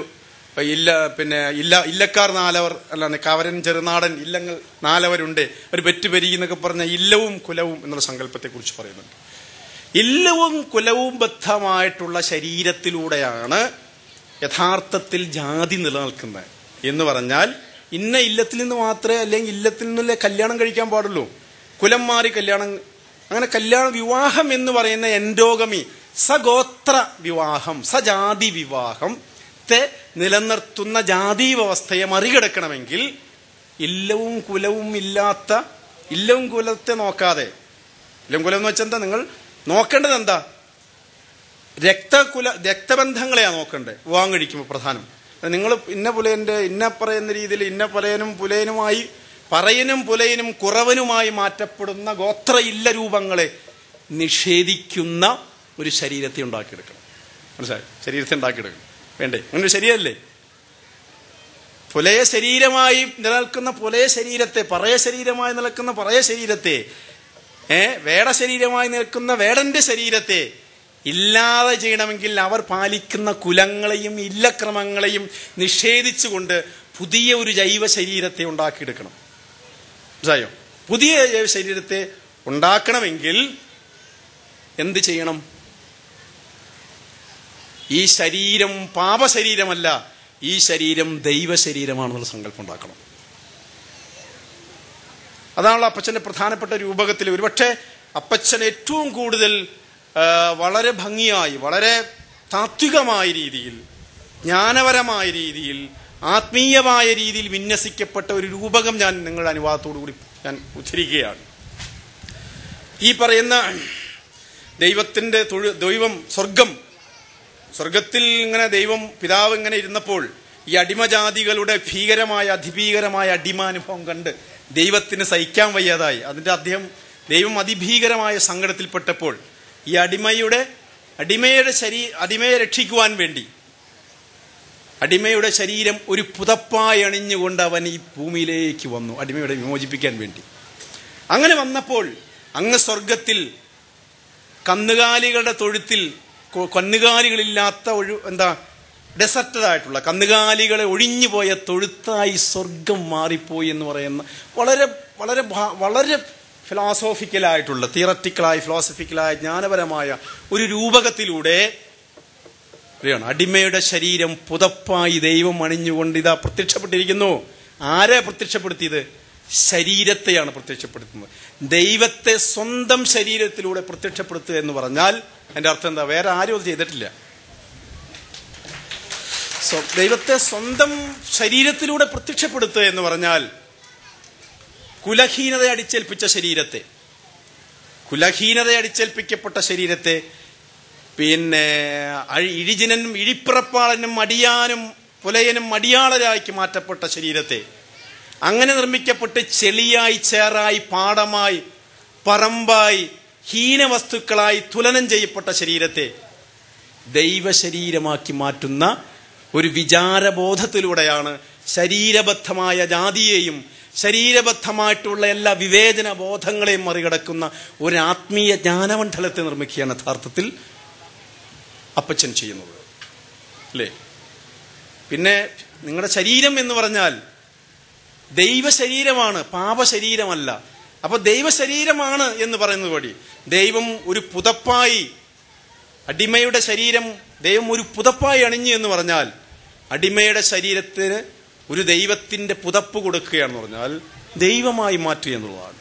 ഇല്ലക്കാർ നാലവർ, അല്ലാതെ കവരൻ ചെറുനാടൻ ഇല്ലങ്ങൾ നാലവരുണ്ട്, ഒരു പെറ്റുപെരുകി എന്നൊക്കെ പറഞ്ഞ ഇല്ലവും കുലവും എന്നുള്ള സങ്കല്പത്തെ കുറിച്ച് പറയുന്നുണ്ട്. ഇല്ലവും കുലവും ബദ്ധമായിട്ടുള്ള ശരീരത്തിലൂടെയാണ് യഥാർത്ഥത്തിൽ ജാതി നിലനിൽക്കുന്നത്. എന്ന് പറഞ്ഞാൽ ഇന്ന ഇല്ലത്തിൽ നിന്ന് മാത്രമേ, അല്ലെങ്കിൽ ഇല്ലത്തിൽ നിന്നല്ലേ കല്യാണം കഴിക്കാൻ പാടുള്ളൂ. കുലം മാറി കല്യാണം, അങ്ങനെ വിവാഹം എന്ന് പറയുന്ന എൻഡോഗമി, സഗോത്ര വിവാഹം, സജാതി വിവാഹത്തെ നിലനിർത്തുന്ന ജാതി വ്യവസ്ഥയെ മറികടക്കണമെങ്കിൽ ഇല്ലവും കുലവും ഇല്ലാത്ത, ഇല്ലവും കുലത്തെ നോക്കാതെ, ഇല്ലവും കുലം എന്ന് വെച്ചാൽ എന്താ? നിങ്ങൾ നോക്കേണ്ടത് എന്താ? രക്തബന്ധങ്ങളെയാണ് നോക്കണ്ടേ വിവാഹം കഴിക്കുമ്പോൾ പ്രധാനം. നിങ്ങൾ ഇന്ന പുലയന്റെ, ഇന്ന പറയുന്ന രീതിയിൽ ഇന്ന പറയനും പുലയനും കുറവനുമായി മാറ്റപ്പെടുന്ന ഗോത്ര ഇല്ല രൂപങ്ങളെ നിഷേധിക്കുന്ന ഒരു ശരീരത്തെ ഉണ്ടാക്കിയെടുക്കണം. മനസ്സിലായി? ശരീരത്തെ ഉണ്ടാക്കിയെടുക്കണം, വേണ്ടേ? അങ്ങനെ ശരീരമല്ലേ? പുലയ ശരീരമായി നിലനിൽക്കുന്ന പുലയ ശരീരത്തെ, പറയ ശരീരമായി നിൽക്കുന്ന പറയ ശരീരത്തെ, വേട ശരീരമായി നിൽക്കുന്ന വേടന്റെ ശരീരത്തെ ഇല്ലാതെ ചെയ്യണമെങ്കിൽ അവർ പാലിക്കുന്ന കുലങ്ങളെയും ഇല്ലക്രമങ്ങളെയും നിഷേധിച്ചുകൊണ്ട് പുതിയ ഒരു ജൈവ ശരീരത്തെ ഉണ്ടാക്കിയെടുക്കണം. മനസ്സിലായോ? പുതിയ ജൈവ ശരീരത്തെ ഉണ്ടാക്കണമെങ്കിൽ എന്ത് ചെയ്യണം? ഈ ശരീരം പാപശരീരമല്ല, ഈ ശരീരം ദൈവശരീരമാണെന്നുള്ള സങ്കല്പം ഉണ്ടാക്കണം. അതാണല്ലോ അപ്പച്ചന്റെ പ്രധാനപ്പെട്ട രൂപകത്തിൽ. ഒരുപക്ഷെ അപ്പച്ചൻ ഏറ്റവും കൂടുതൽ വളരെ ഭംഗിയായി, വളരെ താത്വികമായ രീതിയിൽ, ജ്ഞാനപരമായ രീതിയിൽ ആത്മീയമായ രീതിയിൽ വിന്യസിക്കപ്പെട്ട ഒരു രൂപകം ഞാൻ നിങ്ങളുടെ അനുവാദത്തോടു കൂടി ഞാൻ ഉദ്ധരിക്കുകയാണ്. ഈ പറയുന്ന ദൈവത്തിൻ്റെ ദൈവം സ്വർഗത്തിൽ ഇങ്ങനെ ദൈവം പിതാവ് ഇങ്ങനെ ഇരുന്നപ്പോൾ ഈ അടിമജാതികളുടെ അതിഭീകരമായ അടിമാനുഭവം കണ്ട് ദൈവത്തിന് സഹിക്കാൻ വയ്യാതായി. ദൈവം അതിഭീകരമായ സങ്കടത്തിൽപ്പെട്ടപ്പോൾ ഈ അടിമയെ രക്ഷിക്കുവാൻ വേണ്ടി അടിമയുടെ ശരീരം ഒരു പുതപ്പായി അണിഞ്ഞുകൊണ്ട് അവൻ ഈ ഭൂമിയിലേക്ക് വന്നു, അടിമയുടെ വിമോചിപ്പിക്കാൻ വേണ്ടി. അങ്ങനെ വന്നപ്പോൾ അങ്ങ് സ്വർഗത്തിൽ കന്നുകാലികളുടെ തൊഴുത്തിൽ കന്നുകാലികളില്ലാത്ത ഡെസർട്ടഡായിട്ടുള്ള കന്നുകാലികളെ ഒഴിഞ്ഞുപോയ തൊഴുത്തായി സ്വർഗം മാറിപ്പോയി എന്ന് പറയുന്ന വളരെ വളരെ വളരെ ഫിലോസോഫിക്കലായിട്ടുള്ള ഫിലോസഫിക്കലായ ജ്ഞാനപരമായ ഒരു രൂപകത്തിലൂടെ അടിമയുടെ ശരീരം പുതപ്പായി ദൈവം അണിഞ്ഞുകൊണ്ട് ഇതാ പ്രത്യക്ഷപ്പെട്ടിരിക്കുന്നു. ആരെ പ്രത്യക്ഷപ്പെടുത്തിയത്? ശരീരത്തെയാണ് പ്രത്യക്ഷപ്പെടുത്തുന്നത്. ദൈവത്തെ സ്വന്തം ശരീരത്തിലൂടെ പ്രത്യക്ഷപ്പെടുത്തുക എന്ന് പറഞ്ഞാൽ അതിന്റെ അർത്ഥം എന്താ? വേറെ ആരും അത് ചെയ്തിട്ടില്ല. ദൈവത്തെ സ്വന്തം ശരീരത്തിലൂടെ പ്രത്യക്ഷപ്പെടുത്തുക എന്ന് പറഞ്ഞാൽ കുലഹീനത അടിച്ചേൽപ്പിക്കപ്പെട്ട ശരീരത്തെ പിന്നെ ഇഴിജിനും ഇഴിപ്പിറപ്പാളനും അടിയാനും പുലയനും അടിയാളരാക്കി മാറ്റപ്പെട്ട ശരീരത്തെ, അങ്ങനെ നിർമ്മിക്കപ്പെട്ട് ചെളിയായി ചേറായി പാടമായി പറമ്പായി ഹീനവസ്തുക്കളായി തുലനം ചെയ്യപ്പെട്ട ശരീരത്തെ ദൈവശരീരമാക്കി മാറ്റുന്ന ഒരു വിചാരബോധത്തിലൂടെയാണ് ശരീരബദ്ധമായ ജാതിയെയും ശരീരബദ്ധമായിട്ടുള്ള എല്ലാ വിവേചന ബോധങ്ങളെയും മറികടക്കുന്ന ഒരു ആത്മീയ ജ്ഞാനമണ്ഡലത്തെ നിർമ്മിക്കുകയാണ് യഥാർത്ഥത്തിൽ അപ്പച്ചൻ ചെയ്യുന്നത്, അല്ലേ? പിന്നെ നിങ്ങളുടെ ശരീരം എന്ന് പറഞ്ഞാൽ ദൈവശരീരമാണ്, പാപശരീരമല്ല. അപ്പൊ ദൈവശരീരമാണ് എന്ന് പറയുന്നത് വഴി ദൈവം ഒരു പുതപ്പായി അടിമയുടെ ശരീരം ദൈവം ഒരു പുതപ്പായി അണിഞ്ഞു എന്ന് പറഞ്ഞാൽ അടിമയുടെ ശരീരത്തിന് ഒരു ദൈവത്തിന്റെ പുതപ്പ് കൊടുക്കുകയാണെന്ന് പറഞ്ഞാൽ ദൈവമായി മാറ്റുക എന്നുള്ളതാണ്.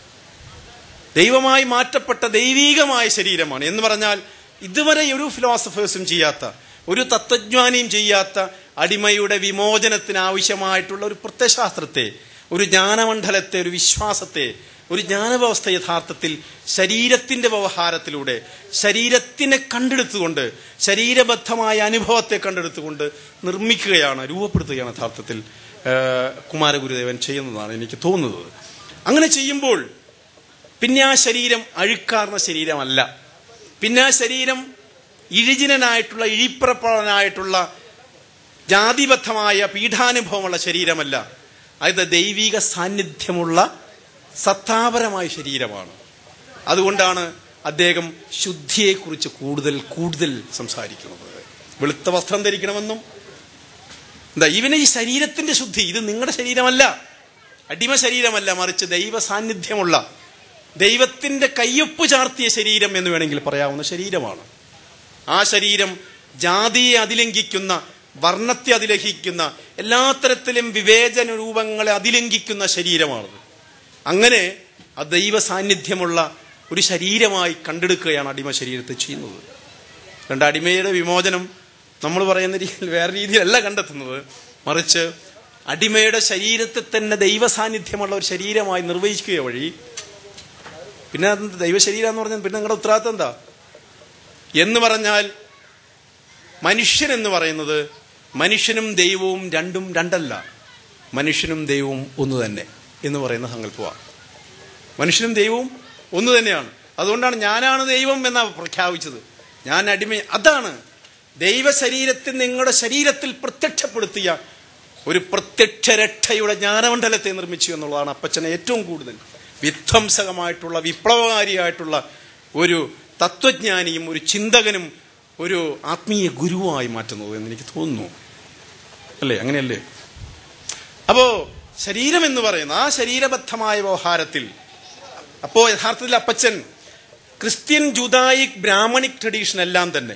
ദൈവമായി മാറ്റപ്പെട്ട ദൈവീകമായ ശരീരമാണ് എന്ന് പറഞ്ഞാൽ ഇതുവരെ ഒരു ഫിലോസഫേഴ്സും ചെയ്യാത്ത, ഒരു തത്വജ്ഞാനിയും ചെയ്യാത്ത അടിമയുടെ വിമോചനത്തിന് ആവശ്യമായിട്ടുള്ള ഒരു പ്രത്യയശാസ്ത്രത്തെ, ഒരു ജ്ഞാനമണ്ഡലത്തെ, ഒരു വിശ്വാസത്തെ, ഒരു ജ്ഞാനവ്യവസ്ഥ യഥാർത്ഥത്തിൽ ശരീരത്തിന്റെ വ്യവഹാരത്തിലൂടെ ശരീരത്തിനെ കണ്ടെടുത്തുകൊണ്ട് ശരീരബദ്ധമായ അനുഭവത്തെ കണ്ടെടുത്തുകൊണ്ട് നിർമ്മിക്കുകയാണ്, രൂപപ്പെടുത്തുകയാണ് യഥാർത്ഥത്തിൽ കുമാരഗുരുദേവൻ ചെയ്യുന്നതാണ് എനിക്ക് തോന്നുന്നത്. അങ്ങനെ ചെയ്യുമ്പോൾ പിന്നെ ആ ശരീരം അഴുക്കാർന്ന ശരീരമല്ല, പിന്നെ ആ ശരീരം ഇഴിജിനായിട്ടുള്ള ഇഴിപ്പിറപ്പാളനായിട്ടുള്ള ജാതിബദ്ധമായ പീഠാനുഭവമുള്ള ശരീരമല്ല, അത് ദൈവിക സാന്നിധ്യമുള്ള സത്താപരമായ ശരീരമാണ്. അതുകൊണ്ടാണ് അദ്ദേഹം ശുദ്ധിയെക്കുറിച്ച് കൂടുതൽ സംസാരിക്കുന്നത്. വെളുത്ത വസ്ത്രം ധരിക്കണമെന്നും ഇവന് ഈ ശരീരത്തിന്റെ ശുദ്ധി, ഇത് നിങ്ങളുടെ ശരീരമല്ല, അടിമ ശരീരമല്ല, മറിച്ച് ദൈവ സാന്നിധ്യമുള്ള ദൈവത്തിന്റെ കയ്യൊപ്പ് ചാർത്തിയ ശരീരം എന്ന് വേണമെങ്കിൽ പറയാവുന്ന ശരീരമാണ്. ആ ശരീരം ജാതിയെ അതിലംഘിക്കുന്ന, വർണ്ണത്തെ അതിലംഘിക്കുന്ന, എല്ലാ തരത്തിലും വിവേചന രൂപങ്ങളെ അതിലംഘിക്കുന്ന ശരീരമാണത്. അങ്ങനെ ആ ദൈവ സാന്നിധ്യമുള്ള ഒരു ശരീരമായി കണ്ടെടുക്കുകയാണ് അടിമ ശരീരത്തെ ചെയ്യുന്നത്. അടിമയുടെ വിമോചനം നമ്മൾ പറയുന്ന രീതിയിൽ വേറെ രീതിയിലല്ല കണ്ടെത്തുന്നത്, മറിച്ച് അടിമയുടെ ശരീരത്തെ തന്നെ ദൈവ സാന്നിധ്യമുള്ള ഒരു ശരീരമായി നിർവഹിക്കുക വഴി പിന്നെ ദൈവശരീരം എന്ന് പറഞ്ഞാൽ പിന്നെ നിങ്ങളുടെ ഉത്തരവാദിത്തം എന്താ എന്ന് പറഞ്ഞാൽ, മനുഷ്യൻ എന്ന് പറയുന്നത് മനുഷ്യനും ദൈവവും രണ്ടല്ല, മനുഷ്യനും ദൈവവും ഒന്ന് തന്നെ എന്ന് പറയുന്ന സങ്കല്പമാണ്. മനുഷ്യനും ദൈവവും ഒന്ന് തന്നെയാണ്. അതുകൊണ്ടാണ് ഞാനാണ് ദൈവം എന്നാണ് പ്രഖ്യാപിച്ചത്. ഞാൻ അടിമ. അതാണ് ദൈവശരീരത്തിൽ നിങ്ങളുടെ ശരീരത്തിൽ പ്രത്യക്ഷപ്പെടുത്തിയ ഒരു പ്രത്യക്ഷ രക്ഷയുടെ ജ്ഞാനമണ്ഡലത്തെ നിർമ്മിച്ചു എന്നുള്ളതാണ് അപ്പച്ചനെ ഏറ്റവും കൂടുതൽ വിധ്വംസകമായിട്ടുള്ള വിപ്ലവകാരിയായിട്ടുള്ള ഒരു തത്വജ്ഞാനിയും ഒരു ചിന്തകനും ഒരു ആത്മീയ ഗുരുവായി മാറ്റുന്നത് എന്ന് എനിക്ക് തോന്നുന്നു. അല്ലേ? അങ്ങനെയല്ലേ? അപ്പോ ശരീരം എന്ന് പറയുന്ന ആ ശരീരബദ്ധമായ വ്യവഹാരത്തിൽ അപ്പോ യഥാർത്ഥത്തിൽ Appachan Christian Judaic Brahmanic tradition എല്ലാം തന്നെ,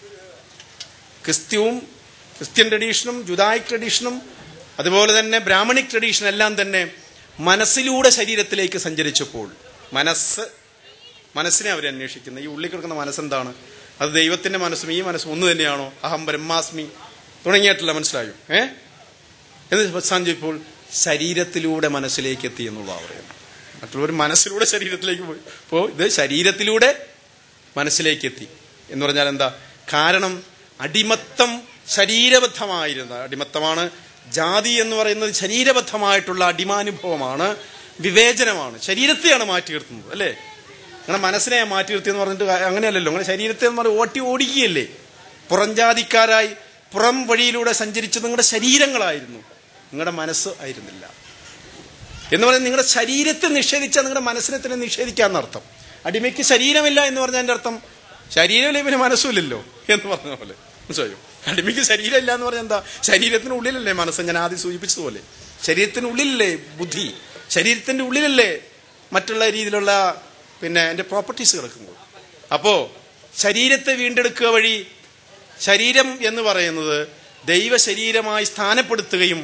ക്രിസ്ത്യൻ ട്രഡീഷനും ജുദായിക് ട്രഡീഷനും അതുപോലെ തന്നെ ബ്രാഹ്മണിക് ട്രഡീഷൻ എല്ലാം തന്നെ മനസ്സിലൂടെ ശരീരത്തിലേക്ക് സഞ്ചരിച്ചപ്പോൾ മനസ്സിനെ അവർ അന്വേഷിക്കുന്നത്. ഈ ഉള്ളിൽ കിടക്കുന്ന മനസ്സെന്താണ്? അത് ദൈവത്തിന്റെ മനസ്സും ഈ മനസ്സും ഒന്ന് തന്നെയാണോ? അഹം ബ്രഹ്മാസ്മി തുടങ്ങിയിട്ടുള്ള മനസ്സിലായോ? എന്ന് പ്രസ്ഥാനിച്ചപ്പോൾ ശരീരത്തിലൂടെ മനസ്സിലേക്ക് എത്തി എന്നുള്ളതാണ് പറയുന്നത്. മറ്റുള്ളവർ മനസ്സിലൂടെ ശരീരത്തിലേക്ക് പോയി. അപ്പോൾ ഇത് ശരീരത്തിലൂടെ മനസ്സിലേക്ക് എത്തി എന്ന് പറഞ്ഞാൽ എന്താ? കാരണം അടിമത്തം ശരീരബദ്ധമായിരുന്ന അടിമത്തമാണ്. ജാതി എന്ന് പറയുന്നത് ശരീരബദ്ധമായിട്ടുള്ള അടിമാനുഭവമാണ്, വിവേചനമാണ്, ശരീരത്തെയാണ് മാറ്റി നിർത്തുന്നത്. അല്ലേ? അങ്ങനെ മനസ്സിനെ മാറ്റി നിർത്തിയെന്ന് പറഞ്ഞിട്ട് അങ്ങനെയല്ലല്ലോ. അങ്ങനെ ശരീരത്തെ എന്ന് പറഞ്ഞാൽ ഓടിക്കുകയല്ലേ. പുറംജാതിക്കാരായി പുറം വഴിയിലൂടെ സഞ്ചരിച്ചത് നിങ്ങളുടെ ശരീരങ്ങളായിരുന്നു, നിങ്ങളുടെ മനസ്സ് ആയിരുന്നില്ല. എന്ന് പറയുന്നത് നിങ്ങളുടെ ശരീരത്തെ നിഷേധിച്ചാൽ നിങ്ങളുടെ മനസ്സിനെ തന്നെ നിഷേധിക്കാന്നർത്ഥം. അടിമയ്ക്ക് ശരീരമില്ല എന്ന് പറഞ്ഞാൽ എൻ്റെ അർത്ഥം ശരീരമില്ല പിന്നെ മനസ്സുമില്ലല്ലോ എന്ന് പറഞ്ഞ പോലെ. മനസ്സിലായോ? അടിമയ്ക്ക് ശരീരമില്ല എന്ന് പറഞ്ഞാൽ എന്താ? ശരീരത്തിനുള്ളിലല്ലേ മനസ്സ്? ഞാൻ ആദ്യം സൂചിപ്പിച്ചതുപോലെ ശരീരത്തിനുള്ളിലല്ലേ ബുദ്ധി, ശരീരത്തിന്റെ ഉള്ളിലല്ലേ മറ്റുള്ള രീതിയിലുള്ള എൻ്റെ പ്രോപ്പർട്ടീസ് കിടക്കുന്നത്. അപ്പോ ശരീരത്തെ വീണ്ടെടുക്കുക വഴി ശരീരം എന്ന് പറയുന്നത് ദൈവ ശരീരമായി സ്ഥാനപ്പെടുത്തുകയും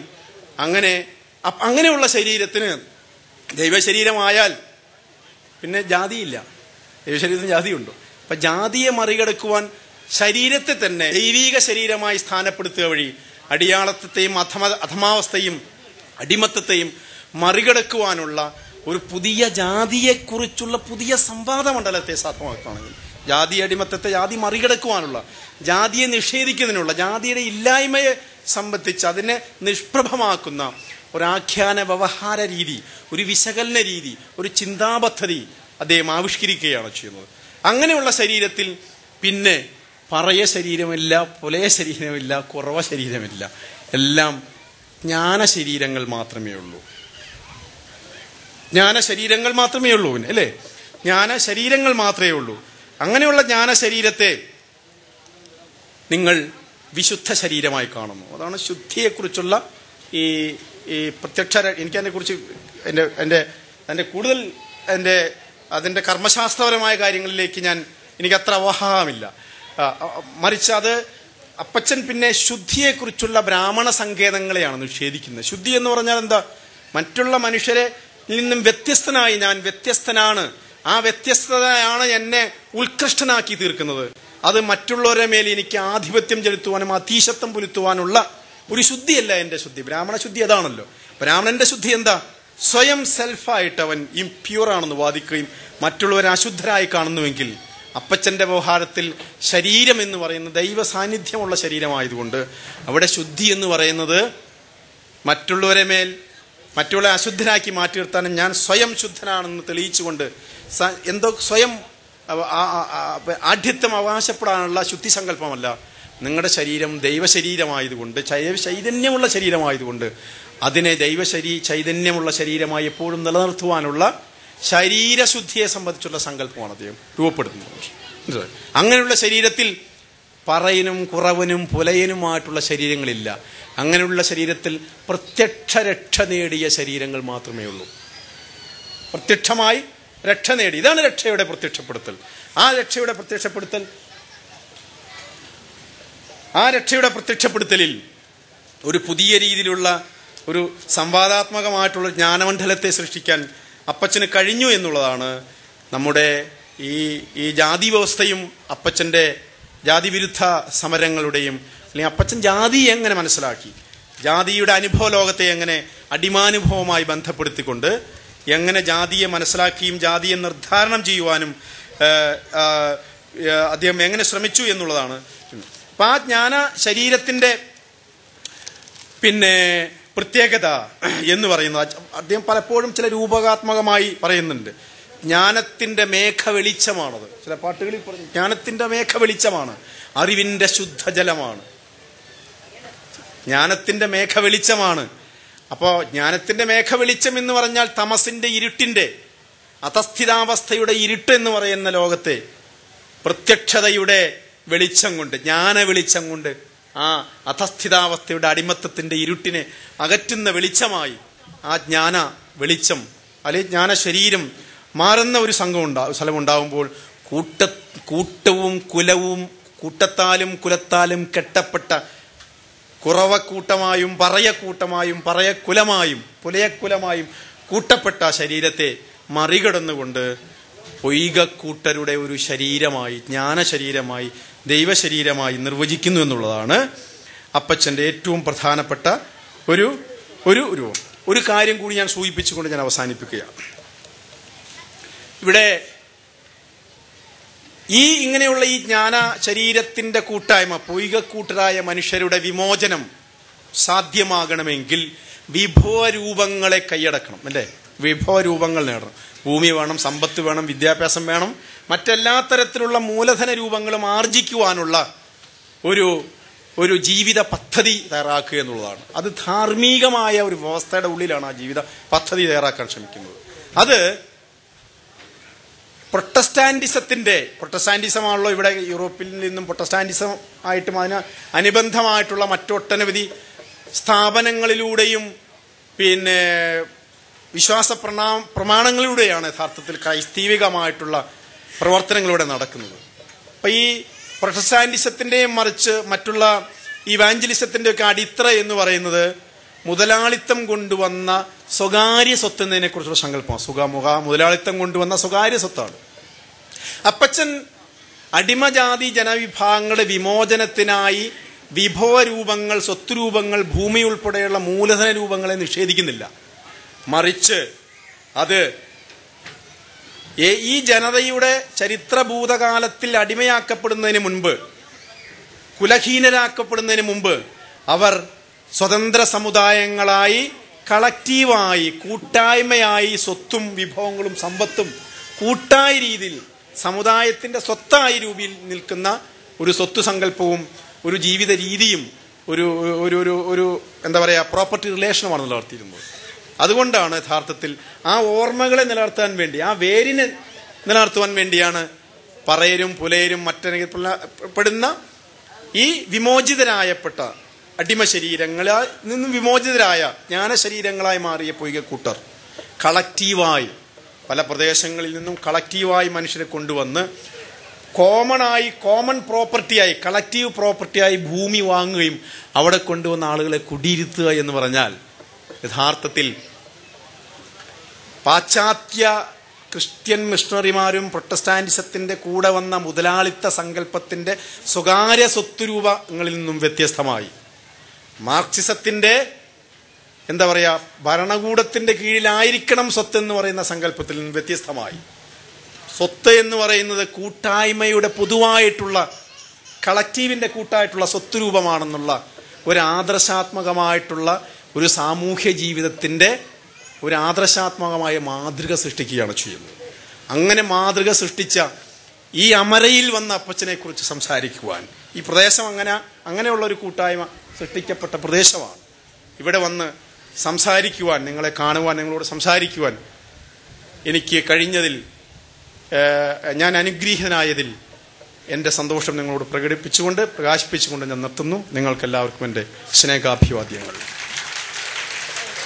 അങ്ങനെയുള്ള ശരീരത്തിന് ദൈവശരീരമായാൽ പിന്നെ ജാതിയില്ല. ദൈവശരീരത്തിന് ജാതിയുണ്ടോ? അപ്പൊ ജാതിയെ മറികടക്കുവാൻ ശരീരത്തെ തന്നെ ദൈവീക ശരീരമായി സ്ഥാനപ്പെടുത്തുക വഴി അടിയാളത്വത്തെയും അധമാവസ്ഥയും അടിമത്തത്തെയും മറികടക്കുവാനുള്ള ഒരു പുതിയ ജാതിയെക്കുറിച്ചുള്ള പുതിയ സംവാദ മണ്ഡലത്തെ സാധ്യമാക്കുകയാണെങ്കിൽ, ജാതി അടിമത്തത്തെ ജാതി മറികടക്കുവാനുള്ള, ജാതിയെ നിഷേധിക്കുന്നതിനുള്ള, ജാതിയുടെ ഇല്ലായ്മയെ സംബന്ധിച്ച് അതിനെ നിഷ്പ്രഭമാക്കുന്ന ഒരാഖ്യാന വ്യവഹാര രീതി, ഒരു വിശകലന രീതി, ഒരു ചിന്താപദ്ധതി അദ്ദേഹം ആവിഷ്കരിക്കുകയാണ് ചെയ്യുന്നത്. അങ്ങനെയുള്ള ശരീരത്തിൽ പിന്നെ പറയ ശരീരമില്ല, പുലയ ശരീരമില്ല, കുറവ ശരീരമില്ല, എല്ലാം ജ്ഞാനശരീരങ്ങൾ മാത്രമേ ഉള്ളൂ. ജ്ഞാനശരീരങ്ങൾ മാത്രമേ ഉള്ളൂ. അല്ലേ? ജ്ഞാനശരീരങ്ങൾ മാത്രമേ ഉള്ളൂ. അങ്ങനെയുള്ള ജ്ഞാനശരീരത്തെ നിങ്ങൾ വിശുദ്ധ ശരീരമായി കാണുന്നു. അതാണ് ശുദ്ധിയെക്കുറിച്ചുള്ള ഈ പ്രത്യക്ഷ. എനിക്കതിനെക്കുറിച്ച് എൻ്റെ കൂടുതൽ അതിൻ്റെ കർമ്മശാസ്ത്രപരമായ കാര്യങ്ങളിലേക്ക് എനിക്കത്ര അവഹാമില്ല. മറിച്ച് അത് അപ്പച്ചൻ പിന്നെ ശുദ്ധിയെക്കുറിച്ചുള്ള ബ്രാഹ്മണ സങ്കേതങ്ങളെയാണ് നിഷേധിക്കുന്നത്. ശുദ്ധി എന്ന് പറഞ്ഞാൽ എന്താ? മറ്റുള്ള മനുഷ്യരെ നിന്നും വ്യത്യസ്തനായി ഞാൻ വ്യത്യസ്തനാണ്, ആ വ്യത്യസ്തതയാണ് എന്നെ ഉത്കൃഷ്ടനാക്കി തീർക്കുന്നത്. അത് മറ്റുള്ളവരുടെ മേൽ എനിക്ക് ആധിപത്യം ചെലുത്തുവാനും അതീശത്വം പുലുത്തുവാനുള്ള ഒരു ശുദ്ധിയല്ല എൻ്റെ ശുദ്ധി. ബ്രാഹ്മണ ശുദ്ധി അതാണല്ലോ. ബ്രാഹ്മണന്റെ ശുദ്ധി എന്താ? സ്വയം സെൽഫായിട്ട് അവൻ ഇംപ്യൂറാണെന്ന് വാദിക്കുകയും മറ്റുള്ളവരെ അശുദ്ധരായി കാണുന്നുവെങ്കിൽ, അപ്പച്ചന്റെ വ്യവഹാരത്തിൽ ശരീരം എന്ന് പറയുന്നത് ദൈവ സാന്നിധ്യമുള്ള ശരീരമായതുകൊണ്ട് അവിടെ ശുദ്ധി എന്ന് പറയുന്നത് മറ്റുള്ളവരെ അശുദ്ധരാക്കി മാറ്റി നിർത്താനും ഞാൻ സ്വയം ശുദ്ധനാണെന്ന് തെളിയിച്ചുകൊണ്ട് സ്വയം ആഢ്യത്വം അവകാശപ്പെടാനുള്ള ശുദ്ധി സങ്കല്പമല്ല. നിങ്ങളുടെ ശരീരം ദൈവശരീരമായതുകൊണ്ട്, ചൈതന്യമുള്ള ശരീരമായതുകൊണ്ട് അതിനെ ചൈതന്യമുള്ള ശരീരമായി എപ്പോഴും നിലനിർത്തുവാനുള്ള ശരീരശുദ്ധിയെ സംബന്ധിച്ചുള്ള സങ്കല്പമാണ് അദ്ദേഹം രൂപപ്പെടുത്തുന്നത്. അങ്ങനെയുള്ള ശരീരത്തിൽ പറയനും കുറവനും പുലയനുമായിട്ടുള്ള ശരീരങ്ങളില്ല. അങ്ങനെയുള്ള ശരീരത്തിൽ പ്രത്യക്ഷ രക്ഷ നേടിയ ശരീരങ്ങൾ മാത്രമേ ഉള്ളൂ. പ്രത്യക്ഷമായി രക്ഷ നേടി. ഇതാണ് രക്ഷയുടെ പ്രത്യക്ഷപ്പെടുത്തൽ. ആ രക്ഷയുടെ പ്രത്യക്ഷപ്പെടുത്തലിൽ ഒരു പുതിയ രീതിയിലുള്ള ഒരു സംവാദാത്മകമായിട്ടുള്ള ജ്ഞാനമണ്ഡലത്തെ സൃഷ്ടിക്കാൻ അപ്പച്ചന് കഴിഞ്ഞു എന്നുള്ളതാണ് നമ്മുടെ ഈ ജാതി വ്യവസ്ഥയും അപ്പച്ചന്റെ ജാതിവിരുദ്ധ സമരങ്ങളുടെയും, അല്ലെങ്കിൽ അപ്പച്ചൻ ജാതിയെ എങ്ങനെ മനസ്സിലാക്കി, ജാതിയുടെ അനുഭവ ലോകത്തെ എങ്ങനെ അടിമാനുഭവമായി ബന്ധപ്പെടുത്തിക്കൊണ്ട് എങ്ങനെ ജാതിയെ മനസ്സിലാക്കിയും ജാതിയെ നിർദ്ധാരണം ചെയ്യുവാനും അദ്ദേഹം എങ്ങനെ ശ്രമിച്ചു എന്നുള്ളതാണ്. അപ്പൊ ആ ജ്ഞാന ശരീരത്തിന്റെ പ്രത്യേകത എന്ന് പറയുന്നത് അദ്ദേഹം പലപ്പോഴും ചില രൂപകാത്മകമായി പറയുന്നുണ്ട്. ജ്ഞാനത്തിന്റെ മേഘ വെളിച്ചമാണത്. ചില പാട്ടുകളിൽ പറഞ്ഞു ജ്ഞാനത്തിന്റെ മേഘ വെളിച്ചമാണ്, അറിവിന്റെ ശുദ്ധജലമാണ്. ജ്ഞാനത്തിന്റെ മേഘ വെളിച്ചമാണ്. അപ്പോ ജ്ഞാനത്തിന്റെ മേഘ വെളിച്ചം എന്ന് പറഞ്ഞാൽ തമസിന്റെ ഇരുട്ടിന്റെ അധസ്ഥിതാവസ്ഥയുടെ ഇരുട്ട് എന്ന് പറയുന്ന ലോകത്തെ പ്രത്യക്ഷതയുടെ വെളിച്ചം കൊണ്ട്, ജ്ഞാന വെളിച്ചം കൊണ്ട് ആ അധസ്ഥിതാവസ്ഥയുടെ അടിമത്തത്തിന്റെ ഇരുട്ടിനെ അകറ്റുന്ന വെളിച്ചമായി ആ ജ്ഞാന വെളിച്ചം അല്ലെങ്കിൽ ജ്ഞാന ശരീരം മാറുന്ന ഒരു സ്ഥലമുണ്ടാകുമ്പോൾ കൂട്ടവും കുലവും കൂട്ടത്താലും കുലത്താലും കെട്ടപ്പെട്ട കുറവക്കൂട്ടമായും പറയക്കൂട്ടമായും പറയക്കുലമായും പുലയക്കുലമായും കൂട്ടപ്പെട്ട ശരീരത്തെ മറികടന്നുകൊണ്ട് പൊയ്കക്കൂട്ടരുടെ ഒരു ശരീരമായി, ജ്ഞാനശരീരമായി, ദൈവശരീരമായി നിർവചിക്കുന്നു എന്നുള്ളതാണ് അപ്പച്ചന്റെ ഏറ്റവും പ്രധാനപ്പെട്ട ഒരു ഒരു കാര്യം കൂടി ഞാൻ സൂചിപ്പിച്ചുകൊണ്ട് ഞാൻ അവസാനിപ്പിക്കുകയാണ്. ഇവിടെ ഇങ്ങനെയുള്ള ഈ ജ്ഞാന ശരീരത്തിന്റെ കൂട്ടായ്മ, പൊയ്കക്കൂട്ടരായ മനുഷ്യരുടെ വിമോചനം സാധ്യമാകണമെങ്കിൽ വിഭവരൂപങ്ങളെ കൈയടക്കണം, അല്ലേ? വിഭവരൂപങ്ങൾ നേടണം. ഭൂമി വേണം, സമ്പത്ത് വേണം, വിദ്യാഭ്യാസം വേണം, മറ്റെല്ലാ തരത്തിലുള്ള മൂലധന രൂപങ്ങളും ആർജിക്കുവാനുള്ള ഒരു ജീവിത പദ്ധതി തയ്യാറാക്കുക എന്നുള്ളതാണ്. അത് ധാർമ്മികമായ ഒരു വ്യവസ്ഥയുടെ ഉള്ളിലാണ് ആ ജീവിത പദ്ധതി തയ്യാറാക്കാൻ ശ്രമിക്കുന്നത്. അത് പ്രൊട്ടസ്റ്റാന്റിസമാണല്ലോ ഇവിടെ യൂറോപ്പിൽ നിന്നും പ്രൊട്ടസ്റ്റാന്റിസം ആയിട്ടും അതിന് അനുബന്ധമായിട്ടുള്ള മറ്റൊട്ടനവധി സ്ഥാപനങ്ങളിലൂടെയും പിന്നെ വിശ്വാസ പ്രമാണങ്ങളിലൂടെയാണ് യഥാർത്ഥത്തിൽ ക്രൈസ്തവികമായിട്ടുള്ള പ്രവർത്തനങ്ങളിലൂടെ നടക്കുന്നത്. അപ്പൊ ഈ പ്രൊട്ടസ്റ്റാന്റിസത്തിന്റെയും മറിച്ച് മറ്റുള്ള ഇവാഞ്ചലിസത്തിന്റെ ഒക്കെ അടിത്തറ എന്ന് പറയുന്നത് മുതലാളിത്തം കൊണ്ടുവന്ന സ്വകാര്യ സ്വത്ത് എന്നതിനെ കുറിച്ചുള്ള സങ്കല്പമാണ്. മുതലാളിത്തം കൊണ്ടുവന്ന സ്വകാര്യ സ്വത്താണ്. അപ്പച്ചൻ അടിമജാതി ജനവിഭാഗങ്ങളുടെ വിമോചനത്തിനായി വിഭവരൂപങ്ങൾ, സ്വത്തുരൂപങ്ങൾ, ഭൂമി ഉൾപ്പെടെയുള്ള മൂലധന രൂപങ്ങളെ നിഷേധിക്കുന്നില്ല. മറിച്ച് അത് ഈ ജനതയുടെ ചരിത്രഭൂതകാലത്തിൽ അടിമയാക്കപ്പെടുന്നതിന് മുൻപ്, കുലഹീനരാക്കപ്പെടുന്നതിന് മുമ്പ് അവർ സ്വതന്ത്ര സമുദായങ്ങളായി കളക്റ്റീവായി കൂട്ടായ്മയായി സ്വത്തും വിഭവങ്ങളും സമ്പത്തും കൂട്ടായ രീതിയിൽ സമുദായത്തിന്റെ സ്വത്തായി രൂപയിൽ നിൽക്കുന്ന ഒരു സ്വത്ത് സങ്കല്പവും ഒരു ജീവിത രീതിയും ഒരു എന്താ പറയുക പ്രോപ്പർട്ടി റിലേഷനുമാണ് നിലനിർത്തിയിരുന്നത്. അതുകൊണ്ടാണ് യഥാർത്ഥത്തിൽ ആ ഓർമ്മകളെ നിലനിർത്താൻ വേണ്ടി, ആ വേരിനെ നിലനിർത്തുവാൻ വേണ്ടിയാണ് പറയരും പുലയരും മറ്റെടുന്ന ഈ വിമോചിതരായപ്പെട്ട അടിമ ശരീരങ്ങളിൽ നിന്നും വിമോചിതരായ ജ്ഞാനശരീരങ്ങളായി മാറിയ പൊയ്കക്കൂട്ടർ കളക്റ്റീവായി പല പ്രദേശങ്ങളിൽ നിന്നും കളക്റ്റീവായി മനുഷ്യരെ കൊണ്ടുവന്ന് കോമൺ പ്രോപ്പർട്ടിയായി, കളക്റ്റീവ് പ്രോപ്പർട്ടിയായി ഭൂമി വാങ്ങുകയും അവിടെ കൊണ്ടുവന്ന ആളുകളെ കുടിയിരുത്തുക എന്ന് പറഞ്ഞാൽ യഥാർത്ഥത്തിൽ പാശ്ചാത്യ ക്രിസ്ത്യൻ മിഷണറിമാരും പ്രൊട്ടസ്റ്റാന്റിസത്തിന്റെ കൂടെ വന്ന മുതലാളിത്ത സങ്കല്പത്തിന്റെ സ്വകാര്യ സ്വത്തുരൂപങ്ങളിൽ നിന്നും വ്യത്യസ്തമായി മാർക്സിസത്തിന്റെ എന്താ പറയാ ഭരണകൂടത്തിന്റെ കീഴിലായിരിക്കണം സ്വത്ത് എന്ന് പറയുന്ന സങ്കല്പത്തിൽ നിന്ന് വ്യത്യസ്തമായി സ്വത്ത് എന്ന് പറയുന്നത് കൂട്ടായ്മയുടെ പൊതുവായിട്ടുള്ള കളക്റ്റീവിന്റെ കൂട്ടായിട്ടുള്ള സ്വത്തുരൂപമാണെന്നുള്ള ഒരു ആദർശാത്മകമായിട്ടുള്ള ഒരു സാമൂഹ്യ ജീവിതത്തിന്റെ ഒരു ആദർശാത്മകമായ മാതൃക സൃഷ്ടിക്കുകയാണ് ചെയ്യുന്നത്. അങ്ങനെ മാതൃക സൃഷ്ടിച്ച ഈ അമരയിൽ വന്ന അപ്പച്ചനെ കുറിച്ച് സംസാരിക്കുവാൻ ഈ പ്രദേശം അങ്ങനെയുള്ള ഒരു കൂട്ടായ്മ സൃഷ്ടിക്കപ്പെട്ട പ്രദേശമാണ്. ഇവിടെ വന്ന് സംസാരിക്കുവാൻ, നിങ്ങളെ കാണുവാൻ, നിങ്ങളോട് സംസാരിക്കുവാൻ എനിക്ക് കഴിഞ്ഞതിൽ, ഞാൻ അനുഗ്രഹീതനായതിൽ എൻ്റെ സന്തോഷം നിങ്ങളോട് പ്രകാശിപ്പിച്ചുകൊണ്ട് ഞാൻ നിർത്തുന്നു. നിങ്ങൾക്കെല്ലാവർക്കും എൻ്റെ സ്നേഹാഭിവാദ്യങ്ങൾ.